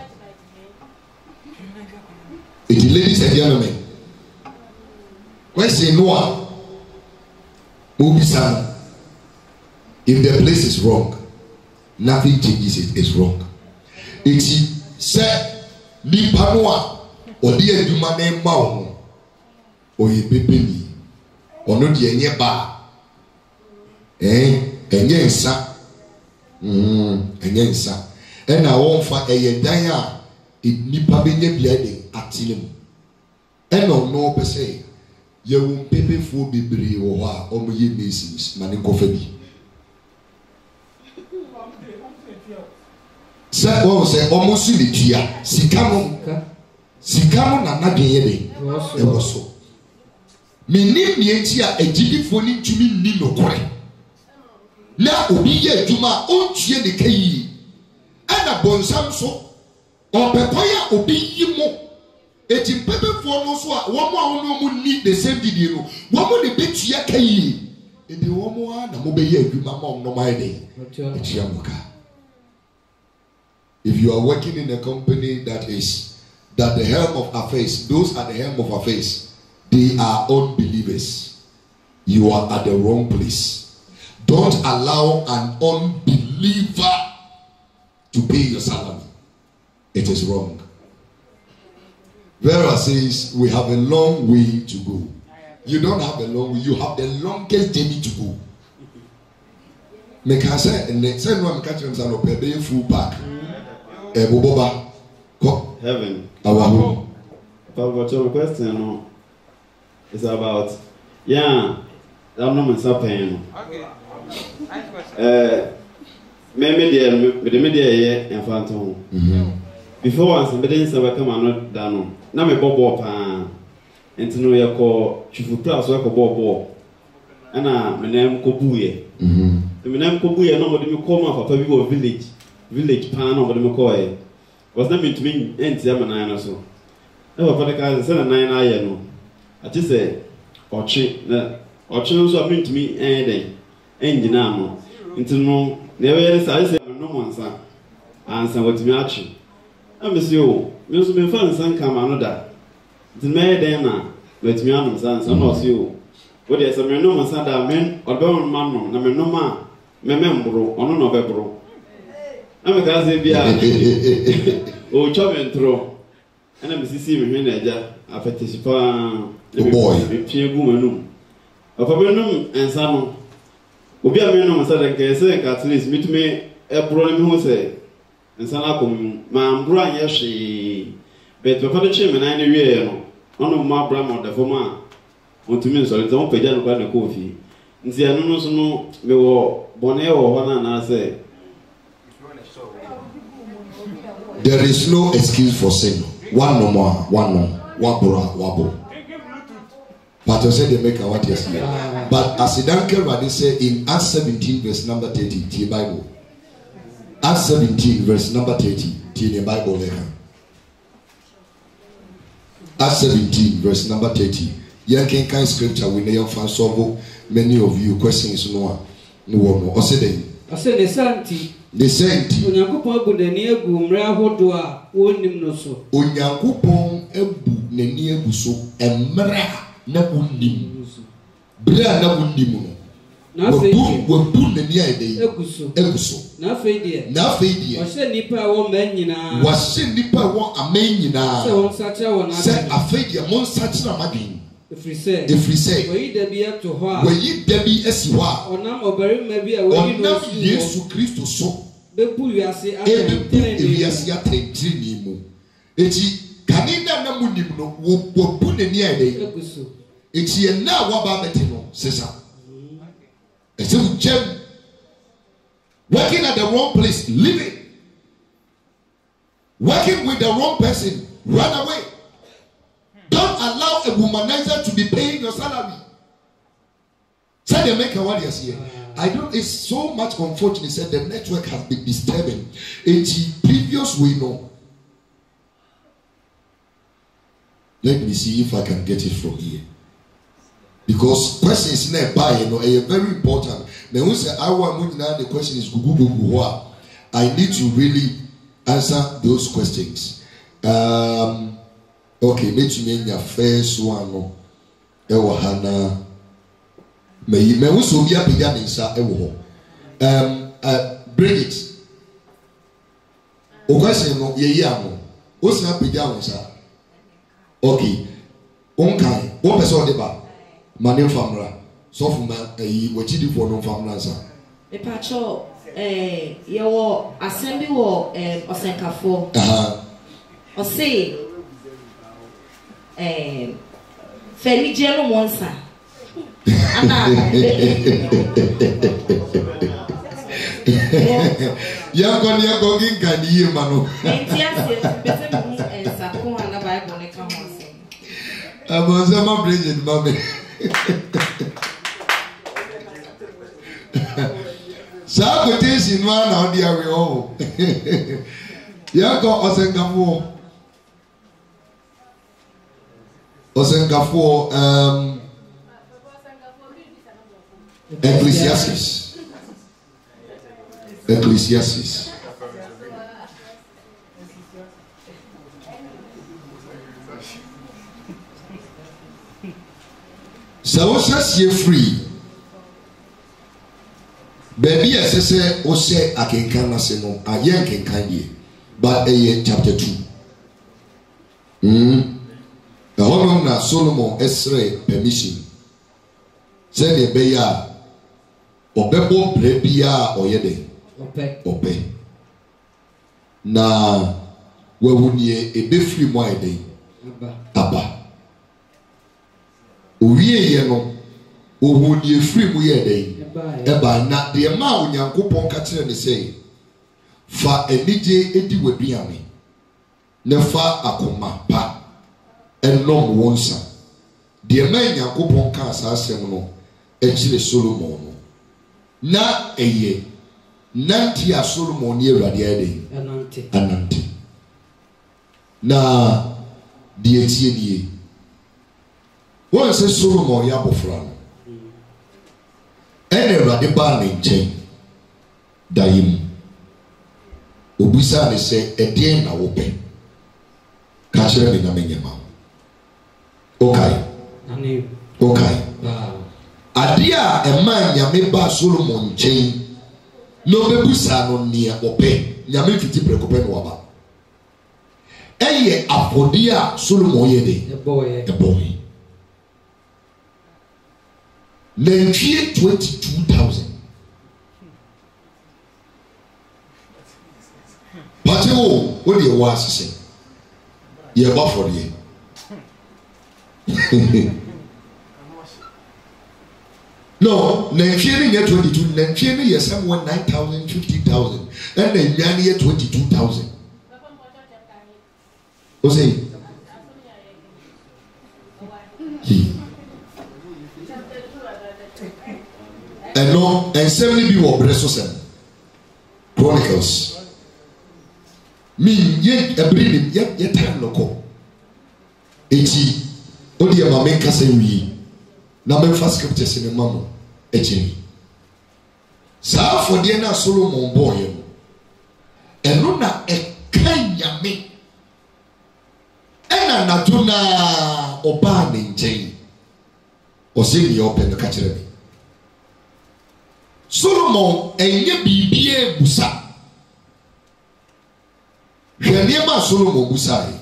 It ladies and gentlemen. When say Noah, Mubisan, if the place is wrong, nothing changes it, it's wrong. It said, Lipanua, or dear Dumane Mao, or ye baby, or not ye nearby. Eh, and yes, sir. Hm, and yes, sir. And I won't for a dia, it nipa be bleeding at him. And no no per se, you won't pay for be brave or ye masons, manicofebi. Say, oh, say, almost in the tia, Sicamo, Sicamo, and not the it was so. Me name the tia a jiggy phone to me, Nino Corey. Now, Obiya Juma, own cheer the key, and a bonsam so, or Pepoya Obiyimo. It in paper for no so, one more no need the same video. One more the bit ya key. In the one more, the Mobiya Juma, no my day. It's Yamuka. If you are working in a company that is that the helm of affairs, those at the helm of affairs, they are unbelievers. You are at the wrong place. Don't allow an unbeliever to pay your salary. It is wrong. Vera says we have a long way to go. You don't have a long way, you have the longest journey to go. Make I say, and next time I'm catching some pay full back. Heaven. Our home. But your question is about yeah, I'm not saying. Okay. Uh, maybe the media here in front of before once, but then some come and not done. Now, me bob up and to know your call, Chifu Plus, work a bob. And my name Kobuye. The name Kobuye, nobody will come up for people village. Village pan over the McCoy was not meant to mean any nine or so. Never for the guys send a nine iron. I just say, or cheat, or choose what mean to me any day. Engine ammo. Into no, never is I say no one, son. Answer what me actually. I miss you. Music been fun, son, come another. The mayor then, let me on, son, so not you. What is a no son that men or burn man, no no man, member or no bebro. I'm a cousin, oh, chop and throw. And I'm seeing me, manager, a participant, the boy, Pierre Gumanum. A Fabianum and Sano. Ubia Menum said, and can say, at least meet me a problem who say, and Sanacum, my brand, yes, she. But the father chim and I knew one of my brother, the former, want to mean so don't pay down the coffee. And see, I don't know, me were Bonnet or one, and I say. There is no excuse for sin. One no more, one no, one bra, one bo. But I said they make a what yesterday. But as Idanke Radi said in Acts seventeen, verse number thirty, the Bible. Acts seventeen, verse number thirty, the Bible. Acts seventeen, verse number thirty. You can kind scripture we never find solve many of you questions no no no. I said I said the santi. The saint. Onyankopon abu nani egu mra ahodo a wonim no so. Onyankopon abu nani egu so emra na wonim. Bra na wonim no. Na fe di. Wabu nani ade. Egu so. Egu so. Na fe di. Na fe di. Wo se nipa wo man nyina. Wo se nipa wo aman nyina. Se won sacha wo na. Se afe di mon sacha na madin. Efri se. Efri se. Wo yi da bi ato ho a. Wo yi da bi esi ho a. Onam obarima bi a wo yi no so. Yesu Kristo so. Bebu wiase atentene ni wiase atentene ni mu eti kanina na munim no wo bu ne ni ade eguso eti e na wa ba beti no sesa eti u gem working at the wrong place living working with the wrong person run away. Don't allow a womanizer to be paying your salary. Say they make a warriors here. I don't. It's so much unfortunate. Said the network has been disturbing. In the previous we know. Let me see if I can get it from here. Because questions nearby, you know, are very important. Now, when say I want to know the question is gugu gugu. I need to really answer those questions. Um. Okay, make you mean your first one. No, Ewahana. Me me wo so bia pega ne nsa e wo ho um uh Bridget o question no ye yi amo o sa pega wo nsa okay on kai wo person de ba mane famra so fu ma yi wo chidi fo no famra nsa e pa cho eh ye wo assembly wo eh osenkafo aha o say eh feli je no monsa ya ko ni ko gin kan yi ma no entia se bese mu ensa ko na bible ne ka ho se abonza ma Bridget ma me sa ko te si no na odi awe o ya ko osenkafo osenkafo um Ecclesiastes. Ecclesiastes. So what's that free? Baby, as I say, o say I can can say no, I can can ye, but a chapter two. Hmm. The whole na Solomon Esre permission. Say the beya. Obebo brebia oyede ope ope na wawunie ebefri mo ayede aba aba owie ye no ohuni efri mu yede eba na de ma onyankopon ka kire ne sei fa enije edi waduame ne fa akoma pa enom wonsa de ma onyankopon ka asasem no echire Solomon no na eye nanti a Solomon ni Awurade ade anante anante na die tie nie won se Solomon ya bofra no ene Awurade ba ne nchen dayim obisa ne se edien na wope ka kire me na menyema okay ani okay ba adia ema nyame ba Solomon nchen no bebusa no nia ope nyame fiti prekope no waba eye apodia Solomon ye de the boy the boy Nigeria twenty-two thousand Pate wo wo de wa asese ye ba for ye no, Nigeria year twenty-two, Nigeria year somewhere nine thousand, fifty thousand, and Nigeria year twenty-two thousand. What's it? And no, and seventy people of Bresosen Chronicles. Me, yet a breeding, yet yet time local. eti odi e ma me kasa wi na me fa scriptures ne mamo echi sa for de na Solomon boy no eno na e kanyame ena na tuna oba ne nchen o se ni open ka kire me Solomon enye bibie busa hwene ma Solomon busa e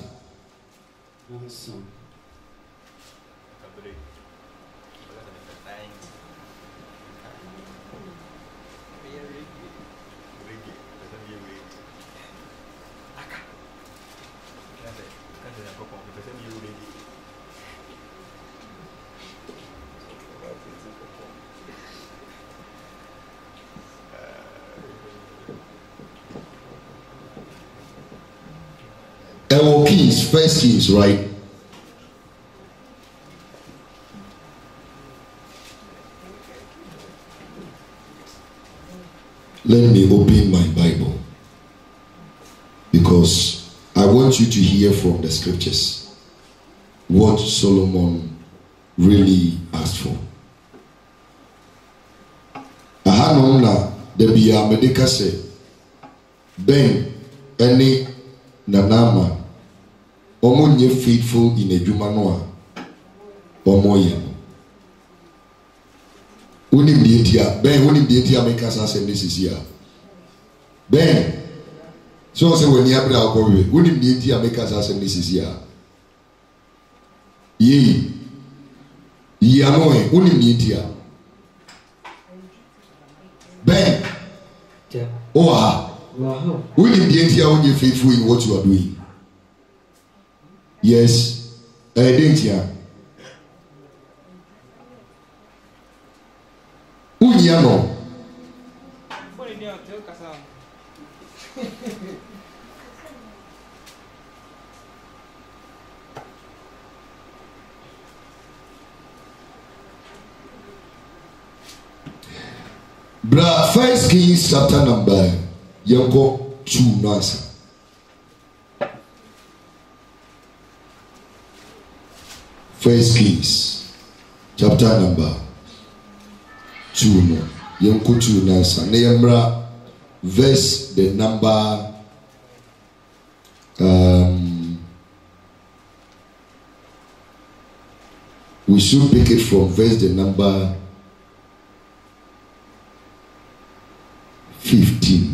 Ewo Kings, First Kings, right? Let me open my Bible because I want you to hear from the scriptures what Solomon really asked for. Aha na the biya medika say Ben any nanama omo nye faithful in adwuma no a omo ye no uni bietia ben uni bietia make us say this is here ben so say when you abra ko we uni bietia make us say this is here ye ye ano e uni bietia ben oh ah wow uni bietia uni faithful in what you are doing. Yes, I didn't hear. Unyano. Bra First Kings chapter number Yanko two nasa. First Kings chapter number two no Yanko two nasa. Neyamra verse the number um we should pick it from verse the number fifteen.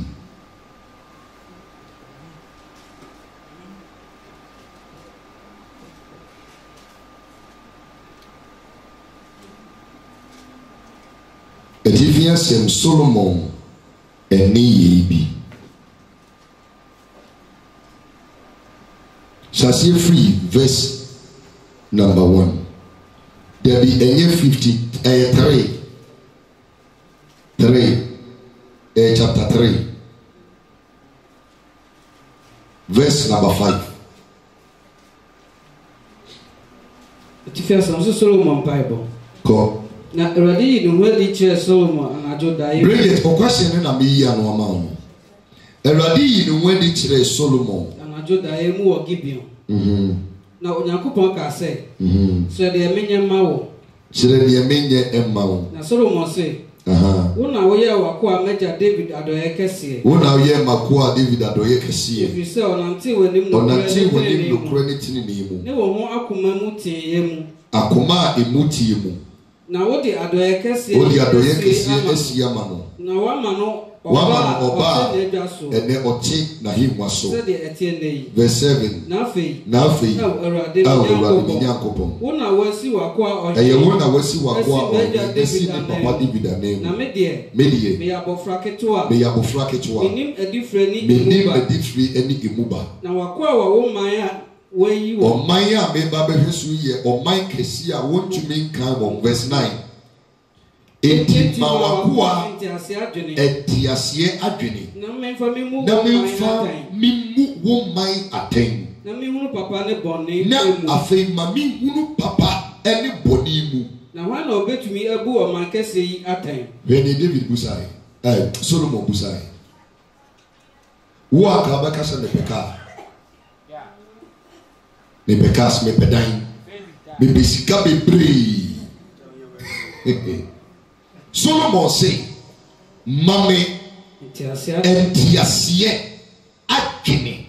Edifian sem Solomon eni yebi. Shasi free verse number one. There be any fifty uh, three. Three. Uh, chapter three. Verse number five. Edifian sem Solomon Bible. Go. Na already no where the Solomon and ajo dai. Bring it. O question na me ya no ama no. Already no where the chere Solomon. And ajo dai mu o Gibeon. Mhm. Na Onyankopon ka say. Mhm. So de menye ma wo. Chere de menye emma wo. Na Solomon say. Aha. Wona wo ye wako amaja David adoye kese. Wona wo ye makoa David adoye kese. If you say onante wanim no. Onante wanim no kura ni tini ni mu. Ne wo ho akoma mu tie mu. Akoma emuti mu. Na wo de adoye kese. Wo de adoye kese esi ama no. Na wa ma no Wama oba ene ochi na himwa so. Verse seven. Nafi. Nafi. Awu Nyankopon. Wona wasi wakwa ohi. Eye wona wasi wakwa ohi. Esi ni papa David anemu. Na me de. Me de. Me abofra ketewa. Me abofra ketewa. Minim edifre ni imuba. Minim edifre eni imuba. Na wakwa wa wo man a weyi wo. O man a me ba be hwesu ye o man kesi a wontumi nkan wo. Verse nine. Eti ma wakua etiasie adwene na memfa mimu wo man aten na mihunu papa ne bone na afei ma mihunu papa ene bone mu na hwa na obetumi abu o man kese yi aten when David busai eh Solomon busai wo aka ba kasa ne peka me bekas me pedan me besika bebre. Solomon say mame entiasie adwene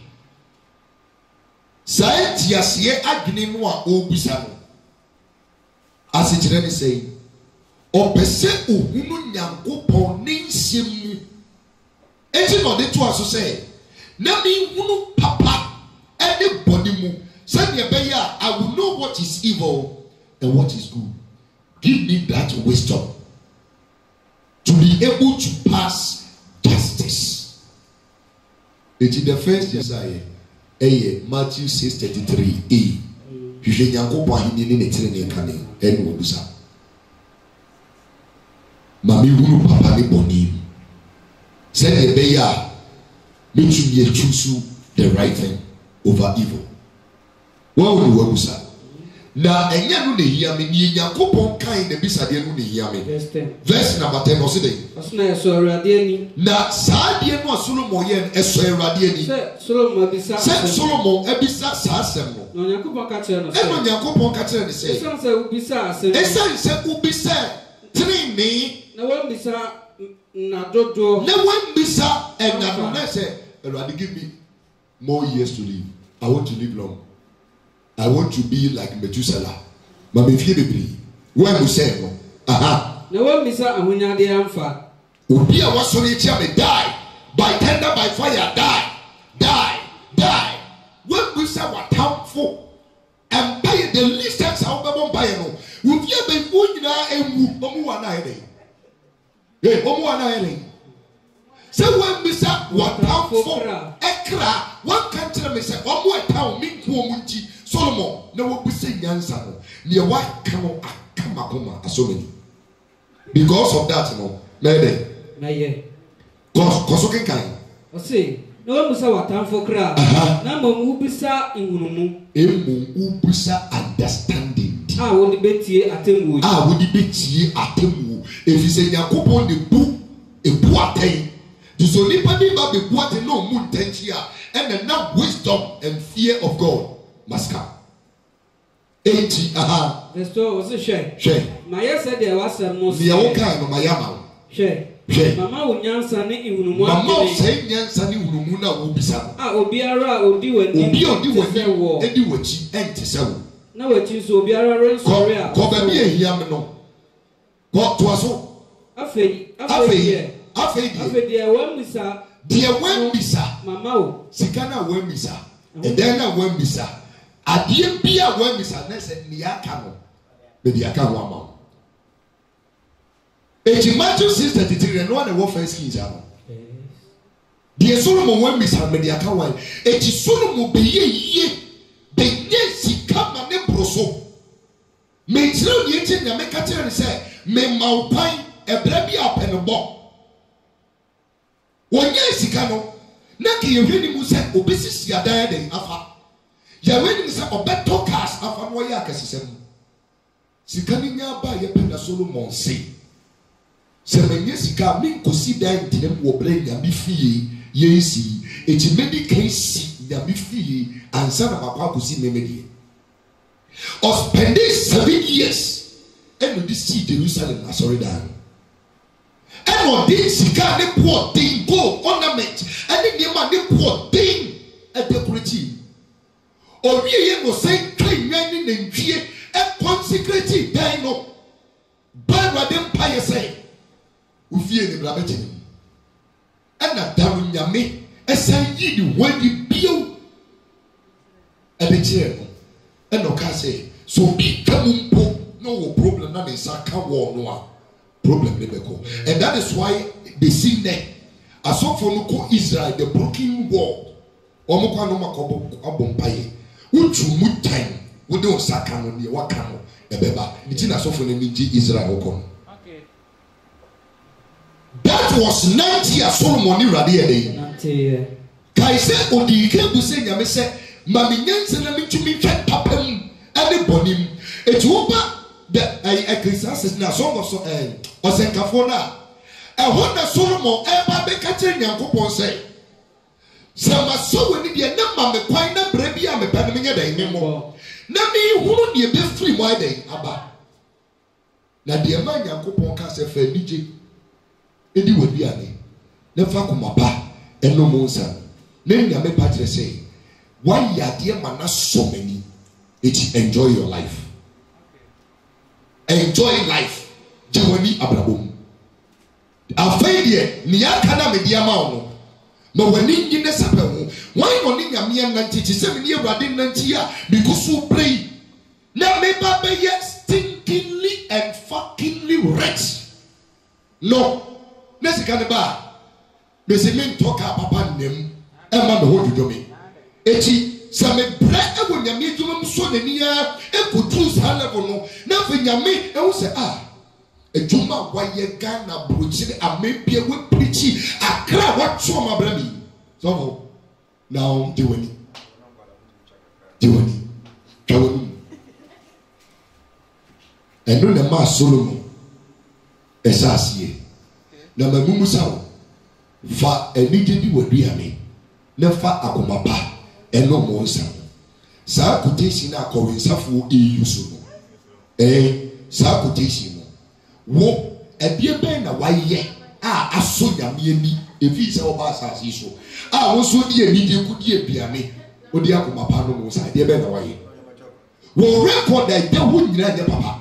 sa entiasie adwene no a obisa no ase kire ne say opese ohunu Nyankopɔn ne nsem mu enti no de to aso say na mi hunu papa ene body mu say ne be ya I will know what is evil and what is good. Give me that wisdom to be able to pass justice. It is the first desire. Eh, Matthew six thirty-three. E. You should yanko kwa hindi ni netire ni kane. Enu wabusa. Mami hunu papa ni boni. Said the beya. Me to be choose the right thing over evil. What would you wabusa? Na enya no ne hia me ni Yakobon kan na bisade no ne hia me verse number ten o se dey asuna eso awrade ani na saade no Solomon ye eso awrade ani se Solomon abisa se Solomon abisa sa asem no no Yakobon ka kire no se e no Yakobon ka kire ne se esan se ubisa asem esan se ubisa trini na wan bisa na dodo na wan bisa e na no na se awrade give me more years to live. I want to live long. I want to be like Methuselah. Mama fie bebre. Where you say no? Aha. Na wa misa ahonya de amfa. Obi a wasori echi am die. By tender by fire die. Die. Die. When we say what harmful. And by the least times how babo buy no. Obi a be fu nyina emu. Omu wa na ene. Eh, omu wa na ene. Say when we say what harmful. Ekra, one country me say omu etaw mi ku omunti. Solomon, no one will say Yansa, near what come Kamakoma, assuming. Because of that, no, maybe. Nay, cause okay, kind. I say, no one was our time for crowd. Number Ubisa in Unumu, Emu Ubisa understanding. I would debate ye at Temu. I would debate ye at Temu. If you say Yakupon the book, a boate, the Solipadi Babi boate no moon tentia, and enough wisdom and fear of God. Maska. Eighty, aha. The store was a share. Share. My yes said there was some most. The Oka no Mayama. Share. Share. Mama would answer in Unumu. Mama say Yansani Unumuna will be some. Ah, Obiara will do when you do what they war. They do what she ain't to sell. Now what you so Obiara runs for real. Cover me a yamino. What was so? Afei, afei, afei, afei, dear one misa. Dear one misa. Mama, Sikana one misa. And then I one misa. Adie bia wa misa na se ni aka no be di aka ho ama. Eti Matthew six thirty-three no na wo first kings ano. Die Solomon wa misa me di aka wa. Eti Solomon be ye ye be ye sika ma ne broso. Me tire ni eti na me ka tire ni se me maupan ebra bi apenbo. Wonye sika no na ke ye hwani mu se obesisi adan den afa. Ya when say obeto cars afa no ya akasesem sika ni nya ba ye penda Solomon say se menye sika mi nkosi dan dinem wo bre nya bi fie ye si eti medical si nya bi fie ansa na papa akosi memedie o spend seven years and we see Jerusalem sorry dan and what this sika ne poor thing gold ornament and the man ne poor thing at the decorative. Or ye no say clean men in G a consecrated dino. But empire say, Ufie the Blabetin. And a down yame, a sign ye the way you build a chair. And no can say, so be come no problem, not in Saka war no problem. And that is why they sing there. As so for no Israel, the broken wall. Omokwa no makobo abompaye. Uchu mutan wo de osaka no ne waka no ebeba nti na sofo na nji Israel okon. Okay. That was ninety years Solomon rade ede. ninety. Kai se odi ke bu se nyame se ma me nyanse na mitumi hwe papam ane bonim. Eti wo ba the Ecclesiastes na song of so eh osenkafo na ehon na Solomon eba be ka kire Nyankopon se Sama so we need na ma me kwan na bra bia me pe menye dan memo na me hunu de be free mo dan aba na de ma Nyankopɔn ka se fa nije edi wadi ane na fa komapa eno mo nsa na nyame patre say why ya de ma na so many it enjoy your life enjoy life jewani abrabom afei de ni aka na me dia ma wo no wani nyine sape ho why no ni nyame nanti ti se me ni Awurade nanti a because you pray na me ba be yes stinkingly and fuckingly rich no nesi kan ba me se me ntoka papa nem e ma me ho dwodo me echi se me bre e wo nyame adwuma mso nani a e kotu sa level no na fe nyame e wo se ah adwuma waye Ghana brochire amepie we preachi akra watso ma bra mi so now diwani diwani diwani eno na ma Solomon esasie na mamumu sawo fa enije di waduane na fa akomapa eno mo nsa sa quotation na akọwensafo eyusu no eh sa quotation no wo ebie ben na waye a aso nyame ani efi se oba asase so a wo so di enije ku di ebiane odi akomapa no mo nsa ebie ben na waye wo record that de hu nyina de papa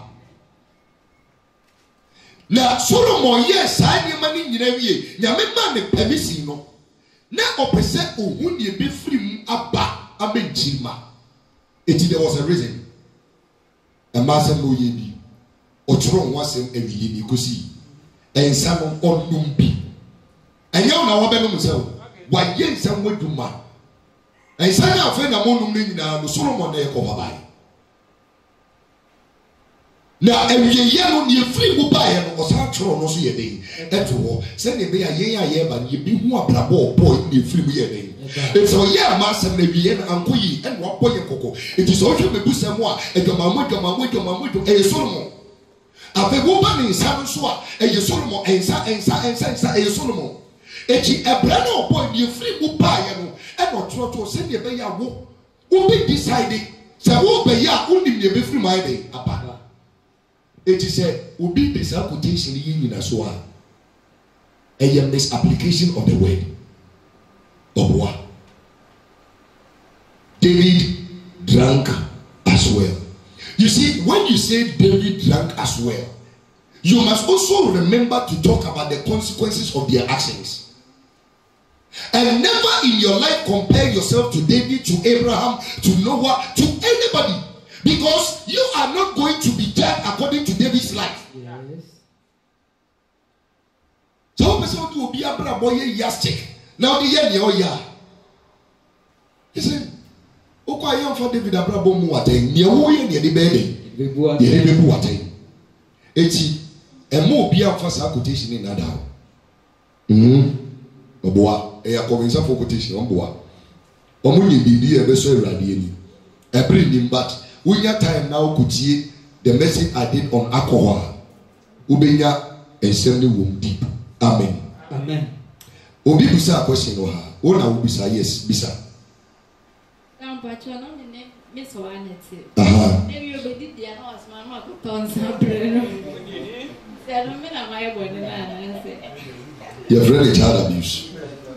na Solomon yes ani mani nyina wie nyame ma ne permission no na opese ohun de be free mu aba abenchima eti there was a reason a master no yedi otro nwasem awiye ni kosi ensa no onum bi enyo na wo be no msew wa ye ensa waduma ensa na afa na monum ne nyina no Solomon na yeko babai na awiye ye no ne free mu ba ye no osa tro no so ye den eto ho se ne be ya ye ya ye ba ne bi hu abrabo boy ne free mu ye den it's so yeah master na bi ye na ankoyi en wo boye koko it is so hwe me busam a edwamamu edwamamu edwamamu e Solomon ape wo ba ni nsa so a e Solomon ensa ensa ensa ensa e Solomon echi ebra na boy ne free mu ba ye no e no tro tro se ne be ya wo wo be decide se wo be ya unim ne be free my day apa it is a obi this quotation yin na so a a misapplication of the word obwa David drank as well. You see, when you say David drank as well, you must also remember to talk about the consequences of their actions. And never in your life compare yourself to David, to Abraham, to Noah, to anybody. Because you are not going to be judged according to David's life. Yes. So person to be a boy yastic. Now the year oh yeah. Listen. Oko ayon for David abrabo mu waten. Ye wo ye ne de be den. Bebu ate. Ye bebu waten. Eti emo obi amfa sa quotation ni nada. Mhm. Oboa e akovinsa for quotation oboa. Omo nye bibi e be so Awurade ani. E bring him back. We have time now to see the message I did on alcohol. Ubenya ensemi wom deep. Amen. Amen. Obi bisa question no ha. Ona ubisa yes bisa. Kam pacho no ne me so anete. Aha. Maybe you be did dia no asma ma ko ton sabre no. Se no me na mai bone na say. Your friend is child abuse.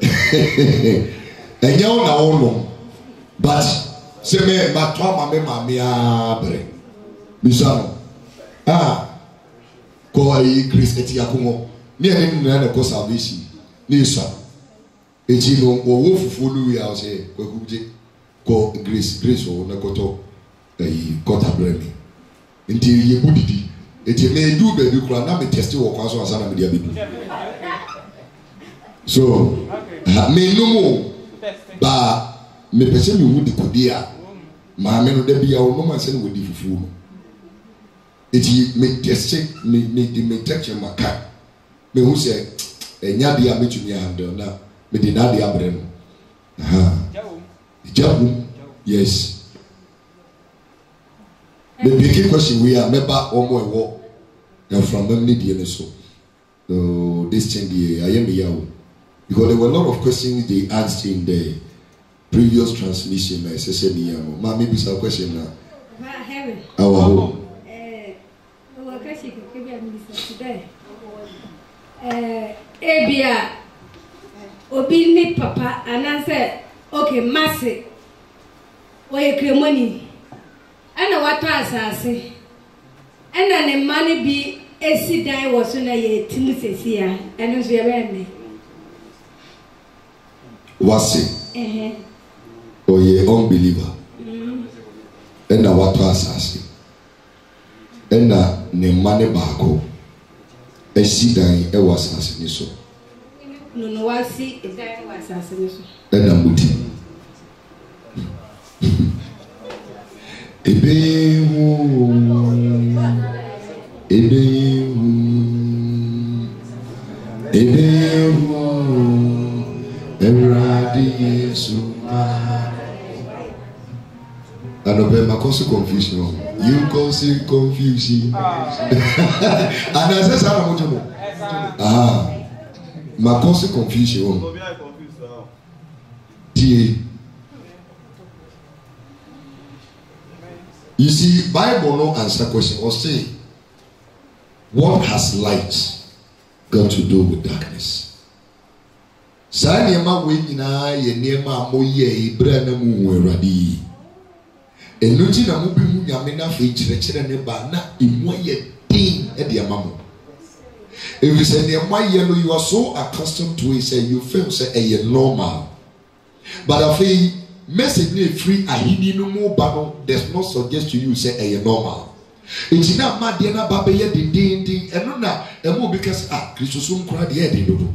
And you know no. But se me matwa mame mame abre misano ah ko ai Chris eti akomo ne ene nna na ko salvation ni so eti no wo fufu lu ya o se ko kubje ko Grace Grace o na koto ai kota bremi nti ye budidi eti me du be bi kura na me test wo kwa so asa na me dia bedu so me no mo ba me pese me hu de kodia maame no da bia wo no se no wodi fufu no eti me test me me di me touch maka me hu se enya dia metumi handle na me di na dia bre no aha jawu yes the big question we are member omo ewo and from them need the so uh, this change the I am here because there were a lot of questions they asked in the previous transmission na ese se ni yamo ma maybe some question na ha heaven our home eh o akashi ko ke bia mi today eh ebia obi ni papa ananse okay masse oye kremoni ana wato asase ana ne mani bi esi dan wo so na ye timu sesia eno so ye benne wase eh oye unbeliever ena wato asase ena ne mani baako esi dan e wasase ni so no no wasi dan wasase ni so ena muti ebehu ebehu ebehu eradi Yesu anobe makosi confusion you cause confusion and as I say mo ah makosi confusion die. You see, Bible no answer question or say, what has light got to do with darkness? Sa niema we nyina ye niema moye ibra na mu weradi. Enuti na mu bi mu nyame na fe kirekire ne ba na emu ye din e de amamo. If you say niema ye no you are so accustomed to it say you feel say e normal. But I feel message ne free ahini no mo ba no does not suggest to you say eh normal enti na ma de na ba be ye din din din eno na e mo bi kase ah Kristo so nkura de ye din do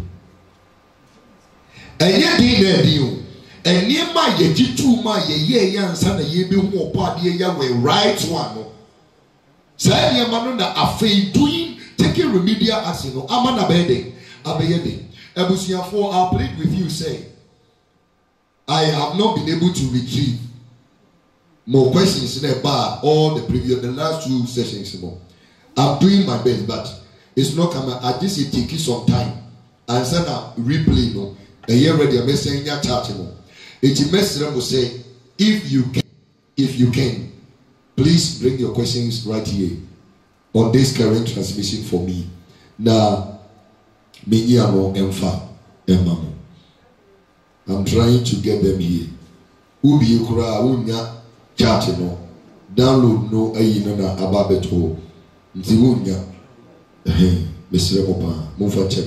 eye din na din o eni ma ye jitu ma ye ye yansa na ye be hu opo ade ya we right one no say ye ma no na afei doing taking remedial action no ama na be de abeye de ebusuafo I plead with you say I have not been able to retrieve more questions in about all the previous, the last two sessions. More. I'm doing my best, but it's not coming. I just it take some time. And then I replay no. A year ready, I'm saying your chat no. It's a message will say, if you can, if you can, please bring your questions right here on this current transmission for me. Now, me no emfa emamo. I'm trying to get them here. Ubi ukura unya chat no. Download no ayi no na ababeto. Nti unya. Eh, Mister Mopa, move check.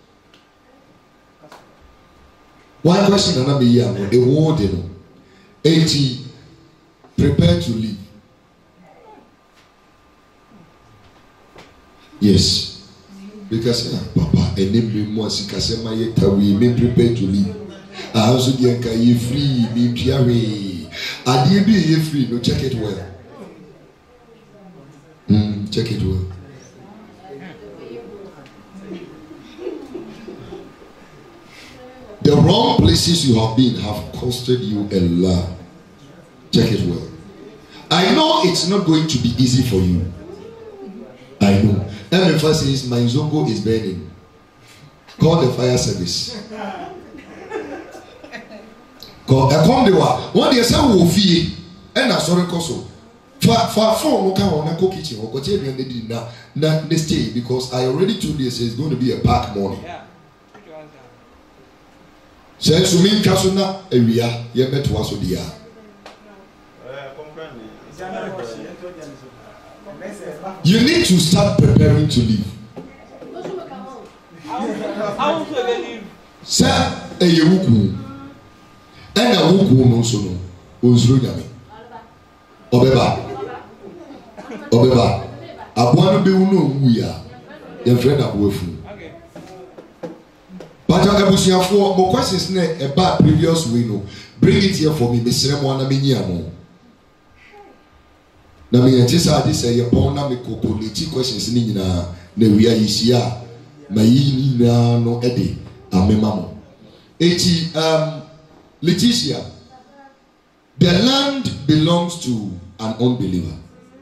One question na be here no. The word no. eighty prepare to leave. Yes. Because uh, Papa, and then more sikasema yeta we may prepare to leave. I also get you free, be piare. I did be you free, no check it well. Mm, check it well. The wrong places you have been have costed you a lot. Check it well. I know it's not going to be easy for you. I know. And the first is my zongo is burning. Call the fire service. Call a come the wa. One day say wo fie. And I sorry koso. For for phone no can on go kitchen or go tell me the na na they stay because I already told you it's going to be a pack morning. Yeah. So so me kaso na ewia ye meto aso dia. You need to start preparing to leave. Sir, a wuku. And a wuku no so no. Ozro nyame. Obeba. Obeba. Abuano be uno wuya. Your friend abuefu. But I abusuafo mo questions na e ba previous way no. Bring it here for me. Mesrem wana menyi amo. Na me yɛte sɛ ade sɛ yɛbɔn na me kokoleti questions ni nyinaa na wia yisia ma yi nyinaa no ɛde amema mo eti um Leticia, the land belongs to an unbeliever,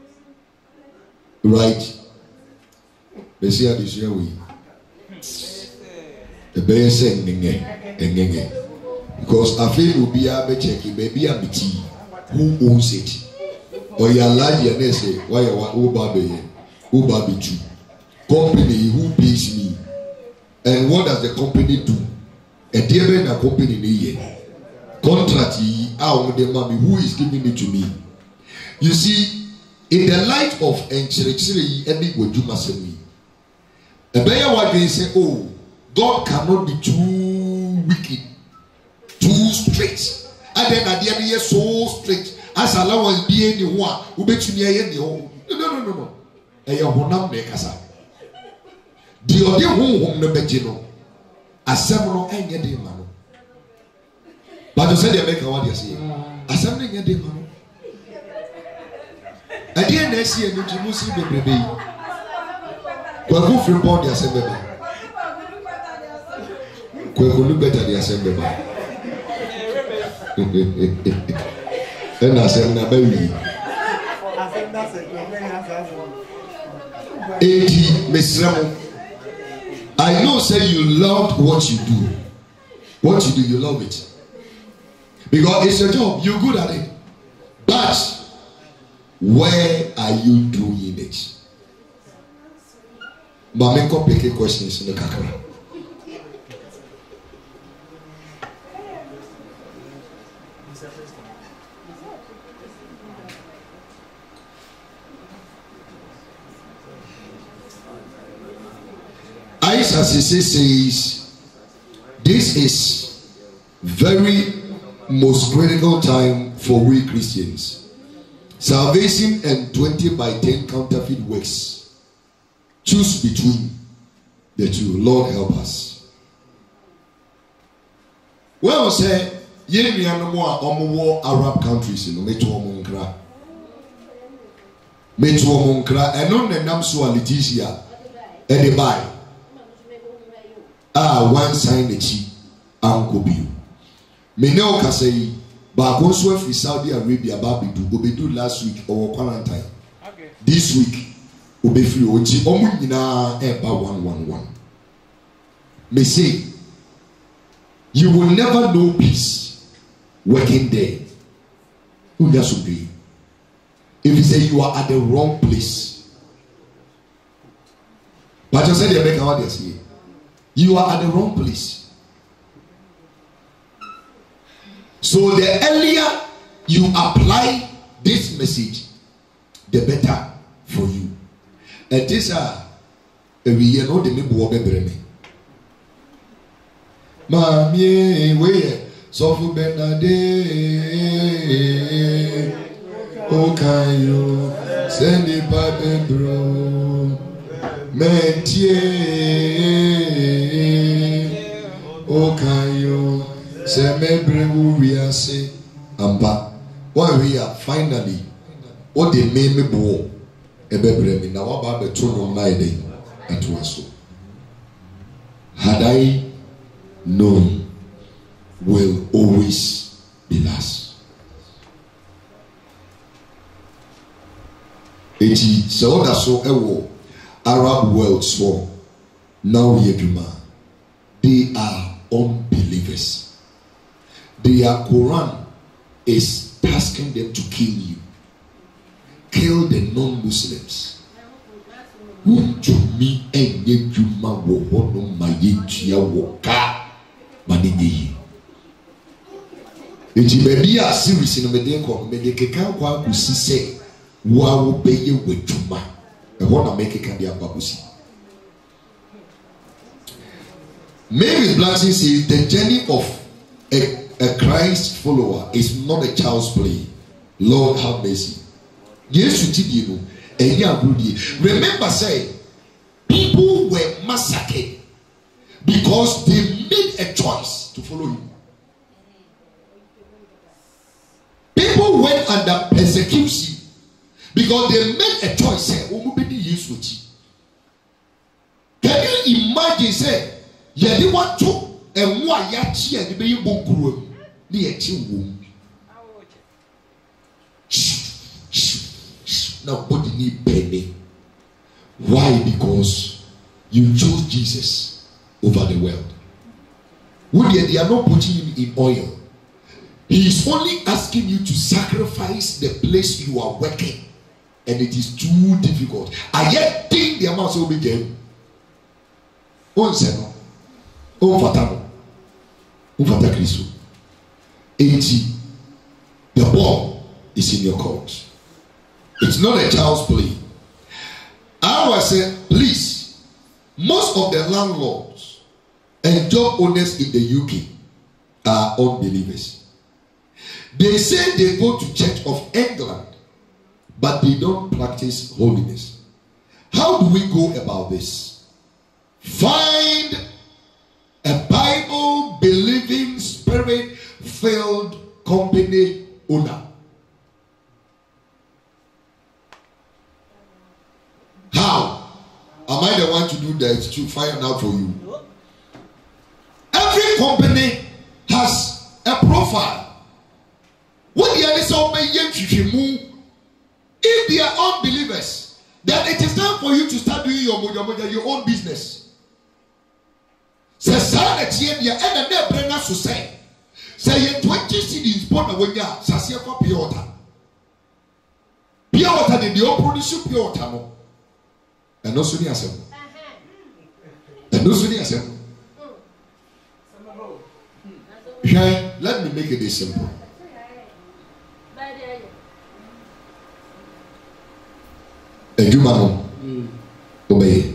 right? Besia desua we the best ngenge ngenge because I feel will be able to check it, maybe a B T who owns it. Or your large and they say, why you want Ubabe, Ubabe two company who pays me, and what does the company do? A dear a company here. Contract out the mommy who is giving it to me. You see, in the light of Enchiri and it would do massively. A better what they say, oh, God cannot be too wicked, too strict. And then at the end, he is so strict. As allowance be anyone who bet you near any home. No, no, no, no, no. And your honor make us up. The other home, no begino. A seminal and your day, man. But you said they make a what you say. A seminal and your day, man. At the end, I see a new Muslim baby. But who from board the assembly? Who look better the assembly? And I said, Nabawi. eighty, Miss Ramon. I know, say you loved what you do. What you do, you love it. Because it's your job, you're good at it. But where are you doing it? Mama, come pick questions in the kakra. Aisha Sisi says, this is very most critical time for we Christians. Salvation and twenty by ten counterfeit works. Choose between the two. Lord help us. Well, say, ye me no more omo Arab countries no me to omo nkra. Me to omo nkra eno na nam so Leticia e dey buy. Ah, one sign the chi uncle bill. Me know ka say ba go so fi Saudi Arabia ba be do obedu last week or quarantine. Okay. This week obe free oji omu nyina e ba one one one. Me say you will never know peace working there. Who does be? If you say you are at the wrong place. But you said you make what they say. You are at the wrong place. So the earlier you apply this message, the better for you. And this are every year no de me bo be breme. Mami we so fu benade o kayo send it back bro. Mentie o kayo se mebre we are say amba why we are finally o de me me bo e bebre me na wa ba be to no na ide ato aso. Had I known will always be last. Eti so that so ewo Arab world so now yeduma they are unbelievers. Their Quran is asking them to kill you, kill the non-Muslims. Whom to me and yeduma wo hono mayetia woka manigi. Eti baby a series no me dey ko me dey keka kwa kusi se wa wo beye weduma. I want to make it can be a babusi. Mary Blanchard says the journey of a, a Christ follower is not a child's play. Lord have mercy. Yes, you know. Remember, say people were massacred because they made a choice to follow him. People went under persecution because they made a choice. Say, can you imagine? Say, you want to and why yachi and the baby book near you. Nobody need penny. Why? Because you chose Jesus over the world. They are not putting him in oil. He is only asking you to sacrifice the place you are working, and it is too difficult. I yet think the amount will be game. On seno, on fatano, on fata Christo. eighty. The ball is in your court. It's not a child's play. I was saying, please, most of the landlords and job owners in the U K are unbelievers. They say they go to Church of England, but they don't practice holiness. How do we go about this? Find a Bible believing, spirit filled company owner. How am I the one to do that to find out for you? Every company has a profile. What the other say, if they are unbelievers, then it is time for you to start doing your moja moja, your own business. Say, son, it's here, and a never bring us to say, say, twenty cities, born away, Sasia for pure water. Pure water, they don't produce pure water. And no sooner as and no sooner as let me make it this simple. A human obey,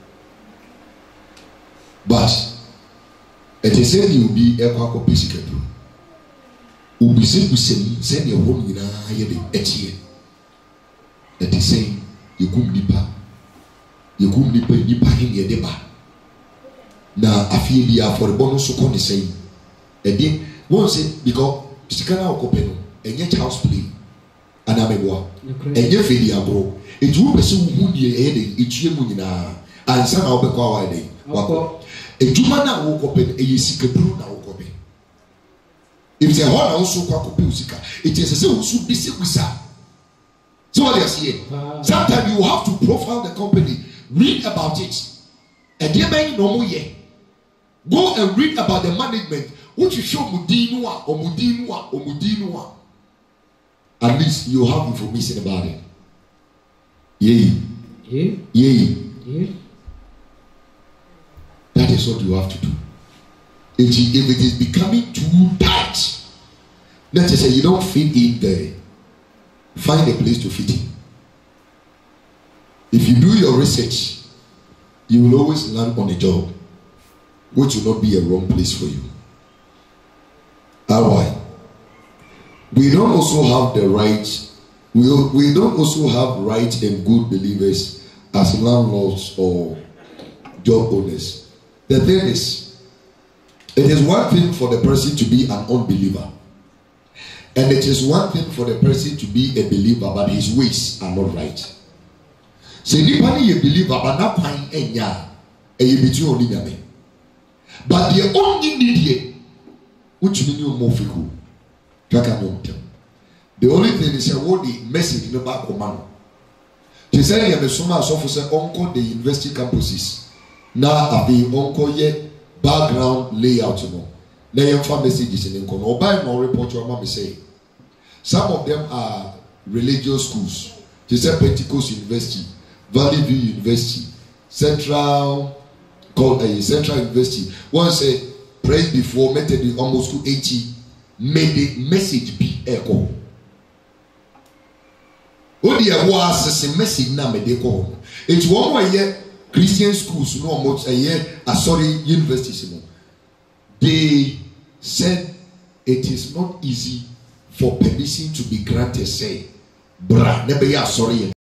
but it is said you will be a quack basic. Will be said to send your home in a year. It is saying you could deeper. You could be deeper in your deba. Now, I feel the for the bonus so can say, and then once it because Sikana Okopeno and yet house play, and I'm a boy, and yet Fedia bro. It will be so wound ye heading each year munina, and some of the car day. A Jumana woke up and a sick brew now. If it's a horn also quack musica, it is a so should be sick with that. So what they are saying, sometimes you have to profile the company. Read about it. And dear man, no more yet. Go and read about the management. What you show Mudinua or Mudinua or Mudinua. At least you have information about it. Yay. Yeah. Yay. Yeah. That is what you have to do. If it is becoming too tight, let's just say you don't fit in there. Find a place to fit in. If you do your research, you will always land on a job, which will not be a wrong place for you. Alright. We don't also have the right, we, we don't also have right and good believers as landlords or job owners. The thing is, it is one thing for the person to be an unbeliever, and it is one thing for the person to be a believer, but his ways are not right. So anybody you believe about that point enya e ye bitu oni nyame. But the only need here which mean you more fickle. The only thing is what the message no back command. They say you have so much of say onko the university campuses. Now have the onko ye background layout no. Na yem fa messages in nko no buy no report your mama say. Some of them are religious schools. They say Pentecost University, Valley View University, Central, called a uh, Central University. One say praise before method almost to eighty. May the message be echo. What the was a message now may they call. It's one more year Christian schools no almost a year a sorry universities. They said it is not easy for permission to be granted. Say, bra, never ya sorry.